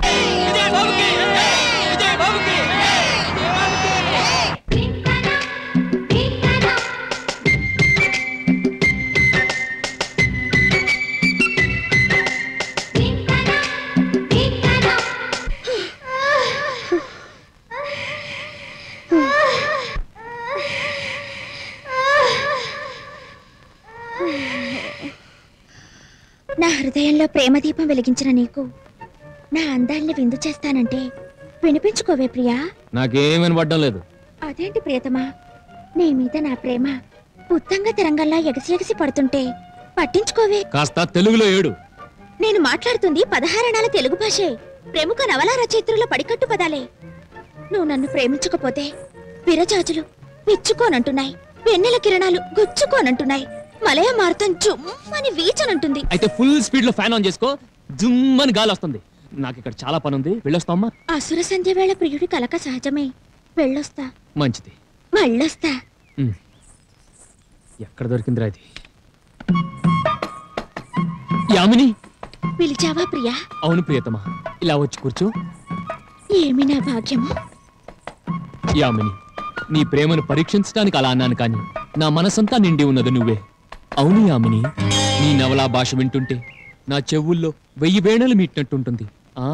నా హృదయంలో ప్రేమ దీపం వెలిగించిన నీకు నా అందాల్ని విందు చేస్తానంటే వినిపించుకోవే ప్రియా. నాకేం వినపడ్డం లేదు. అదేంటి ప్రియతమా, నీ మీద నా ప్రేమ ఉత్తంగ తరంగంలా ఎగసి ఎగసి పడుతుంటే పట్టించుకోవే. కాస్త తెలుగులో ఏడు. నేను మాట్లాడుతుంది 16 అణాల తెలుగు భాషే, ప్రముఖ నవలా రచయిత్రుల పడికట్టు పదాలే. నువ్వు నన్ను ప్రేమించకపోతే విరజాజులు విచ్చుకోనంటున్నాయి, వెన్నెల కిరణాలు గుచ్చుకోనంటున్నాయి, మలయ మార్తం జుమ్మని వీచనంటుంది. అయితే ఫుల్ స్పీడ్ లో ఫ్యాన్ ఆన్ చేసుకో, జుమ్మని గాలి వస్తుంది. నాకు ఇక్కడ చాలా పని ఉంది, వెళ్ళొస్తామా? అసుర సంధ్య వేళ ప్రియుడి కలక సహజమే, వెళ్ళొస్తా. మంచిది, మళ్ళొస్తా. ఎక్కడ దొరికిందిరా ఇది? యామిని పిలిచావా ప్రియా? అవును ప్రియతమా, ఇలా వచ్చి కూర్చో. ఏమి నా భాగ్యము? యామిని, నీ ప్రేమను పరీక్షించడానికి అలా అన్నాను, కానీ నా మనసంతా నిండి ఉన్నది నువ్వే. అవును యామిని, నీ నవలా భాష వింటుంటే నా చెవుల్లో 1000 వేణలు మీటినట్టుంటుంది.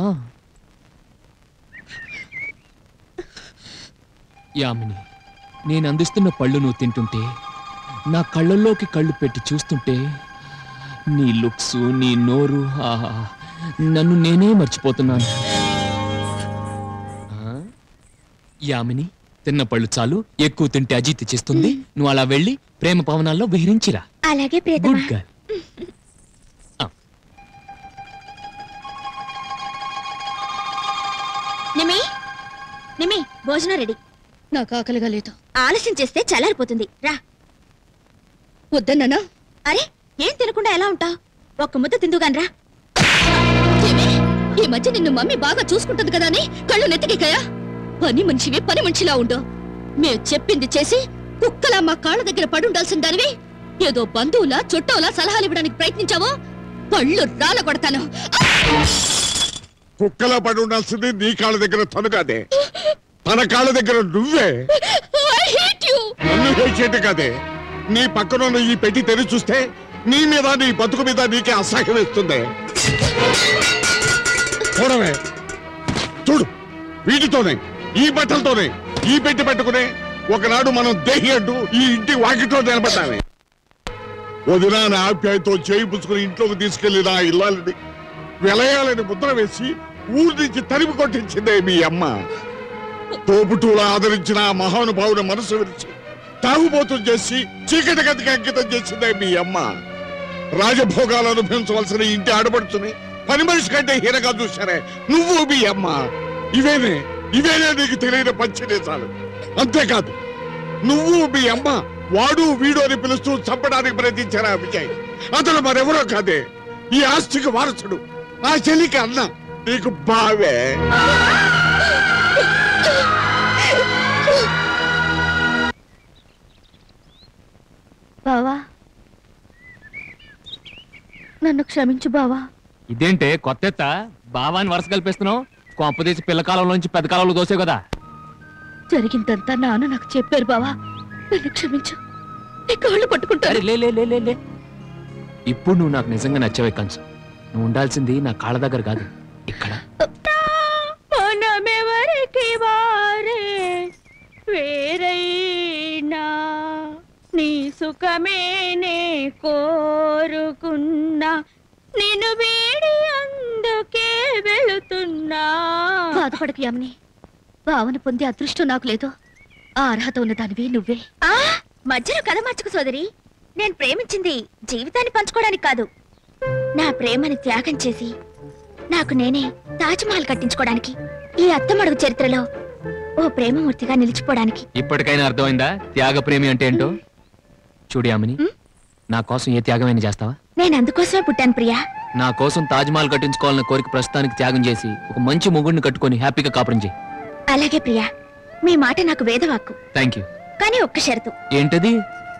యామిని, నేను అందిస్తున్న పళ్ళు నువ్వు తింటుంటే, నా కళ్ళల్లోకి కళ్ళు పెట్టి చూస్తుంటే, నీ లుక్స్, నీ నోరు, ఆహా, నన్ను నేనే మర్చిపోతున్నాను. యామిని, తిన్న పళ్ళు చాలు, ఎక్కువ తింటే అజీతి చేస్తుంది. నువ్వు అలా వెళ్ళి ప్రేమ పవనాల్లో విహరించిరా. అలాగే ప్రియతమా. Good girl. నిమి, నిమి, భోజనం రెడీ. నాకు ఆకలిగా లేదు. ఆలస్యం చేస్తే చల్లారిపోతుంది. రా. వద్దన్నానా? అరే, ఏం తినకుండా ఎలా ఉంటావు? ఒక్క ముద్ద తిందుగాని రా. ఈ మధ్య నిన్ను మమ్మీ బాగా చూసుకుంటుంది కదా అని కళ్ళు నెత్తికెక్కాయా? పని మనిషివి, పని మనిషిలా ఉండు. మేము చెప్పింది చేసి కుక్కలా మా కాళ్ళ దగ్గర పడుండాల్సిన దానివి ఏదో బంధువులా చుట్టవులా సలహాలు ఇవ్వడానికి ప్రయత్నించావో పళ్ళు రాల కొడతాను. కుక్కలా పడి ఉండాల్సింది నీ కాళ్ళ దగ్గర తను కాదే, తన కాళ్ళ దగ్గర నువ్వే. నన్ను హేట్ కాదే, నీ పక్కన ఈ పెట్టి తెరిచి చూస్తే నీ మీద, నీ బతుకు మీద నీకే అసహ్యం వేస్తుంది. చూడవే, చూడు, వీటితోనే, ఈ బట్టలతోనే ఈ పెట్టి పెట్టుకునే ఒకనాడు మనం దేహి అంటూ ఈ ఇంటి వాకిట్లో నిలబడ్డామే. వదిన నా ఆప్యాయతో చేయి పుచ్చుకుని ఇంట్లోకి తీసుకెళ్లి నా ఇల్లాలని విలయాలని ముద్ర వేసి ఊరి నుంచి తరిమి కొట్టించిందే మీ అమ్మ. తోపుటూలా ఆదరించిన ఆ మహానుభావుని మనసు విరిచి తాగుబోతులు చేసి చీకటి గతికి అంకితం చేసిందే మీ అమ్మ. రాజభోగాలు అనుభవించవలసిన ఇంటి ఆడపడుచుని పని మనిషి కంటే హీనగా చూశారే నువ్వు మీ అమ్మ. ఇవేనే నీకు తెలియని పంచదేశాలు. అంతేకాదు, నువ్వు మీ అమ్మ వాడు వీడు అని పిలుస్తూ చంపడానికి ప్రయత్నించారా విజయ్? అతను మరెవరో కాదే, ఈ ఆస్తికి వారసుడు, ఆ చెల్లికి అన్న, నీకు బావే. బావా, నన్ను క్షమించు బావా. ఇదేంటే కొత్త బావాని వరుస కల్పిస్తున్నావు? కొంపదీసి పిల్ల కాలంలోంచి పెద్ద కాలంలో దోసే కదా. జరిగిందంతా నాన్న నాకు చెప్పారు బావా, నన్ను క్షమించు. నీ కాళ్ళు పట్టుకుంటారు. లే. ఇప్పుడు నువ్వు నాకు నిజంగా నచ్చవే కంచు. నువ్వు ఉండాల్సింది నా కాళ్ళ దగ్గర కాదు, ఇక్కడ. మనమెవరికి వారే వేరైనా నీ సుఖమేనే కోరుకున్నా, నిన్ను వీడి అందుకే వెళుతున్నా. బాధపడకు యామిని, భావన పొందే అదృష్టం నాకు లేదు. ఆ అర్హత ఉన్నదానివి నువ్వే. మధ్యలో కథ మార్చుకు సోదరి. నేను ప్రేమించింది జీవితాన్ని పంచుకోవడానికి కాదు, నా ప్రేమని త్యాగం చేసి నాకు నేనే తాజ్మహల్ కట్టించుకోవడానికి, ఈ అత్తమడుగు చరిత్రలో ఓ ప్రేమమూర్తిగా నిలిచిపోవడానికి. ఇప్పటికైనా అర్థమైందా త్యాగ ప్రేమి అంటే ఏంటో? చూడు యామిని, నా కోసం ఏ త్యాగమైనా చేస్తావా? నేను అందుకోసమే పుట్టాను ప్రియా. నా కోసం తాజ్మహల్ కట్టించుకోవాలన్న కోరిక ప్రస్తుతానికి త్యాగం చేసి ఒక మంచి మొగుడిని కట్టుకొని హ్యాపీగా కాపురం చేయి. అలాగే ప్రియా, మీ మాట నాకు వేదవాక్కు. Thank you. కానీ ఒక్క షరతు. ఏంటది?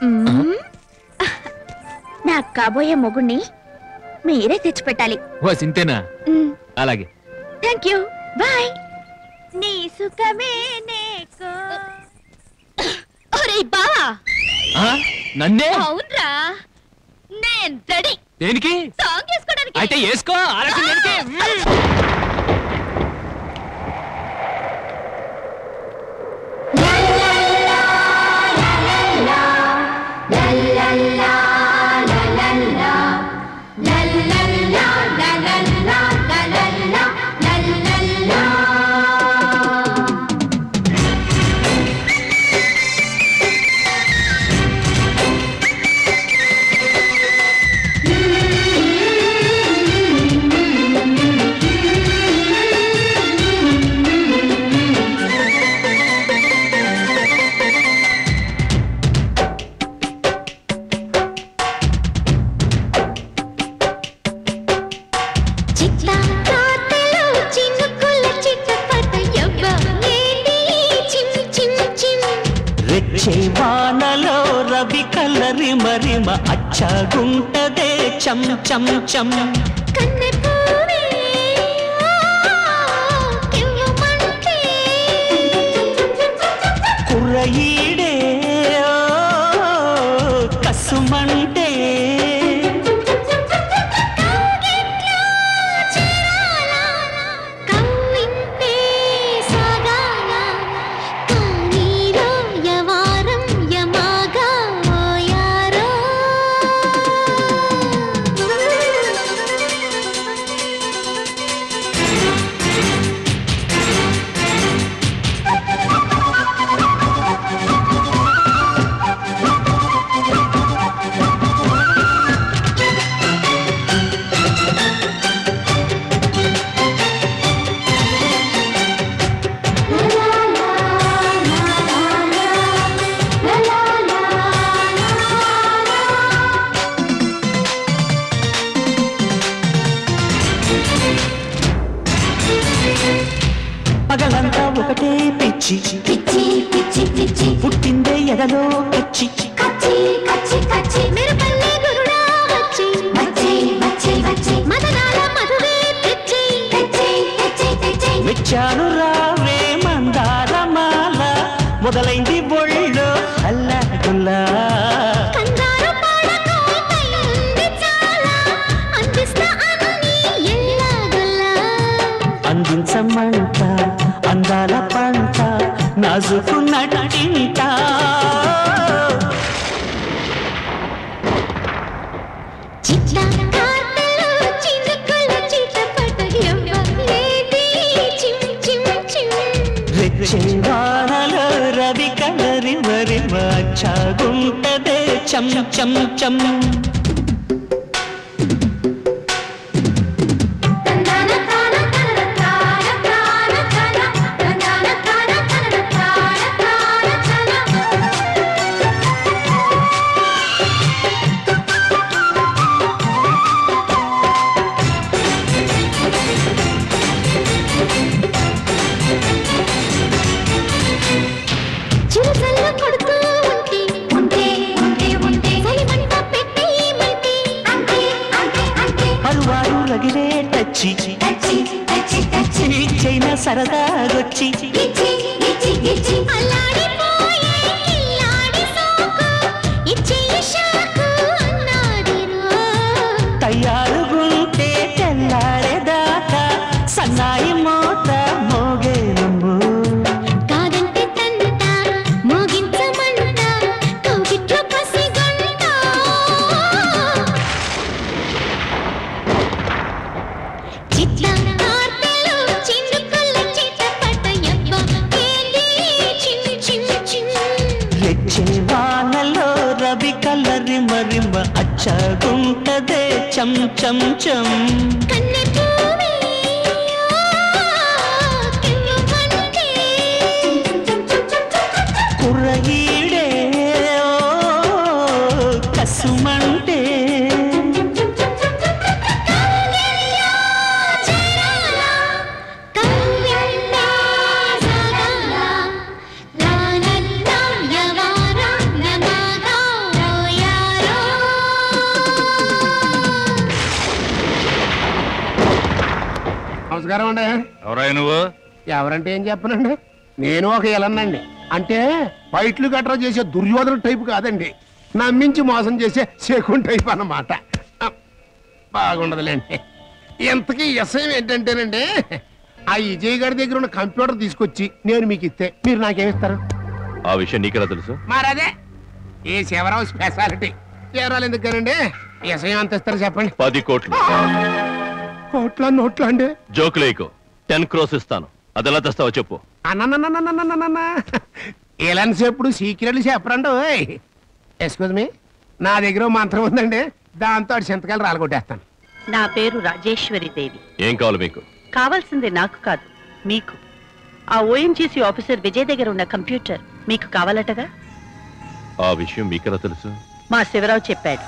నాకు కాబోయే మొగుణ్ణి మీరే తెచ్చిపెట్టాలి. ఓ సింతేనా? అలాగే. Thank you, bye. నీ సుఖమే నేకో. ఒరేయ్ బావా. నన్నే? అవునరా, నేను రెడీ. దేనికి? సాంగ్ వేసుకోవడానికి. అయితే వేసుకో. ఆలస్యం దేనికి? వానలో రవి కలరి మరిమ అచ్చగుంటదే చం చం చం కుర్రయీడే కసుమంటే పగలంతా ఒకటే పిచ్చి పిచ్చి పిచ్చి పిచ్చి పుట్టిందే ఎదలో కచ్చి కచ్చి కచ్చి కచ్చి మెరుపల్లే గురుడా వచ్చి వచ్చి వచ్చి వచ్చి మదనాల మధువే తెచ్చి తెచ్చి తెచ్చి తెచ్చి మెచ్చాను రావే మందారమాల మొదలైంది బొళ్ళు అల్లా గుల్లా అందించమంట అందాల పంట నాజుకున్నట్టింట రెచ్చెవానలో రవి కలరి వరి చాగుంటదే చం చం చం చైనా సరదాగొచ్చి తయారుగుంటే తెల్లారేదాకా సన్నాయి మోత మోగేనమ్ము కాదంటే తంట మోగించమంట కౌగిట్లో పసిగంట చిట్లా వానలో రవి కలరి మరిమ అచ్చగుంటదే చం చం చం కుర్రగీడే కసుమంటే నమస్కారం అండి. ఎవరై నువ్వు? ఎవరంటే ఏం చెప్పనండి, నేను ఒక ఎలన్నండి. అంటే ఫైట్లు గట్రా చేసే దుర్యోధన టైపు కాదండి, నమ్మించి మోసం చేసే శకున్ టైప్ అన్నమాట. బాగుండదులేండి. ఇంతకీ విషయం ఏంటంటేనండి, ఆ విజయ్ గారి దగ్గర ఉన్న కంప్యూటర్ తీసుకొచ్చి నేను మీకు ఇస్తే మీరు నాకేమిస్తారు? ఆ విషయం నీకెలా తెలుసు? మరదే ఈ శివరావు స్పెషాలిటీ. శివరాలు ఎందుకనండి, విషయం అంత ఇస్తారు చెప్పండి. 10 కోట్లు. కోట్ల నోట్ల అండి? జోకులేకు 10 crores ఇస్తాను. అదెలా తెస్తావో చెప్పు. అన్న ఎలాంటి చెప్పుడు సీక్రెట్లు చెప్పరండి. ఎక్స్క్యూజ్ మీ, నా దగ్గర మంత్రం ఉందండి, దాంతో చింతకాయలు రాలగొట్టేస్తాను. నా పేరు రాజేశ్వరి దేవి. ఏం కావాలి మీకు? కావాల్సింది నాకు కాదు, మీకు. ఆ ఓఎంజీసీ ఆఫీసర్ విజయ్ దగ్గర ఉన్న కంప్యూటర్ మీకు కావాలటగా? ఆ విషయం మీకెలా తెలుసు? మా శివరావు చెప్పాడు.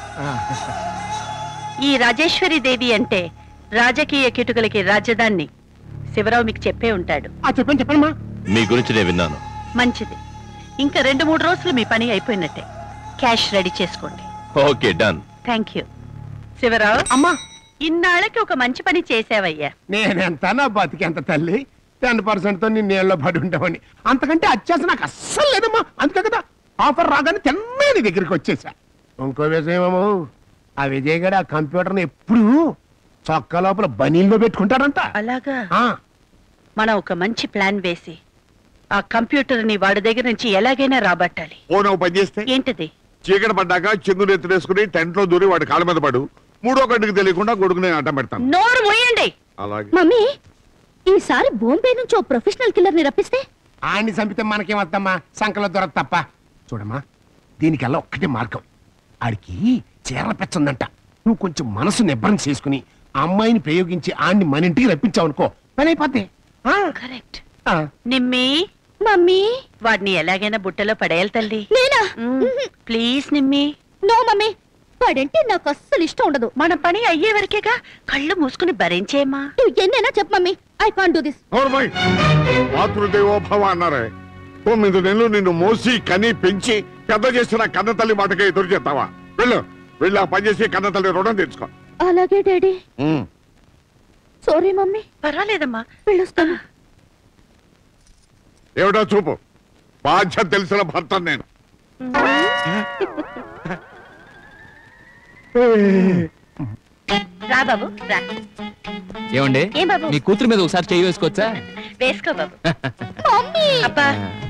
ఈ రాజేశ్వరి దేవి అంటే రాజకీయ కిటుకులకి రాజధాని. శివరావు మీకు చెప్పే ఉంటాడు. చెప్పండి చెప్పండి. మీ గురించి నేను విన్నాను. మంచిది, ఇంకా 2-3 రోజులు మీ పని అయిపోయినట్టే. క్యాష్ రెడీ చేసుకోండి. Okay, done. Thank you. Shivarao అమ్మా ఇన్నాళ్ళకి ఒక మంచి పని చేసావయ్యా. నేనెంత నా బతికెంత తల్లి 10% తో నీ నీళ్ళలో పడి ఉంటామని. అంతకంటే అత్యాస నాకు అస్సలు లేదమ్మా. అందుకే కదా ఆఫర్ రాగానే తిన్నే నీ దగ్గరికి వచ్చేసా. ఇంకో విషయమేమో, ఆ విజయ్ గడ ఆ కంప్యూటర్ని ఎప్పుడు చొక్కా లోపల బనీల్లో పెట్టుకుంటాడంట. అలాగా మనం ఒక మంచి ప్లాన్ వేసి ఆ కంప్యూటర్ ని వాడి దగ్గర నుంచి ఎలాగైనా రాబట్టాలి. ఓ పని చేస్తే ఏంటిది? చీకటి పడ్డాక చందుని ఎత్తులేసుకుని టెంట్ లో దూరి వాడి కాళ్ళ మీద పడు. 3వ గంటకి తెలియకుండా కొడుకుని అడ్డం పెడతాను. నోరు మూయండి. అలాగే మమ్మీ ఈసారి బాంబే నుంచి ఓ ప్రొఫెషనల్ కిల్లర్ ని రప్పిస్తే ఆయన్ని చంపితే మనకేమద్దమ్మా, సంకలో దొరక తప్ప. చూడమ్మా, దీనికల్లా ఒక్కటే మార్గం. ఆడికి చీరల పెచ్చుందంట. నువ్వు కొంచెం మనసు నిబ్బరం చేసుకుని ఆ అమ్మాయిని ప్రయోగించి ఆడిని మన ఇంటికి రప్పించావనుకో పని అయిపోతే. కరెక్ట్. నిమ్మి మమ్మీ వాడిని ఎలాగైనా బుట్టలో పడేయాలి తల్లి. నేనా? ప్లీజ్ నిమ్మి. నో మమ్మీ, వాడంటే నాకు అస్సలు ఇష్టం ఉండదు. మన పని అయ్యే వరకేగా, కళ్ళు మూసుకుని భరించేమా. నువ్వు ఎన్నైనా చెప్పు mummy, I can't do this. మాతృదేవోభవ అన్నారే. 9 నెలలు నిన్ను మోసి కని పెంచి పెద్ద చేసిన కన్న తల్లి మాటకే ఎదురు చేస్తావా? వెళ్ళు ఆ పని చేసి కన్న తల్లి రుణం తెచ్చుకో. అలాగే డాడీ. Sorry mummy. పర్వాలేదమ్మా, వెళ్ళొస్తాను. ఏమిటో చూపు, బాధ్యత తెలిసిన భర్త నేను. రా బాబు రా. ఏమండి ఏం బాబు? మీ కూతురు మీద ఒకసారి చెయ్యి వేసుకోవచ్చా? వేసుకో బాబు. అబ్బా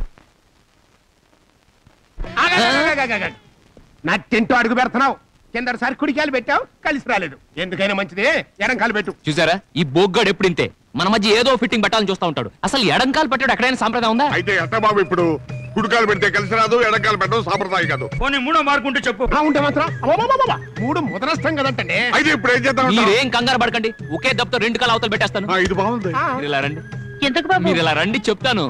నా టెంట్ అడుగు పెడుతున్నావు. కిందసారి కుడికాయలు పెట్టావు, కలిసి రాలేదు. ఎందుకైనా మంచిది ఎడంకాలు పెట్టు. చూసారా, ఈ బోగ్గాడు ఎప్పుడు ఇంతే. మన మధ్య ఏదో ఫిట్టింగ్ పెట్టాలని చూస్తా ఉంటాడు. అసలు ఎడంకాలు పెట్టాడు ఎక్కడైనా సాంప్రదాయం ఉందా? అయితే ఎట్ట బాబు, ఇప్పుడు కుడికాలు పెడితే కలిసి రాదు, ఎడకాలు పెట్టడం సాంప్రదాయం కాదు. పోనీ 3వ మార్కు ఉంటే చెప్పు. ఉంటే మాత్రం 3 ముదరస్తాం కదంటే. అయితే ఇప్పుడు ఏం చేద్దాం? మీరేం కంగారు పడకండి, ఒకే దెబ్బతో 2 కాలు అవతలు పెట్టేస్తాను. ఇది బాగుంది. మీరు ఇలా రండి. ఎందుకు బాబు? మీరు ఇలా రండి చెప్తాను.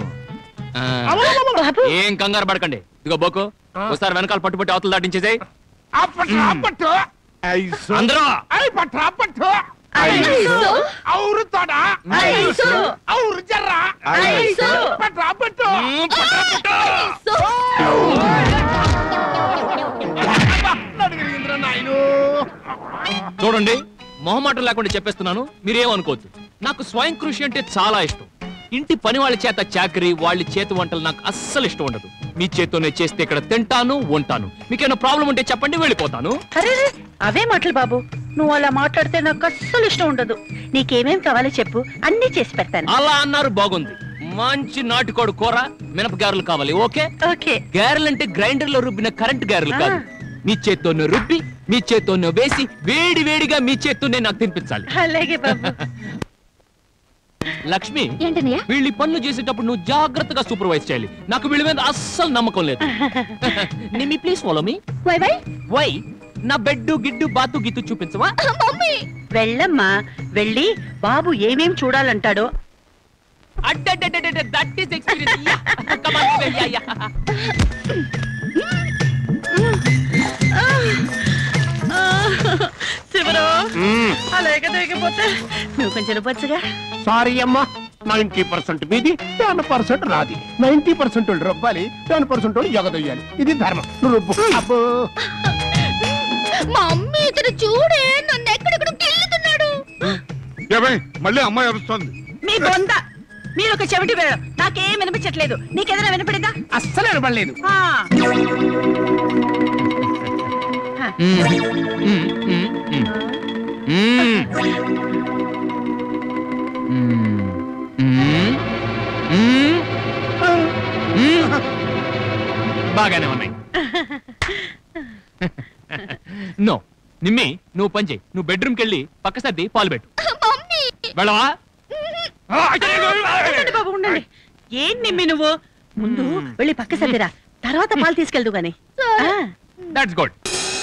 ఏం కంగారు పడకండి. ఇదిగో బోకు, ఒకసారి వెనకాల పట్టుబట్టి అవతలు దాటించేసాయి. అందరూ ఔరు తోడ ఔరు జర్ర పట్టు. చూడండి, మొహమాటం లేకుండా చెప్పేస్తున్నాను, మీరేమనుకోవద్దు. నాకు స్వయం కృషి అంటే చాలా ఇష్టం. ఇంటి పని వాళ్ళ చేత చాకరీ, వాళ్ళ చేతి వంటలు నాకు అస్సలు ఇష్టం ఉండదు. మీ చేత్తోనే చేస్తే ఇక్కడ తింటాను, ఉంటాను. మీకేమైనా ప్రాబ్లం ఉంటే చెప్పండి, వెళ్ళిపోతాను. అరే అవే మాటలు బాబు, నువ్వు అలా మాట్లాడితే నాకు అస్సలు ఇష్టం ఉండదు. నీకేమేం కావాలో చెప్పు, అన్ని చేసి పెడతాను. అలా అన్నారు, బాగుంది. మంచి నాటుకోడు కూర, మినప గారెలు కావాలి. Okay okay. గారెలు అంటే గ్రైండర్ లో రుబ్బిన కరెంట్ గారెలు కాదు. మీ చేత్తోనే రుబ్బి, మీ చేత్తోనే వేసి, వేడి వేడిగా మీ చేత్తోనే నాకు తినిపించాలి. అలాగే బాబు. లక్ష్మి, వీళ్ళు పనులు చేసేటప్పుడు నువ్వు జాగ్రత్తగా సూపర్వైజ్ చేయాలి. నాకు వీళ్ళ మీద అస్సలు నమ్మకం లేదు. Nimmi please follow me. Why నా బెడ్డు గిడ్డు బాతు గిత్తు చూపించవా? వెళ్ళమ్మా, వెళ్ళి బాబు ఏమేం చూడాలంటాడో. That is experience. Come on, yeah. శివరు అలాగే దిగిపోతే నువ్వు కొంచెం రుబ్బొచ్చుగా. సారీ అమ్మా, 90% మీది, 10% నాది. 90% రొబ్బాలి, 10% ఎగదొయ్యాలి. ఇది ధర్మం. నువ్వు రొబ్బు. అబ్బో మమ్మీ ఇతను చూడే, నన్ను ఎక్కడెక్కడ గిల్లుతున్నాడు. మళ్ళీ అమ్మాయి అరుస్తోంది. మీ బొంద, మీరు ఒక చెవిటి వేయడం నాకేం వినిపించట్లేదు. నీకేదైనా వినపడిందా? అస్సలు వినపడలేదు. బాగానే ఉన్నాయి. నో నిమ్మి, నువ్వు పని చేయి. నువ్వు బెడ్రూమ్కి వెళ్ళి పక్క సర్ది పాలు పెట్టు. వెళ్ళవా? బాబు ఉండండి. ఏం నిమ్మి నువ్వు ముందు వెళ్ళి పక్క సర్దిరా, తర్వాత పాలు తీసుకెళ్దు గాని. That's good.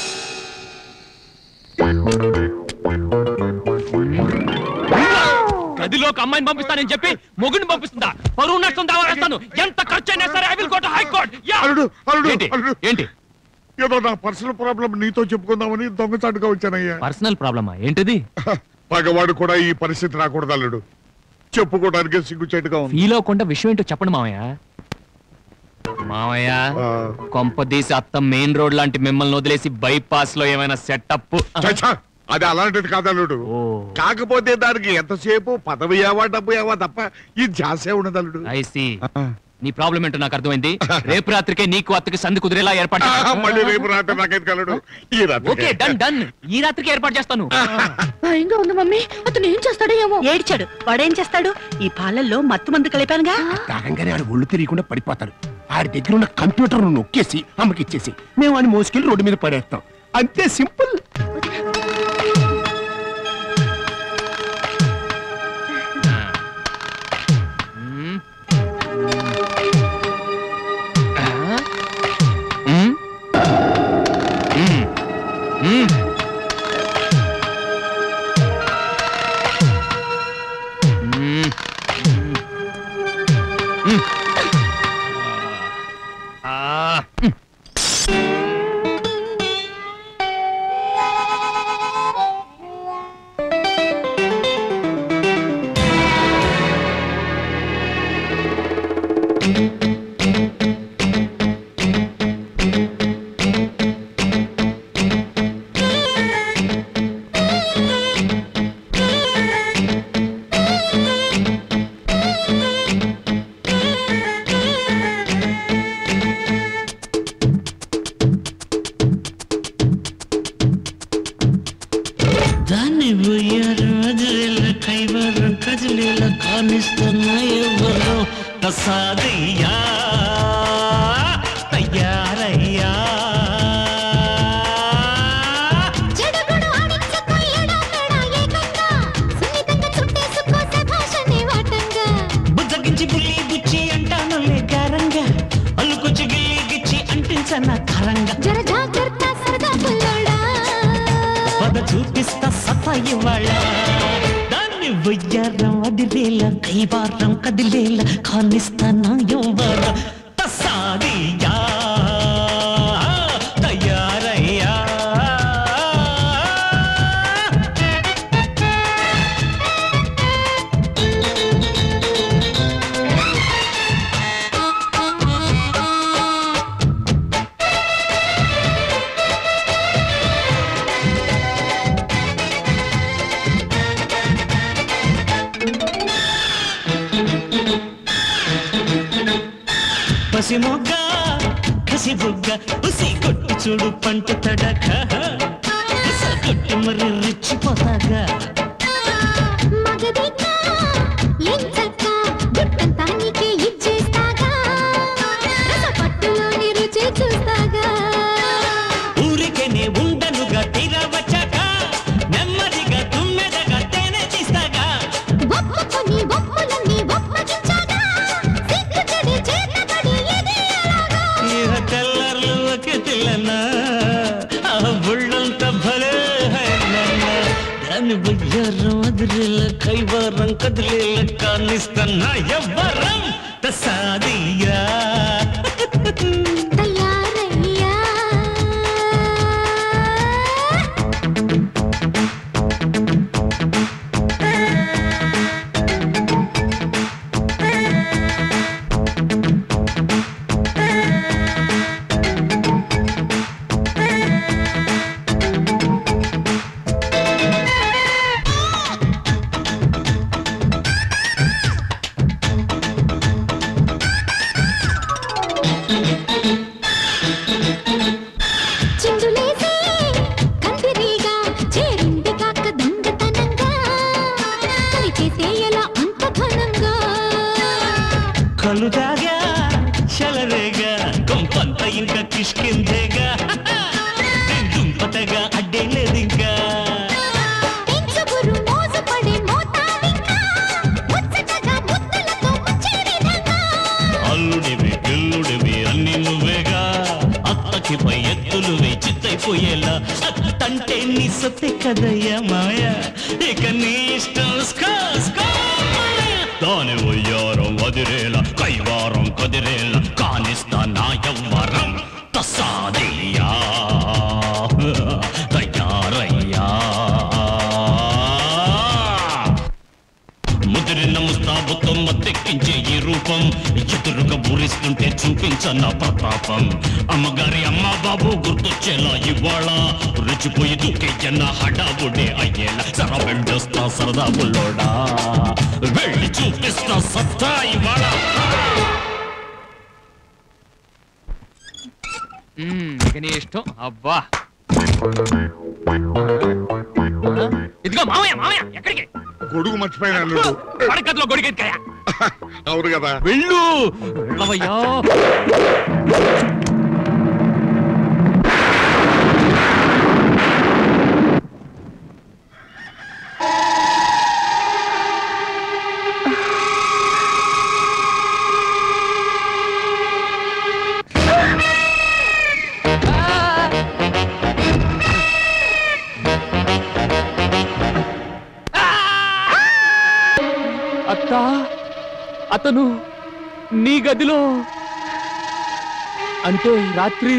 గదిలోకి అమ్మాయిని పంపిస్తానని చెప్పి మొగుడిని పంపిస్తుందా? పరువు నష్టం దావా వేస్తాను. ఎంత ఖర్చు అయినా సరే, I will go to high court. ఏంటి? ఏదో నా పర్సనల్ ప్రాబ్లం నీతో చెప్పుకుందామని దొంగచాటుగా వచ్చానయ్యా. పర్సనల్ ప్రాబ్లమా? ఏంటిది? పగవాడు కూడా ఈ పరిస్థితి రాకూడదు అల్లుడు. చెప్పుకోవడానికి సిగ్గుచేటుగా ఉంది. ఫీల్ అవ్వకుండా విషయం ఏంటో చెప్పండి మావయ్య. మావయ్య, కొంపదీసి అత్త మెయిన్ రోడ్ లాంటి మిమ్మల్ని వదిలేసి బైపాస్ లో ఏమైనా సెటప్? అది అలాంటిది కాదల్లుడు. కాకపోతే దానికి ఎంతసేపు పదవి ఏవా డబ్బు ఏవా తప్ప ఈ ధ్యాసే ఉండదు అల్లుడు. నీ ప్రాబ్లం ఏంటో నాకు అర్థమైంది. రేపు రాత్రికే నీకు అత్తకి సందు కుదిరేలా ఏర్పాటు మళ్ళీ రేపు రాత్రి నాకైతే కలడు. ఈ రాత్రి ఓకే డన్ డన్. ఈ రాత్రికి ఏర్పాటు చేస్తాను. భయంగా ఉంది మమ్మీ. అతను ఏం చేస్తాడో ఏమో. ఏడ్చాడు. వాడేం చేస్తాడు? ఈ పాలల్లో మత్తు మందు కలిపానుగా. తాగంగానే ఆడు ఒళ్ళు తిరిగకుండా పడిపోతాడు. ఆడి దగ్గర ఉన్న కంప్యూటర్ నొక్కేసి అమ్మకి ఇచ్చేసి మేము వాడిని మోసుకెళ్ళి రోడ్డు మీద పడేస్తాం. అంతే సింపుల్. చూపిస్తా సత్తా ఇవాళ దాన్ని వయ్యారం అదిరేలా కైవారం కదిలేలా కానిస్తానా యవ్వర తసాదియా తయారయ్యా పసిమొగ్గ కసిబుగ్గ ఉసి కొట్టి చూడు పంట తడక కొట్టి మరి రెచ్చిపోతాగా ఊరికేనే ఉండనుగా తీరా వచ్చాక నెమ్మదిగా తుమ్మెదగా తేనె తీస్తాగా తెల్లర్లు ఒక తెల్లనా ఆ బుళ్ళంత భలే దాన్ని బుయ్యారం అదిరేల కైవారం కదిలేల కానిస్తన్నా ఎవ్వరం తసాదియా కలుదాగా చలరేగా కొంపంత ఇంకా కిష్కిందేగా దుంపతగా అడ్డే లేదు ఇంకా అల్లుడివి పిల్లుడివి అన్ని నువ్వేగా అత్తకి పై ఎత్తులు చిత్తైపోయేలా అత్తంటే నీ సొత్తే కదయ్యా మాయ ఇక నీ ఇష్టం దాని వయ్యారం వదిరేలా కైవారం కదిరేలా కానిస్తా నా యవ్వరం తసాదియా తయారయ్యా ముదిరిన ముస్తాబుతో మత్తెక్కించే ఈ రూపం ఎదురుగా ఊరిస్తుంటే చూపించన్న ప్రతాపం అమ్మగారి అమ్మ బాబు గుర్తొచ్చేలా ఇవాళ రుచిపోయి దూకేజన్న హడాబుడే అయ్యేలా సర వెళ్ళొస్తా సరదా బుల్లోడా వెళ్ళి చూపిస్తా సత్తా ఇవాళ ఇక నీ ఇష్టం అబ్బా ఇదిగో మామయ్య మామయ్య ఎక్కడికి గొడుగు మర్చిపోయినా పడకట్లో గొడుగు ఎత్తుకాయా అవును కదా వెళ్ళు వెళ్ళవయ్యా అతను నీ గదిలో అంటే రాత్రి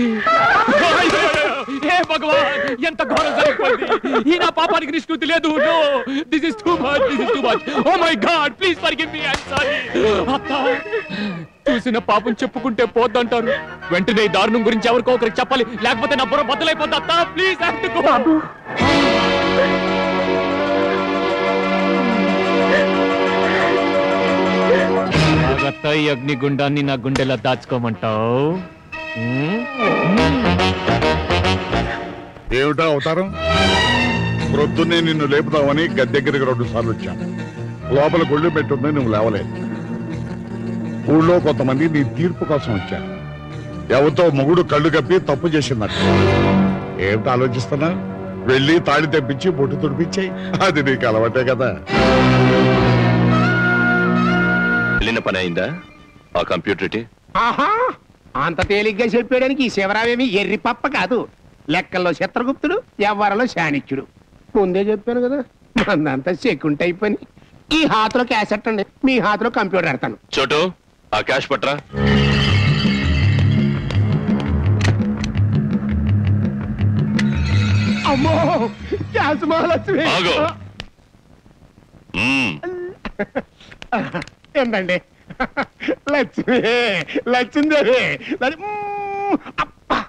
భగవాన్ ఎంత ఘోరం జరిగిపోయింది ఈ నా పాపానికి నిష్కృతి లేదు this is too much oh my God please forgive me I am sorry అత్త చూసిన పాపం చెప్పుకుంటే పోద్దంటారు వెంటనే ఈ దారుణం గురించి ఎవరికో ఒకరికి చెప్పాలి లేకపోతే నా బుర్ర బద్దలైపోద్ది అత్త ప్లీజ్ బాబు ఈ అగ్నిగుండాన్ని నా గుండెలా దాచుకోమంటావు ఏమిటా అవతారం ప్రొద్దున్నే నిన్ను లేపుతావని గది దగ్గరికి 2 సార్లు వచ్చాను లోపల గొళ్ళు పెట్టుంది నువ్వు లేవలేదు ఊళ్ళో కొంతమంది నీ తీర్పు కోసం వచ్చాను ఎవరితో మొగుడు కళ్ళు కప్పి తప్పు చేసిందట ఏమిటి ఆలోచిస్తున్నా వెళ్ళి తాళి తెప్పించి బొట్టు తుడిపించాయి అది నీకు అలవాటే కదా వెళ్ళిన పని అయిందా ఆ కంప్యూటర్ ఆహా అంత తేలిగ్గా చెప్పేయడానికి ఈ శివరావేమి ఎర్రి పప్ప కాదు లెక్కల్లో చిత్రగుప్తుడు వ్యవహారంలో శానిచ్యుడు ముందే చెప్పాను కదా మందంతా సెకుంట్ అయిపోయి ఈ హాతులో క్యాసెట్ అండి మీ హాతులో కంప్యూటర్ పెడతాను చోటు ఆ క్యాష్ పట్రా అమ్మో క్యాష్ మహాలక్ష్మి ఏంటండి లక్ష్మి లక్ష్మీదేవి అప్ప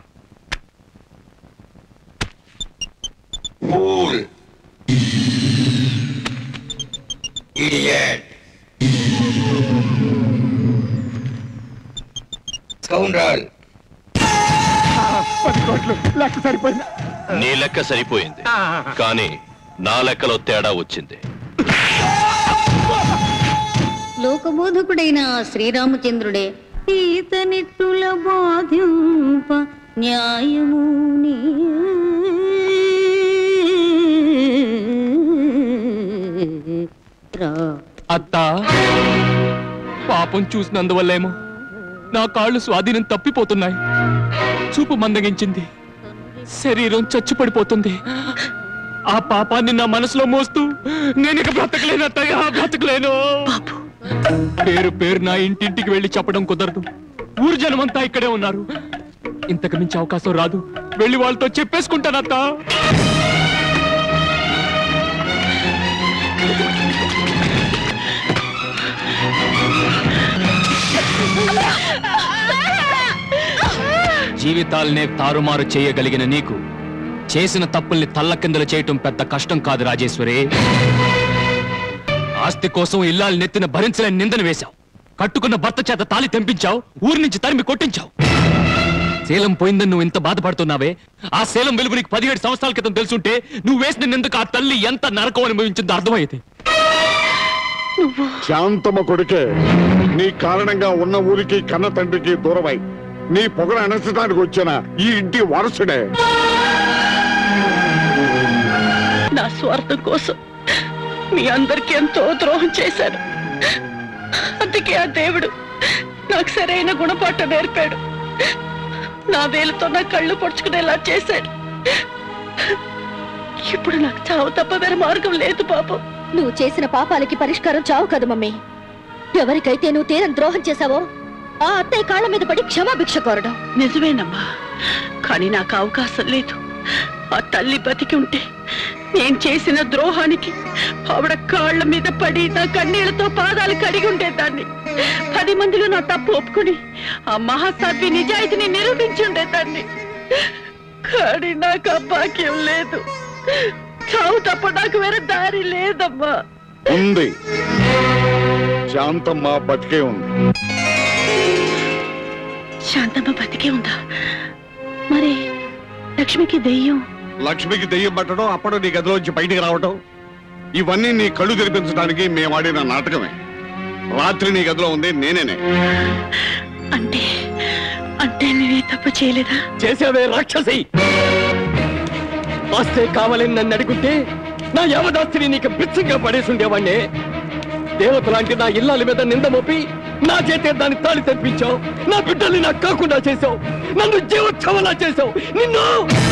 స్కౌండ్రల్ 10 కోట్లు లెక్క సరిపోయింది నీ లెక్క సరిపోయింది కానీ నా లెక్కలో తేడా వచ్చింది లోకబోధకుడైన శ్రీరామచంద్రుడే ఈతనిట్టుల బాధింప న్యాయముని అత్తా పాపం చూసినందువల్లేమో నా కాళ్ళు స్వాధీనం తప్పిపోతున్నాయి చూపు మందగించింది శరీరం చచ్చిపడిపోతుంది ఆ పాపాన్ని నా మనసులో మోస్తూ నేను ఇక బ్రతకలేను అత్తయ్య బ్రతకలేను పేరు పేరు నా ఇంటింటికి వెళ్ళి చెప్పడం కుదరదు ఊరు జనమంతా ఇక్కడే ఉన్నారు ఇంతకు మించి అవకాశం రాదు వెళ్ళి వాళ్ళతో చెప్పేసుకుంటానత్త జీవితాల్నే తారుమారు చేయగలిగిన నీకు చేసిన తప్పుల్ని తల్లకిందలు చేయటం పెద్ద కష్టం కాదు రాజేశ్వరి ఆస్తి కోసం ఇల్లాలు నెత్తిన భరించలేని నిందను వేశావు కట్టుకున్న భర్త చేత తాళి తెంపించావు ఊరి నుంచి తరిమి కొట్టించావు శీలం పోయిందని నువ్వు ఇంత బాధపడుతున్నావే ఆ శీలం వెలుగు నీకు 17 సంవత్సరాల క్రితం తెలుసుంటే నువ్వు వేసిన నిందకు ఆ తల్లి ఎంత నరకం అనుభవించిందో అర్థమైంది శాంతమ్మ కొడుకే నీ కారణంగా ఉన్న ఊరికి కన్న తండ్రికి దూరమై నీ పొగర అనర్చడానికి వచ్చిన ఈ ఇంటి వారసుడే నా స్వార్థం కోసం మీ అందరికి ఎంతో ద్రోహం చేశాను అందుకే ఆ దేవుడు నాకు సరైన గుణపాఠం నేర్పాడు నా వేలుతో నా కళ్ళు పొడుచుకునేలా చేశాడు ఇప్పుడు నాకు చావు తప్ప వేరే మార్గం లేదు పాపం నువ్వు చేసిన పాపాలకి పరిష్కారం చావు కదా మమ్మీ ఎవరికైతే నువ్వు తీరం ద్రోహం చేశావో ఆ అత్తయ్య కాళ్ళ మీద పడి క్షమాభిక్ష కోరడం నిజమేనమ్మా కానీ నాకు అవకాశం లేదు ఆ తల్లి బతికి ఉంటే నేను చేసిన ద్రోహానికి ఆవిడ కాళ్ళ మీద పడి నా కన్నీళ్లతో పాదాలు కడిగి ఉండేదాన్ని. 10 మందిలో నా తప్పు ఒప్పుకుని ఆ మహాసాధ్వి నిజాయితీని నిరూపించి ఉండేదాన్ని. కానీ నాకు ఆ భాగ్యం లేదు. చావు తప్ప నాకు వేరే దారి లేదమ్మా. ఉంది. శాంతమ్మ బతికే ఉంది. శాంతమ్మ బతికే ఉందా? మరి లక్ష్మికి దెయ్యం పట్టడం, అప్పుడు నీ గదిలోంచి బయటికి రావటం, ఇవన్నీ నీ కళ్ళు తెరిపించడానికి మేము ఆడిన నాటకమే. రాత్రి నీ గదిలో ఉంది నేనేనే. అంటే అంటే నేనే తప్పు చేయలేదా? చేసావే రాక్షసి. ఆస్తే కావాలని నన్ను అడుగుంటే నా యావదాస్తిని నీకు బిచ్చంగా పడేసి ఉండేవాణ్ణే. దేవత లాంటి నా ఇల్లాల మీద నింద మోపి నా చేతే దాన్ని తాళి తెప్పించావు. నా బిడ్డల్ని నాకు కాకుండా చేసావు. నన్ను జీవోత్సవలా చేసావు. నిన్ను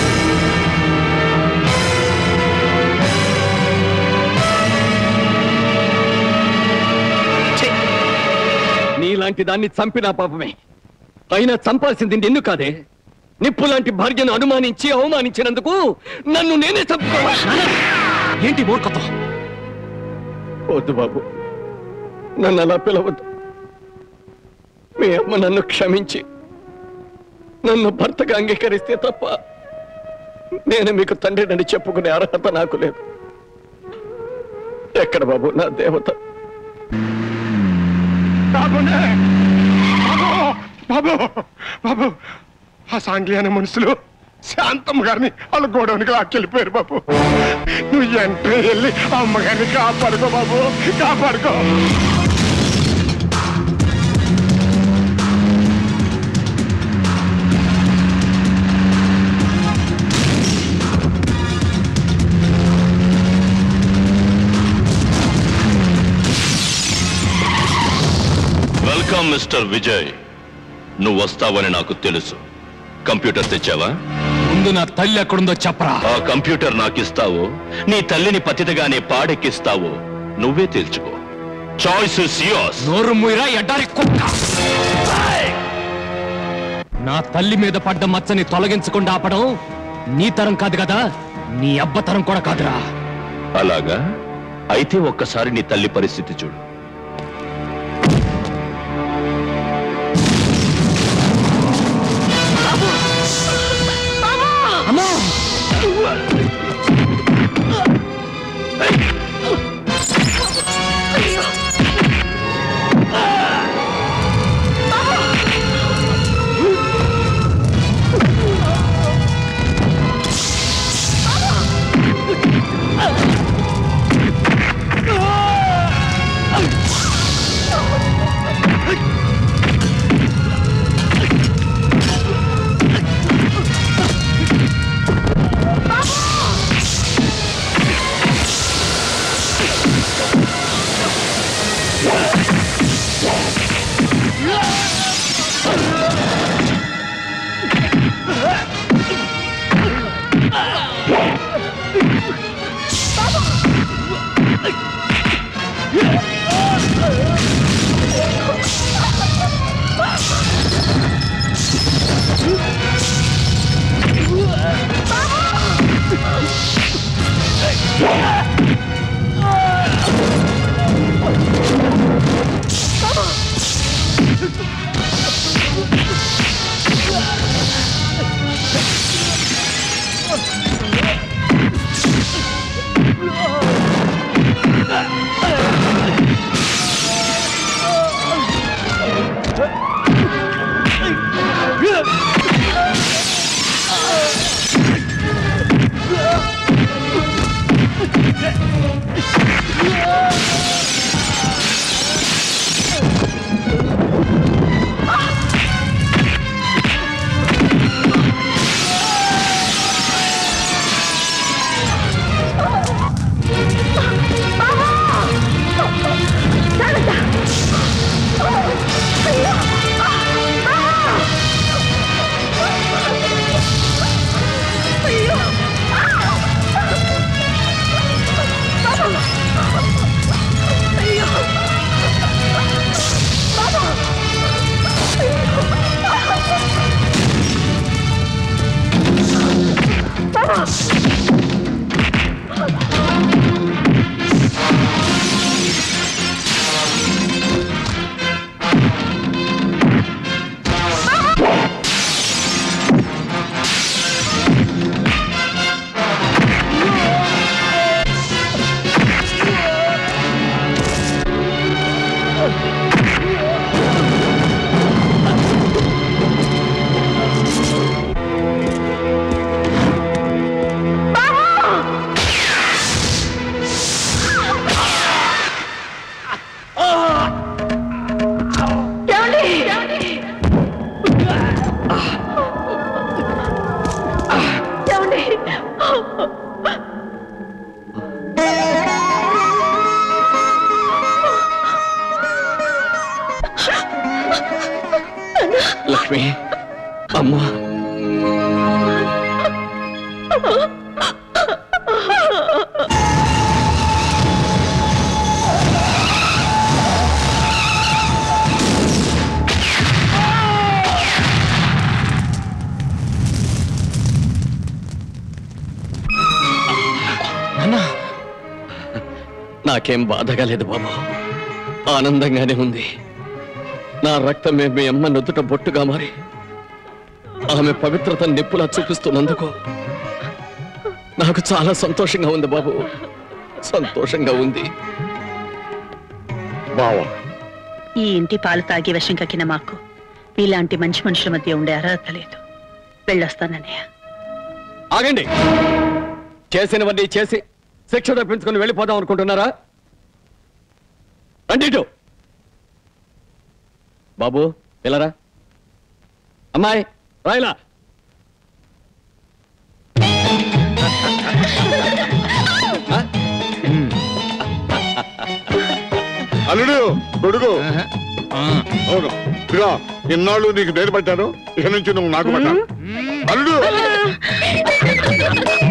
నీలాంటి దాన్ని చంపినా పాపమే. అయినా చంపాల్సింది నిన్ను కాదే. నిప్పు లాంటి భార్యను అనుమానించి అవమానించినందుకు నన్ను నేనే చంపుకోవాలి. ఏంటి మూర్ఖత? వద్దు బాబు, నన్ను అలా పిలవద్దు. మీ అమ్మ నన్ను క్షమించి నన్ను భర్తగా అంగీకరిస్తే తప్ప నేను మీకు తండ్రినని చెప్పుకునే అర్హత నాకు లేదు. ఎక్కడ బాబు నా దేవత? బాబు బాబు, ఆ సాంగ్లీ అనే మనుషులు శాంతమ్మ గారిని వాళ్ళ గోడౌనికి లాక్కెళ్ళిపోయారు బాబు. నువ్వు వెంటనే వెళ్ళి ఆ అమ్మగారిని కాపాడుకో బాబు, కాపాడుకో. Welcome mister Vijay. నువ్వు వస్తావని నాకు తెలుసు. కంప్యూటర్ తెచ్చావా? ముందు నా తల్లి ఎక్కడుందో చెప్పరా. ఆ కంప్యూటర్ నాకు ఇస్తావో, నీ తల్లిని పతితగానే పాడెక్కిస్తావో నువ్వే తేల్చుకో. Choice is yours. నోరు ముయిరా ఎడ్డారి కుక్క. నా తల్లి మీద పడ్డ మచ్చని తొలగించకుండా ఆపడం నీ తరం కాదు కదా, నీ అబ్బతరం కూడా కాదురా. అలాగా? అయితే ఒక్కసారి నీ తల్లి పరిస్థితి చూడు. లక్ష్మి అమ్మా నాకేం బాధగా లేదు బాబు, ఆనందంగానే ఉంది. నా రక్తమే మీ అమ్మ నుదుట బొట్టుగా మారి ఆమె పవిత్రత నిప్పులా చూపిస్తున్నందుకు నాకు చాలా సంతోషంగా ఉంది బాబు, సంతోషంగా ఉంది. బావా, ఈ ఇంటి పాలు తాగి విషం కక్కిన మాకు ఇలాంటి మంచి మనుషుల మధ్య ఉండే అర్హత లేదు. వెళ్ళొస్తానన్నయ్య. ఆగండి, చేసినవన్నీ చేసి శిక్ష తప్పించుకొని వెళ్ళిపోదాం అనుకుంటున్నారా? రండి ఇటు. బాబు వెళ్ళరా. అమ్మాయి రాయిలా. అల్లుడు కొడుకు అవును, ఇదిగో ఇన్నాళ్ళు నీకు నేను పట్టాను, ఇక నుంచి నువ్వు నాకు పట్టాను. అల్లుడు